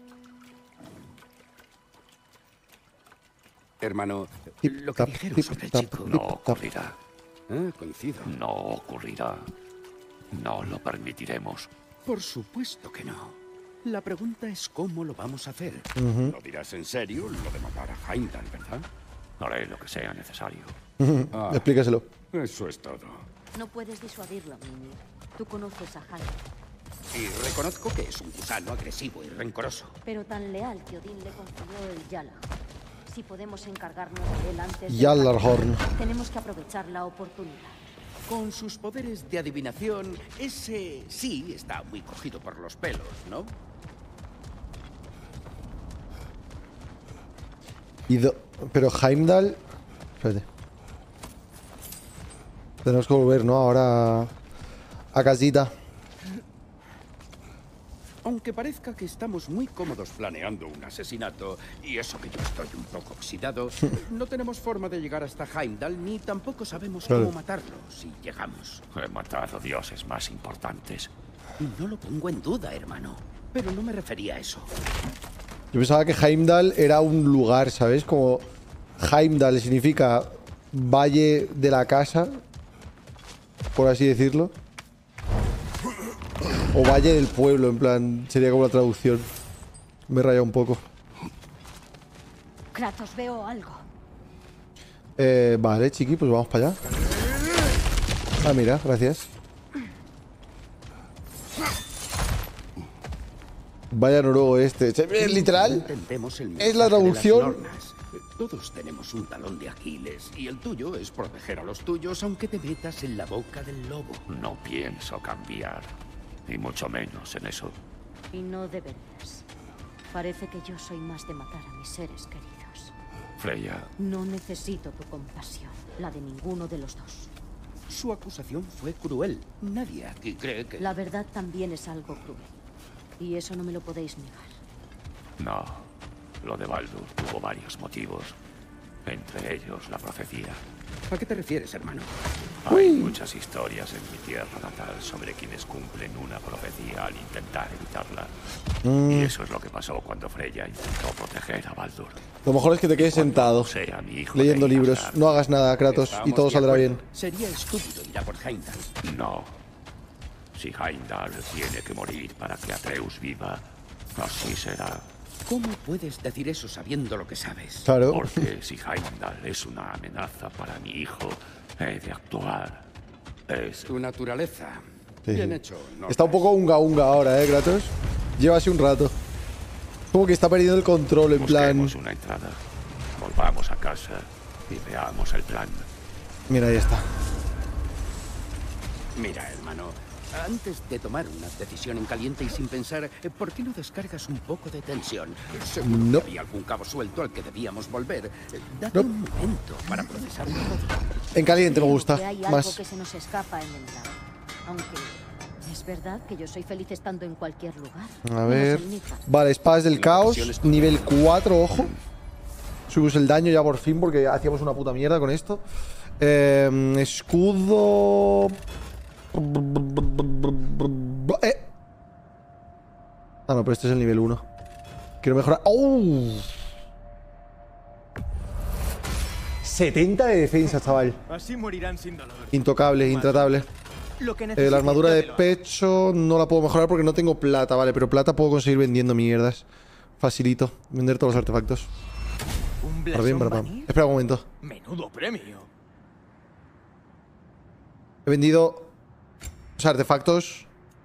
Hermano, Tip, lo que tap, dijeron tip, sobre el tap, chico... tip, No tap. ocurrirá. Ah, coincido. No ocurrirá. No lo permitiremos. Por supuesto que no. La pregunta es cómo lo vamos a hacer. Ujú. ¿Lo dirás en serio, lo de matar a Heimdall, verdad? Haré lo que sea necesario. Ah, Explícaselo. eso es todo. No puedes disuadirlo, Mimir. Tú conoces a Jaime, Y reconozco que es un gusano agresivo y rencoroso. pero tan leal que Odín le confió el Yala. Si podemos encargarnos de él antes de... Yalarhorn. Tenemos que aprovechar la oportunidad. Con sus poderes de adivinación, ese sí está muy cogido por los pelos, ¿no? Y do- Pero Heimdall... Espérate. Tenemos que volver, ¿no? Ahora a casita. Aunque parezca que estamos muy cómodos planeando un asesinato, y eso que yo estoy un poco oxidado, no tenemos forma de llegar hasta Heimdall, ni tampoco sabemos Claro. cómo matarlo si llegamos. He matado dioses más importantes. No lo pongo en duda, hermano, pero no me refería a eso. Yo pensaba que Heimdall era un lugar, ¿sabes? Como Heimdall significa Valle de la Casa, por así decirlo. O Valle del Pueblo, en plan, sería como la traducción. Me he rayado un poco. Kratos, veo algo. Eh, vale, chiqui, pues vamos para allá. Ah, mira, gracias. Vaya noruego este. ¿Es literal? Entendemos el Es la mensaje de las traducción. nornas. Todos tenemos un talón de Aquiles, y el tuyo es proteger a los tuyos aunque te metas en la boca del lobo. No pienso cambiar. Y mucho menos en eso. Y no deberías. Parece que yo soy más de matar a mis seres queridos. Freya, No necesito tu compasión, la de ninguno de los dos. Su acusación fue cruel. Nadie aquí cree que... La verdad también es algo cruel. Y eso no me lo podéis negar. no. Lo de Baldur tuvo varios motivos. Entre ellos la profecía. ¿A qué te refieres, hermano? Hay muchas historias en mi tierra natal sobre quienes cumplen una profecía al intentar evitarla. Mm. Y eso es lo que pasó cuando Freya intentó proteger a Baldur. Lo mejor es que te quedes sentado, Sea mi hijo leyendo de libros. Asgard. No hagas nada, Kratos, y Estamos todo de saldrá acuerdo. bien. Sería estúpido ir a por Heimdall. No. Si Heimdall tiene que morir para que Atreus viva, así será. ¿Cómo puedes decir eso sabiendo lo que sabes? Claro. Porque si Heimdall es una amenaza para mi hijo, he de actuar. Es... Tu naturaleza. Sí, Bien sí. hecho. No Está un poco unga unga ahora, ¿eh, Kratos? Lleva así un rato. Como que está perdiendo el control, en plan... Busquemos una entrada. Volvamos a casa y veamos el plan. Mira, ahí está. Mira, hermano, antes de tomar una decisión en caliente y sin pensar, eh, ¿por qué no descargas un poco de tensión? Seguro No. que había algún cabo suelto al que debíamos volver. Eh, Date No. un momento para procesar todo. En caliente me Creo gusta. que hay algo Más. que se nos escapa en el lado. Aunque es verdad que yo soy feliz estando en cualquier lugar. A menos ver. en mi casa. Vale, espadas del La caos. decisión es- Nivel cuatro, ojo. Subimos el daño ya por fin porque hacíamos una puta mierda con esto. Eh, escudo... Eh. Ah, no, pero este es el nivel uno. Quiero mejorar... ¡Oh! setenta de defensa, chaval. Así morirán sin dolor. Intocable, intratable. Lo que Eh, necesites, la armadura yo de te lo hago. pecho no la puedo mejorar porque no tengo plata, vale. Pero plata puedo conseguir vendiendo mierdas. Facilito. Vender todos los artefactos. ¿Un Para bien, blasón para pam. vanir? Espera un momento. Menudo premio. He vendido... O sea, artefactos...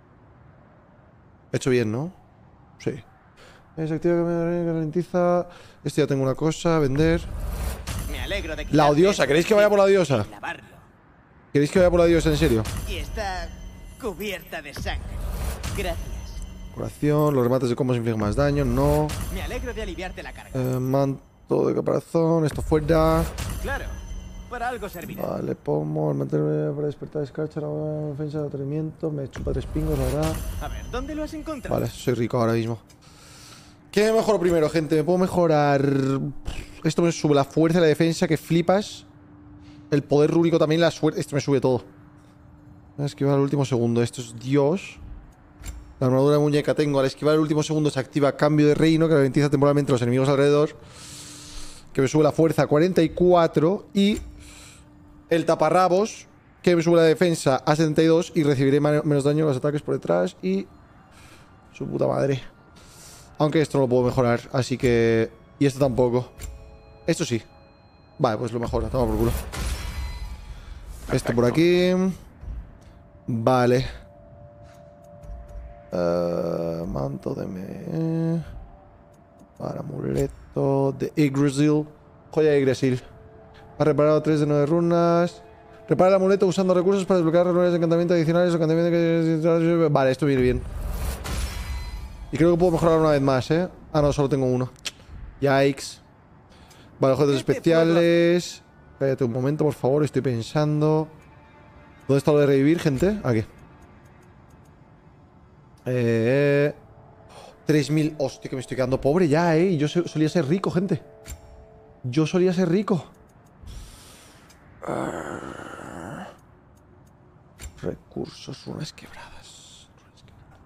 He hecho bien, ¿no? Sí. Desactiva que me ralentiza. Este ya tengo una cosa. Vender. Me alegro de La quitarte odiosa. eso ¿Queréis de que vaya por la encima diosa? y lavarlo. ¿Queréis que vaya por la diosa, en serio? Y está cubierta de sangre. Gracias. Curación. Los remates de combos infligen más daño. No. Me alegro de aliviarte la carga. Eh, manto de caparazón. Esto fuera. Claro. Para algo servirá. Vale, pomo. El mantener para despertar escarcha. La buena defensa de atrevimiento. Me chupa tres pingos, la verdad. A ver, ¿dónde lo has encontrado? Vale, soy rico ahora mismo. ¿Qué me mejoro primero, gente? Me puedo mejorar... Esto me sube la fuerza y la defensa, que flipas. El poder rúnico también, la suerte... Esto me sube todo. Voy a esquivar al último segundo. Esto es Dios. La armadura de muñeca tengo. Al esquivar el último segundo se activa cambio de reino, que ralentiza temporalmente a los enemigos alrededor. Que me sube la fuerza a cuarenta y cuatro. Y el taparrabos, que me sube la defensa a setenta y dos. Y recibiré menos daño en los ataques por detrás. Y... su puta madre. Aunque esto no lo puedo mejorar, así que... Y esto tampoco. Esto sí. Vale, pues lo mejora, toma por culo. Esto por aquí. Vale. Uh, manto de me... Para amuleto de Yggdrasil. Joya de Yggdrasil. Ha reparado tres de nueve runas. Repara el amuleto usando recursos para desbloquear runas de encantamiento adicionales o encantamiento que... Vale, esto viene bien. Y creo que puedo mejorar una vez más, ¿eh? Ah, no, solo tengo uno. Yikes. Vale, objetos especiales. Cállate un momento, por favor, estoy pensando. ¿Dónde está lo de revivir, gente? Aquí. Eh... tres mil. Hostia, que me estoy quedando pobre ya, ¿eh? Yo so- solía ser rico, gente. Yo solía ser rico. Ah. Recursos, runas quebradas. Runas quebradas.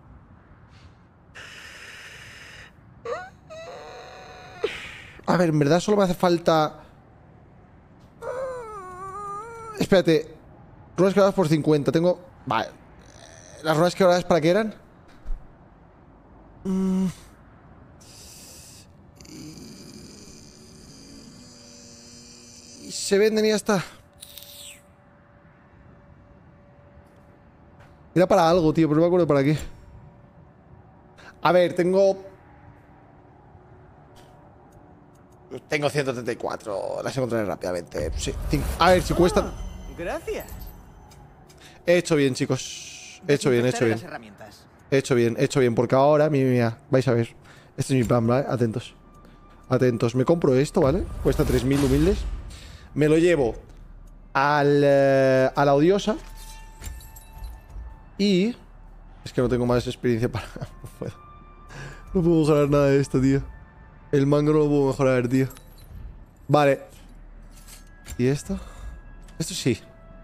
A ver, en verdad solo me hace falta... Espérate. Runas quebradas por cincuenta. Tengo... Vale. ¿Las runas quebradas para qué eran? Mm. Y se venden y ya está. Era para algo, tío, pero no me acuerdo para qué. A ver, tengo... Tengo ciento treinta y cuatro. Las encontraré rápidamente. Sí, cinco. A ver, si cuestan... Gracias. He hecho bien, chicos. He hecho bien, he hecho bien. Las herramientas. He hecho bien, he hecho bien. Porque ahora, mira, mira, vais a ver. Este es mi plan, ¿vale? Atentos. Atentos. Me compro esto, ¿vale? Cuesta tres mil humildes. Me lo llevo al, eh, a la odiosa. Y... Es que no tengo más experiencia para... No puedo. No puedo mejorar nada de esto, tío. El mango no lo puedo mejorar, tío. Vale. ¿Y esto? Esto sí.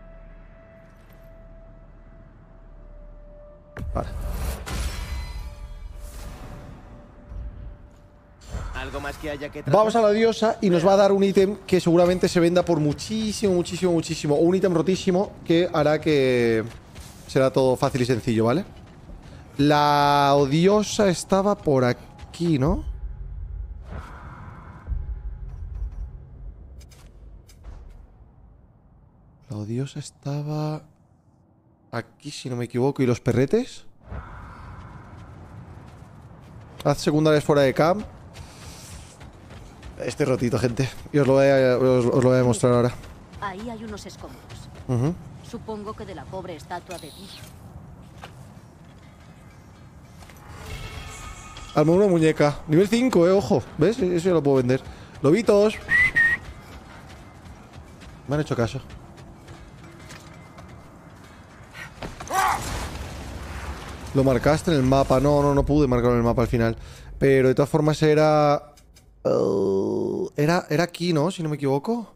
Vale. Algo más que haya que tratar? Vamos a la diosa y nos va a dar un ítem que seguramente se venda por muchísimo, muchísimo, muchísimo. Un ítem rotísimo que hará que será todo fácil y sencillo, ¿vale? La odiosa estaba por aquí, ¿no? La odiosa estaba aquí, si no me equivoco. ¿Y los perretes? Haz secundarias fuera de camp. Este rotito, gente. Y os lo voy a, os, os lo voy a demostrar ahora. Ahí hay unos escombros. Uh-huh. Supongo que de la pobre estatua de Di. Armadura muñeca. Nivel cinco, eh, ojo. ¿Ves? Eso ya lo puedo vender. Lobitos. Me han hecho caso. Lo marcaste en el mapa. No, no, no pude marcarlo en el mapa al final. Pero de todas formas era... Uh, era, era aquí, ¿no? Si no me equivoco.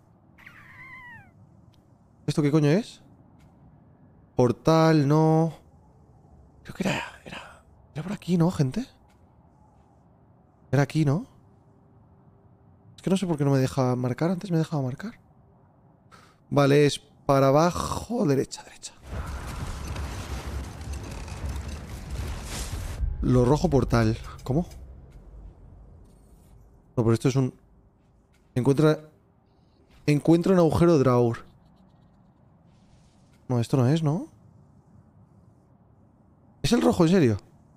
¿Esto qué coño es? Portal, no. Creo que era... Era, era por aquí, ¿no, gente? Era aquí, ¿no? Es que no sé por qué no me deja marcar. Antes me dejaba marcar. Vale, es para abajo, derecha, derecha. Lo rojo portal. ¿Cómo? No, pero esto es un... Encuentra... Encuentra un agujero de Draur. No, esto no es, ¿no? ¿Es el rojo, en serio?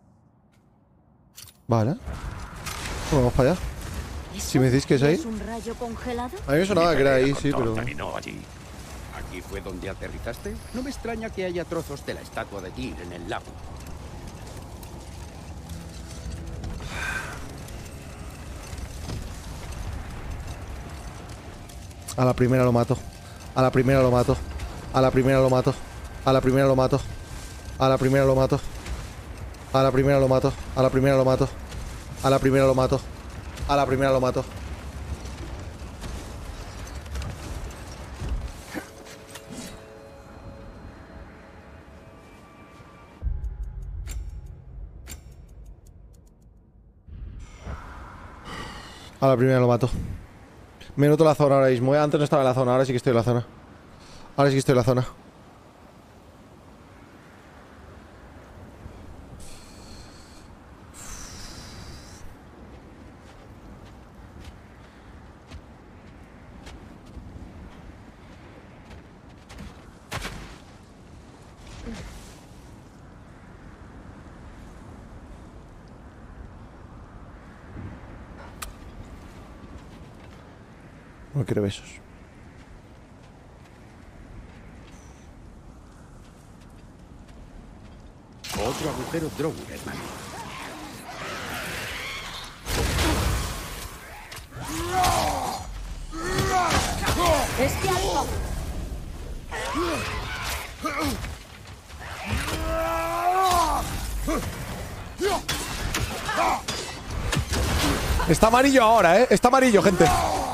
Vale. Bueno, vamos para allá. Si me decís que es ahí. ¿Es un rayo congelado? A mí me sonaba que era ahí, sí, pero... Terminó allí. ¿Aquí fue donde aterrizaste? No me extraña que haya trozos de la estatua de Tyr en el lago. A la primera lo mato. A la primera lo mato. A la primera lo mato. A la primera lo mato. A la primera lo mato. A la primera lo mato. A la primera lo mato. A la primera lo mato. A la primera lo mato. A la primera lo mato. Me noto la zona ahora mismo, ¿eh? Antes no estaba en la zona, ahora sí que estoy en la zona. Ahora sí que estoy en la zona. No quiero besos. Otro agujero Drow, hermano. ¡Este algo! Está amarillo ahora, ¿eh? Está amarillo, gente.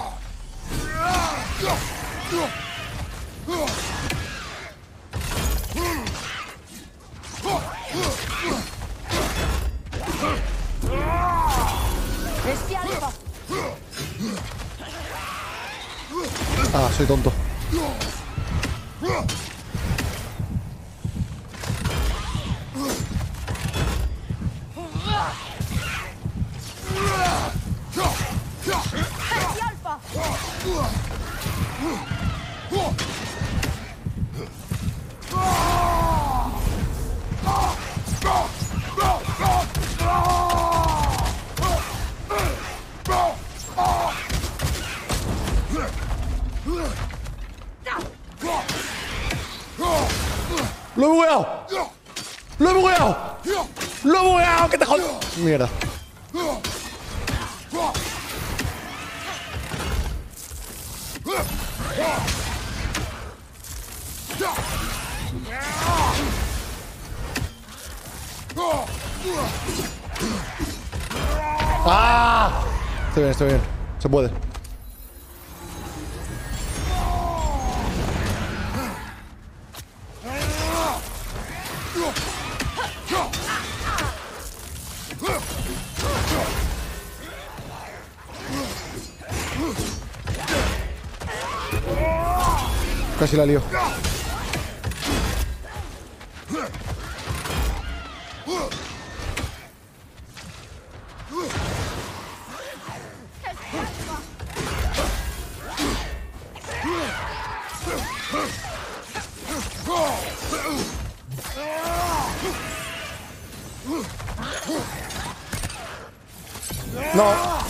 Bestia alfa. Ah, soy tonto. Bestia alfa. ¡Lo he bugueado! ¡Lo he bugueado! ¡Lo he bugueado! ¡Que te jodo! Mierda. ¡Ah! Estoy bien, estoy bien. Se puede. Casi la lío. No.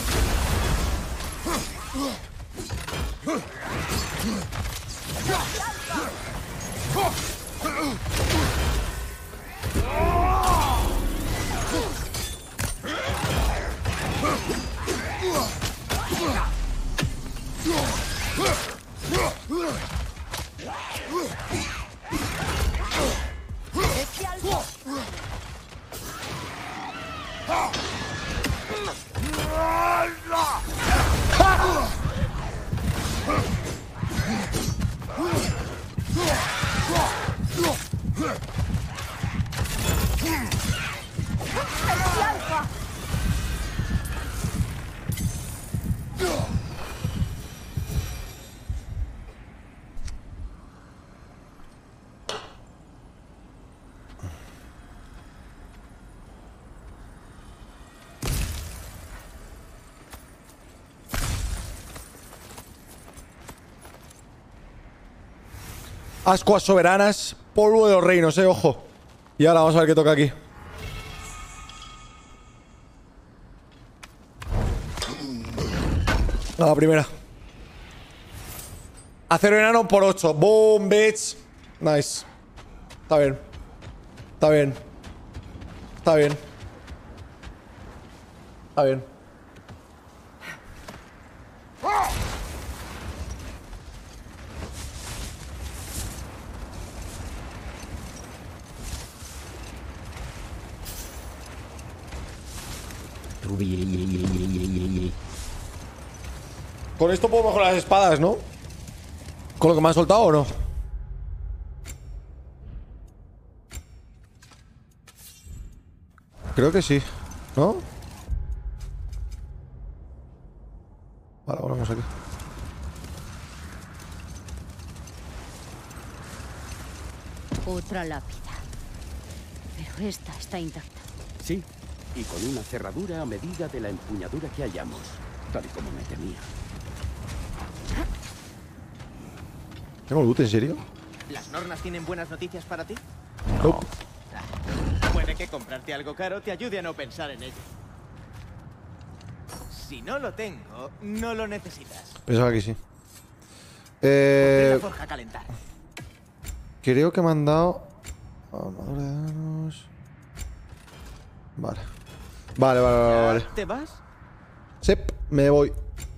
Ascuas soberanas, polvo de los reinos, eh, ojo. Y ahora vamos a ver qué toca aquí. A la primera. Acero enano por ocho. Boom, bitch. Nice. Está bien. Está bien. Está bien. Está bien. Con esto puedo mejorar las espadas, ¿no? ¿Con lo que me han soltado o no? Creo que sí, ¿no? Vale, volvemos aquí. Otra lápida. Pero esta está intacta. Sí, y con una cerradura a medida de la empuñadura que hallamos, tal y como me temía. ¿Tengo loot, en serio? ¿Las nornas tienen buenas noticias para ti? Nope. Puede que comprarte algo caro te ayude a no pensar en ello. Si no lo tengo, no lo necesitas. Pensaba que sí. Eh... La forja a calentar. Creo que me han dado... Armadura de danos... Vale. Vale, vale, vale, vale. ¿Te vas? Sep, me voy.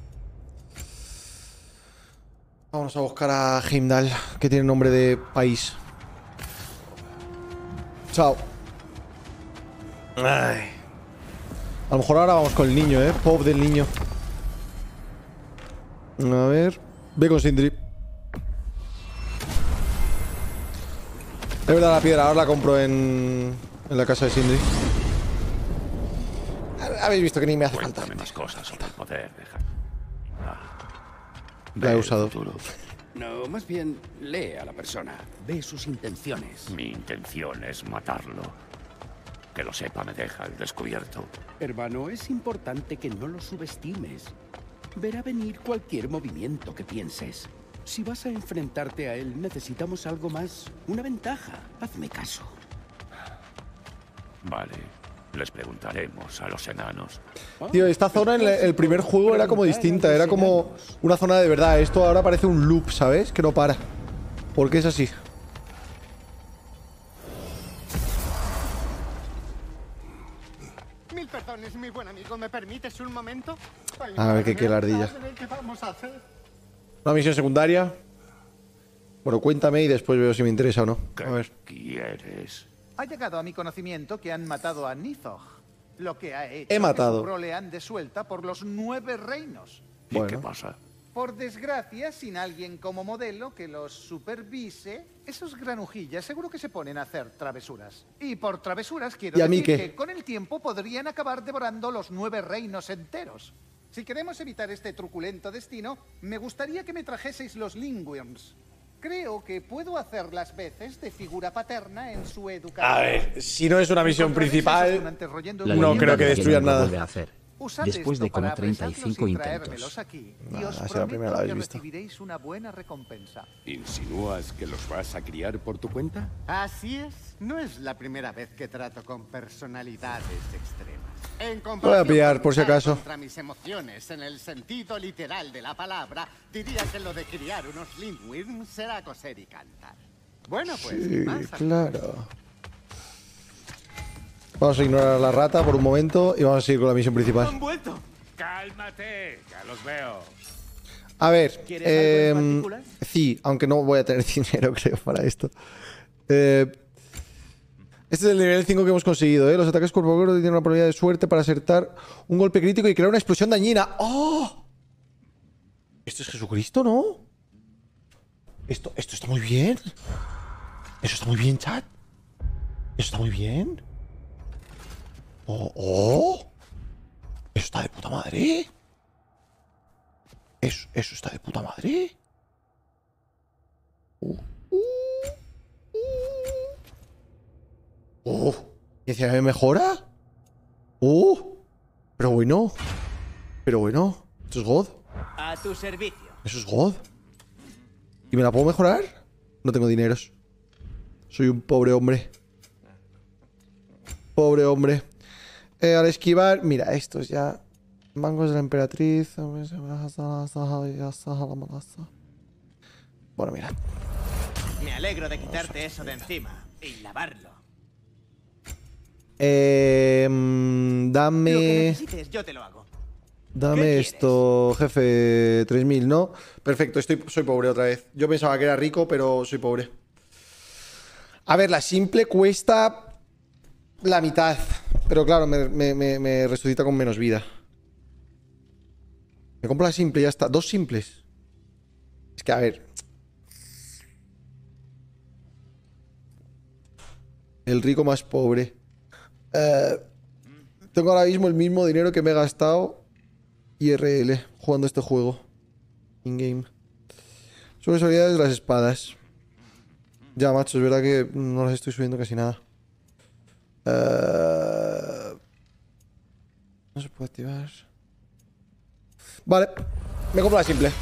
Vamos a buscar a Heimdall, que tiene nombre de país. Chao. Ay. A lo mejor ahora vamos con el niño, ¿eh? Pop del niño. A ver... Ve con Sindri. Es verdad la piedra, ahora la compro en... En la casa de Sindri. Habéis visto que ni me hace falta. Más cosas sobre el poder de La he usado. No, más bien, lee a la persona. Ve sus intenciones. Mi intención es matarlo. Que lo sepa me deja al descubierto. Hermano, es importante que no lo subestimes. Verá venir cualquier movimiento que pienses. Si vas a enfrentarte a él, necesitamos algo más. Una ventaja. Hazme caso. Vale. Les preguntaremos a los enanos. Tío, esta zona en el primer juego era como distinta. Era como una zona de verdad. Esto ahora parece un loop, ¿sabes? Que no para. ¿Por qué es así? Mil perdones, mi buen amigo. ¿Me permites un momento? A ver qué quiere la ardilla. ¿Qué vamos a hacer? Una misión secundaria. Bueno, cuéntame y después veo si me interesa o no. A ver. ¿Quieres? Ha llegado a mi conocimiento que han matado a Nithog, lo que ha hecho He matado. que su prole ande suelta por los nueve reinos. ¿Y Bueno. qué pasa? Por desgracia, sin alguien como modelo que los supervise, esos granujillas seguro que se ponen a hacer travesuras. Y por travesuras quiero ¿Y a mí decir qué? que con el tiempo podrían acabar devorando los nueve reinos enteros. Si queremos evitar este truculento destino, me gustaría que me trajeseis los Lingworms. Creo que puedo hacer las veces de figura paterna en su educación. A ver, si no es una misión principal, La no leyenda creo que de destruyan no lo nada. vuelve a hacer. Usad Después esto de como para treinta y apresarlos cinco y intentos. traérmelos aquí, y Nada, os si la prometo primera la habéis que visto. recibiréis una buena recompensa. ¿Insinúas que los vas a criar por tu cuenta? Así es. No es la primera vez que trato con personalidades extremas. En Voy a pillar, por si luchar acaso. Contra mis emociones, en el sentido literal de la palabra, diría que lo de criar unos Lindworms será coser y cantar. Bueno, pues, Sí, sin más, claro. Vamos a ignorar a la rata por un momento y vamos a seguir con la misión principal. ¡Han vuelto! Cálmate, ya los veo. A ver, ¿Quieres algo en eh, particular? sí, aunque no voy a tener dinero, creo, para esto. Eh, este es el nivel cinco que hemos conseguido, ¿eh? Los ataques cuerpo a cuerpo tienen una probabilidad de suerte para acertar un golpe crítico y crear una explosión dañina. ¡Oh! ¿Esto es Jesucristo, no? Esto, esto está muy bien. Eso está muy bien, chat. Eso está muy bien. ¡Oh! ¡Oh! Eso está de puta madre. Eso, eso está de puta madre. Uh, uh, uh. Uh, ¿y encima me mejora? Uh, pero bueno. Pero bueno. ¿Esto es God? A tu servicio. ¿Eso es God? ¿Y me la puedo mejorar? No tengo dineros. Soy un pobre hombre. Pobre hombre. Eh, al esquivar... Mira, estos ya... Mangos de la emperatriz... Bueno, mira. Me alegro de quitarte eso de encima y lavarlo. Eh, mm, Lo que dame... necesites, yo te lo hago. Dame esto, jefe. tres mil, ¿no? Perfecto, estoy, soy pobre otra vez. Yo pensaba que era rico, pero soy pobre. A ver, la simple cuesta la mitad. Pero claro, me, me, me, me resucita con menos vida. Me compro la simple y ya está. Dos simples. Es que, a ver. El rico más pobre. Eh, tengo ahora mismo el mismo dinero que me he gastado I R L jugando este juego. In-game. Sobre las habilidades de las espadas. Ya, macho, es verdad que no las estoy subiendo casi nada. Uh... No se puede activar. Vale, me compro la simple.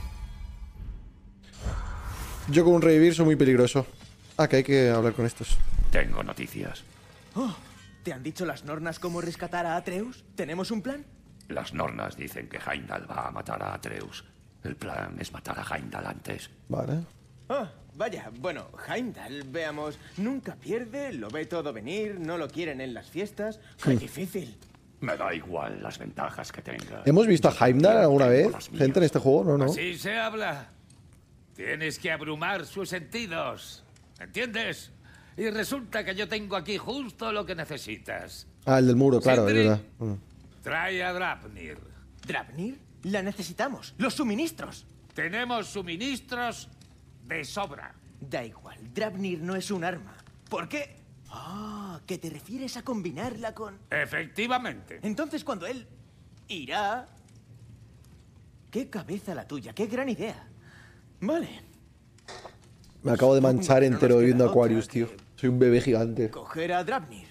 Yo con un revivir soy muy peligroso. Ah, que hay que hablar con estos. Tengo noticias. Oh, ¿te han dicho las Nornas cómo rescatar a Atreus? ¿Tenemos un plan? Las Nornas dicen que Heimdall va a matar a Atreus. El plan es matar a Heimdall antes. Vale. Ah, vaya, bueno, Heimdall, veamos, nunca pierde, lo ve todo venir, no lo quieren en las fiestas. ¡Qué difícil! Me da igual las ventajas que tenga. ¿Hemos visto a Heimdall alguna vez? ¿Gente en este juego? No, no. Así se habla. Tienes que abrumar sus sentidos. ¿Entiendes? Y resulta que yo tengo aquí justo lo que necesitas. Ah, el del muro, claro, es Sindri, verdad. Mm. Trae a Draupnir. ¿Draupnir? La necesitamos. ¡Los suministros! Tenemos suministros de sobra. Da igual, Draupnir no es un arma. ¿Por qué? Ah, ¿que te refieres a combinarla con...? Efectivamente. Entonces cuando él irá... ¡Qué cabeza la tuya! ¡Qué gran idea! Vale. Me acabo de manchar entero viendo Aquarius, tío. Soy un bebé gigante. Coger a Draupnir.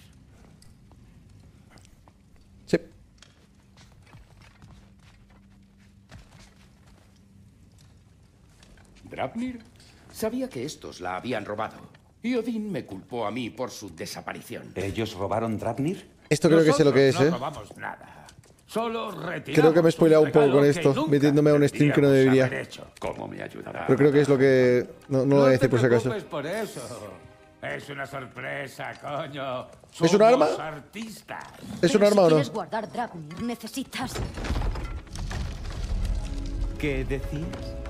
Sí. ¿Draupnir? Sabía que estos la habían robado. Y Odín me culpó a mí por su desaparición. ¿Ellos robaron Draupnir? Esto creo que sé lo que es, no ¿eh? robamos nada. Solo retiramos Creo que me he spoileado un poco con regalo esto, que nunca metiéndome a un stream que no debería. haber hecho. ¿Cómo me ayudará? Pero creo que es lo que... No, no lo voy a decir por si acaso. No te preocupes por eso. Es una sorpresa, coño. ¿Es un arma? Somos artistas. ¿Es un Pero arma si o no? quieres guardar Draupnir, necesitas... ¿Qué decías?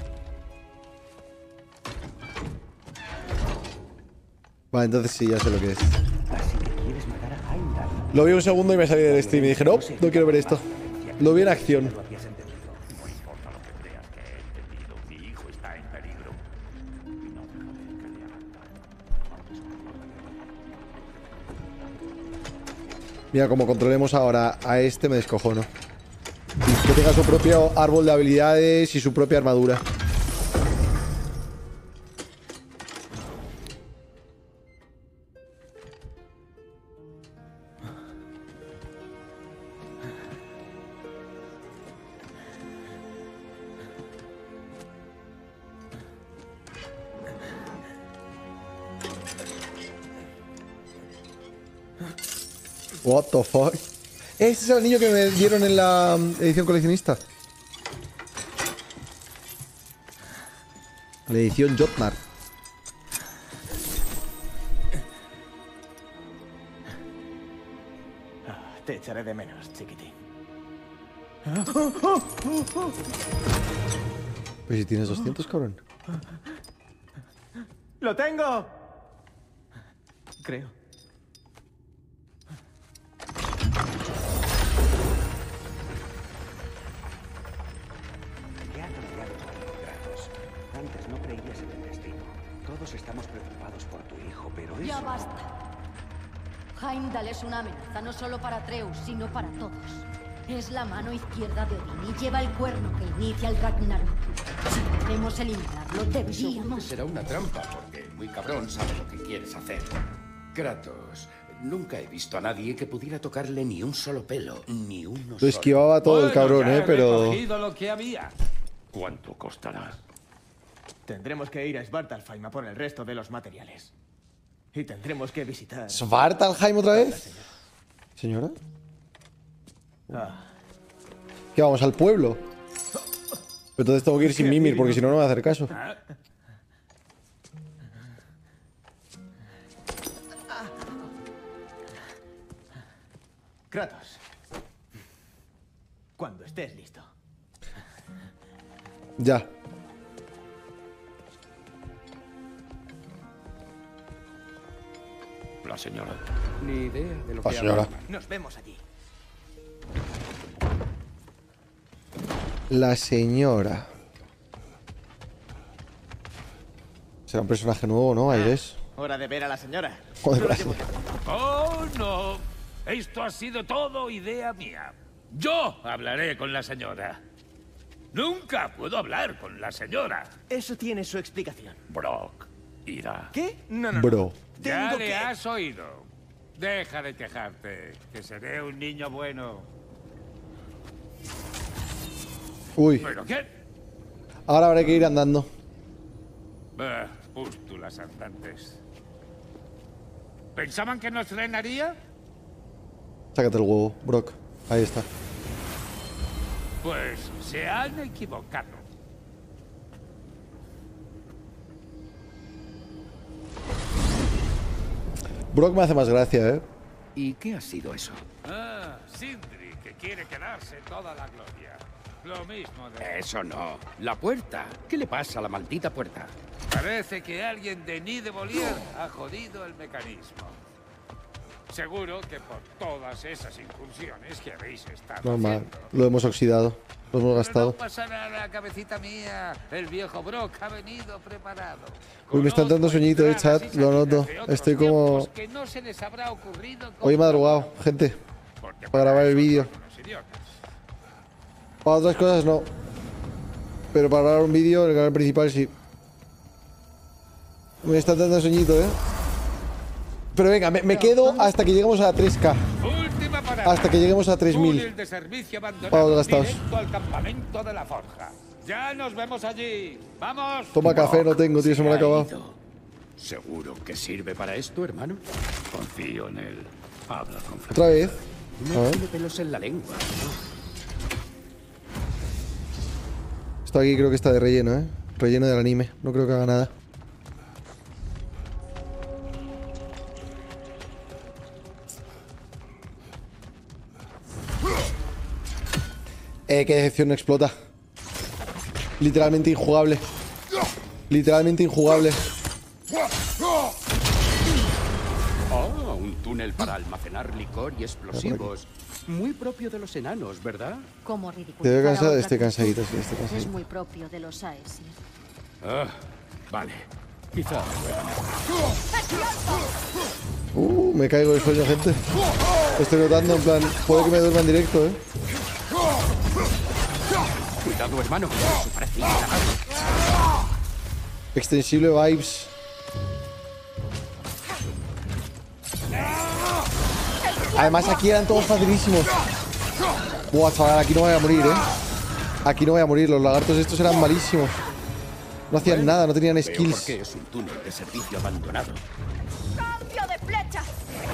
Vale, entonces sí, ya sé lo que es. Así que quieres matar a Heimdall. Lo vi un segundo y me salí del stream y dije, no, no quiero ver esto. Lo vi en acción. No importa lo que creas que he entendido. Mi hijo está en peligro. Y no dejaré que le hagan daño. Mira, como controlemos ahora a este, me descojono. Y que tenga su propio árbol de habilidades y su propia armadura. What the fuck. Este es el niño que me dieron en la edición coleccionista. La edición Jotnar. Ah, te echaré de menos, chiquitín. Pues si tienes doscientos, cabrón. ¡Lo tengo! Creo. ¿Qué ha cambiado tanto, Kratos? Antes no creías en el destino. Todos estamos preocupados por tu hijo, pero eso... Ya basta. Heimdall es una amenaza no solo para Atreus, sino para todos. Es la mano izquierda de Odín y lleva el cuerno que inicia el Ragnarok. Si queremos eliminarlo, Seguro que deberíamos... será una trampa, porque el muy cabrón sabe lo que quieres hacer. Kratos, nunca he visto a nadie que pudiera tocarle ni un solo pelo, ni uno Lo solo. esquivaba todo el cabrón, ya eh, he pero... recogido lo que había. ¿Cuánto costará? Tendremos que ir a Svartalfheim a por el resto de los materiales. Y tendremos que visitar... ¿Svartalfheim otra vez? ¿Señora? Ah, ¿Qué vamos, al pueblo? Pero entonces tengo que ir sin Mimir, porque si no, no me va a hacer caso. Kratos. Cuando estés listo. Ya. La señora. Ni idea de lo La que señora. habla. Nos vemos allí. La señora. Será un personaje nuevo, ¿no, Aires? Hora de ver a la señora. Joder, Yo la la llevo señora. Oh, no. Esto ha sido todo idea mía. Yo hablaré con la señora. Nunca puedo hablar con la señora. Eso tiene su explicación. Brock irá. ¿Qué? No, no, no. Bro. Ya Tengo le que... has oído. Deja de quejarte, que seré un niño bueno. Uy. ¿Pero qué? Ahora habrá que ir andando. Bah, pústulas andantes. ¿Pensaban que nos frenaría? Sácate el huevo, Brock. Ahí está. Pues se han equivocado. Brock me hace más gracia, ¿eh? ¿Y qué ha sido eso? Ah, Sindri, que quiere quedarse toda la gloria. Lo mismo de... Eso no. La puerta. ¿Qué le pasa a la maldita puerta? Parece que alguien de Nidebolier ha jodido el mecanismo. Seguro que por todas esas incursiones que habéis estado Normal. haciendo. Lo hemos oxidado. Lo hemos Pero gastado. no pasa nada, cabecita mía. El viejo Brock ha venido preparado. Uy, me están dando sueñito, eh, chat. Lo noto. Estoy como... Que no se les habrá ocurrido Hoy he madrugado, gente. Para grabar el vídeo. Para otras cosas no. Pero para grabar un vídeo, el canal principal sí. Me están dando sueñito, eh. Pero venga, me, me quedo hasta que lleguemos a tres K. Última parada. Hasta que lleguemos a tres mil. Túnel de servicio abandonado. Vamos gastados. Directo al campamento de la forja. Ya nos vemos allí. ¡Vamos! Toma café, no tengo, tío, se me lo ha acabado. ¿Seguro que sirve para esto, hermano? Confío en él. Habla con ¿Otra vez? A No ver. tiene pelos en la lengua. Esto aquí creo que está de relleno, eh. Relleno del anime. No creo que haga nada. Eh, qué decepción, no explota. Literalmente injugable. Literalmente injugable. Oh, un túnel para almacenar licor y explosivos. Muy propio de los enanos, ¿verdad? Como Te ridiculizar veo a cansado. otra Estoy criatura. cansadito, sí, estoy Es cansadito. muy propio de los Aesir. Ah, vale. Quizá. Uh, me caigo de sueño, gente. Estoy notando, en plan, puede que me duerma en directo, eh. Cuidado, hermano. Eso parece instalado. Extensible vibes. Además, aquí eran todos facilísimos. Buah, chaval, aquí no voy a morir, eh. Aquí no voy a morir. Los lagartos estos eran malísimos. No hacían nada, no tenían Veo skills. por qué es un túnel de servicio abandonado. ¡Cambio de flecha!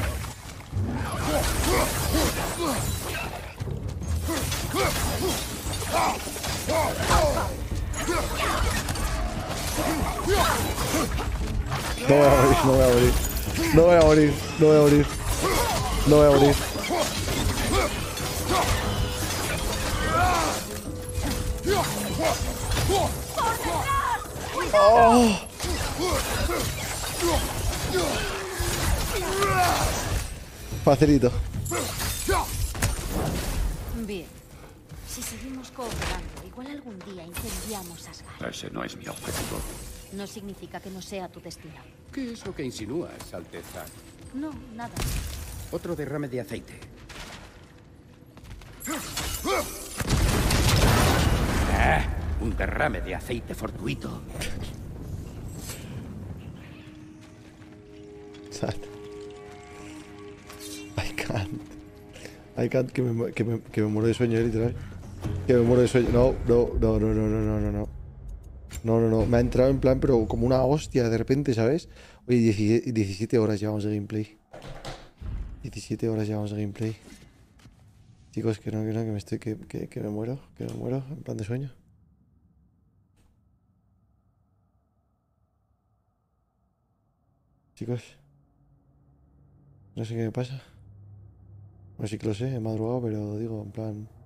No voy a morir, no voy a morir. No voy a morir, no voy a morir. No voy a morir. Oh. Facilito. Bien. Si seguimos cooperando, igual algún día incendiamos Asgard. Ese no es mi objetivo. No significa que no sea tu destino. ¿Qué es lo que insinúas, Alteza? No, nada. Otro derrame de aceite. Ah, un derrame de aceite fortuito. Sad. I can't. I can't, que me, que me, que me muero de sueño, eh, literal. Que me muero de sueño. No, no, no, no, no, no, no, no, no. No, no, no. Me ha entrado en plan, pero como una hostia de repente, ¿sabes? Oye, diecisiete, diecisiete horas llevamos de gameplay. diecisiete horas llevamos de gameplay. Chicos, que no, que no, que me estoy, que, que, que me muero, que me muero, en plan de sueño. Chicos. No sé qué me pasa. Bueno, sí que lo sé, he madrugado, pero digo, en plan...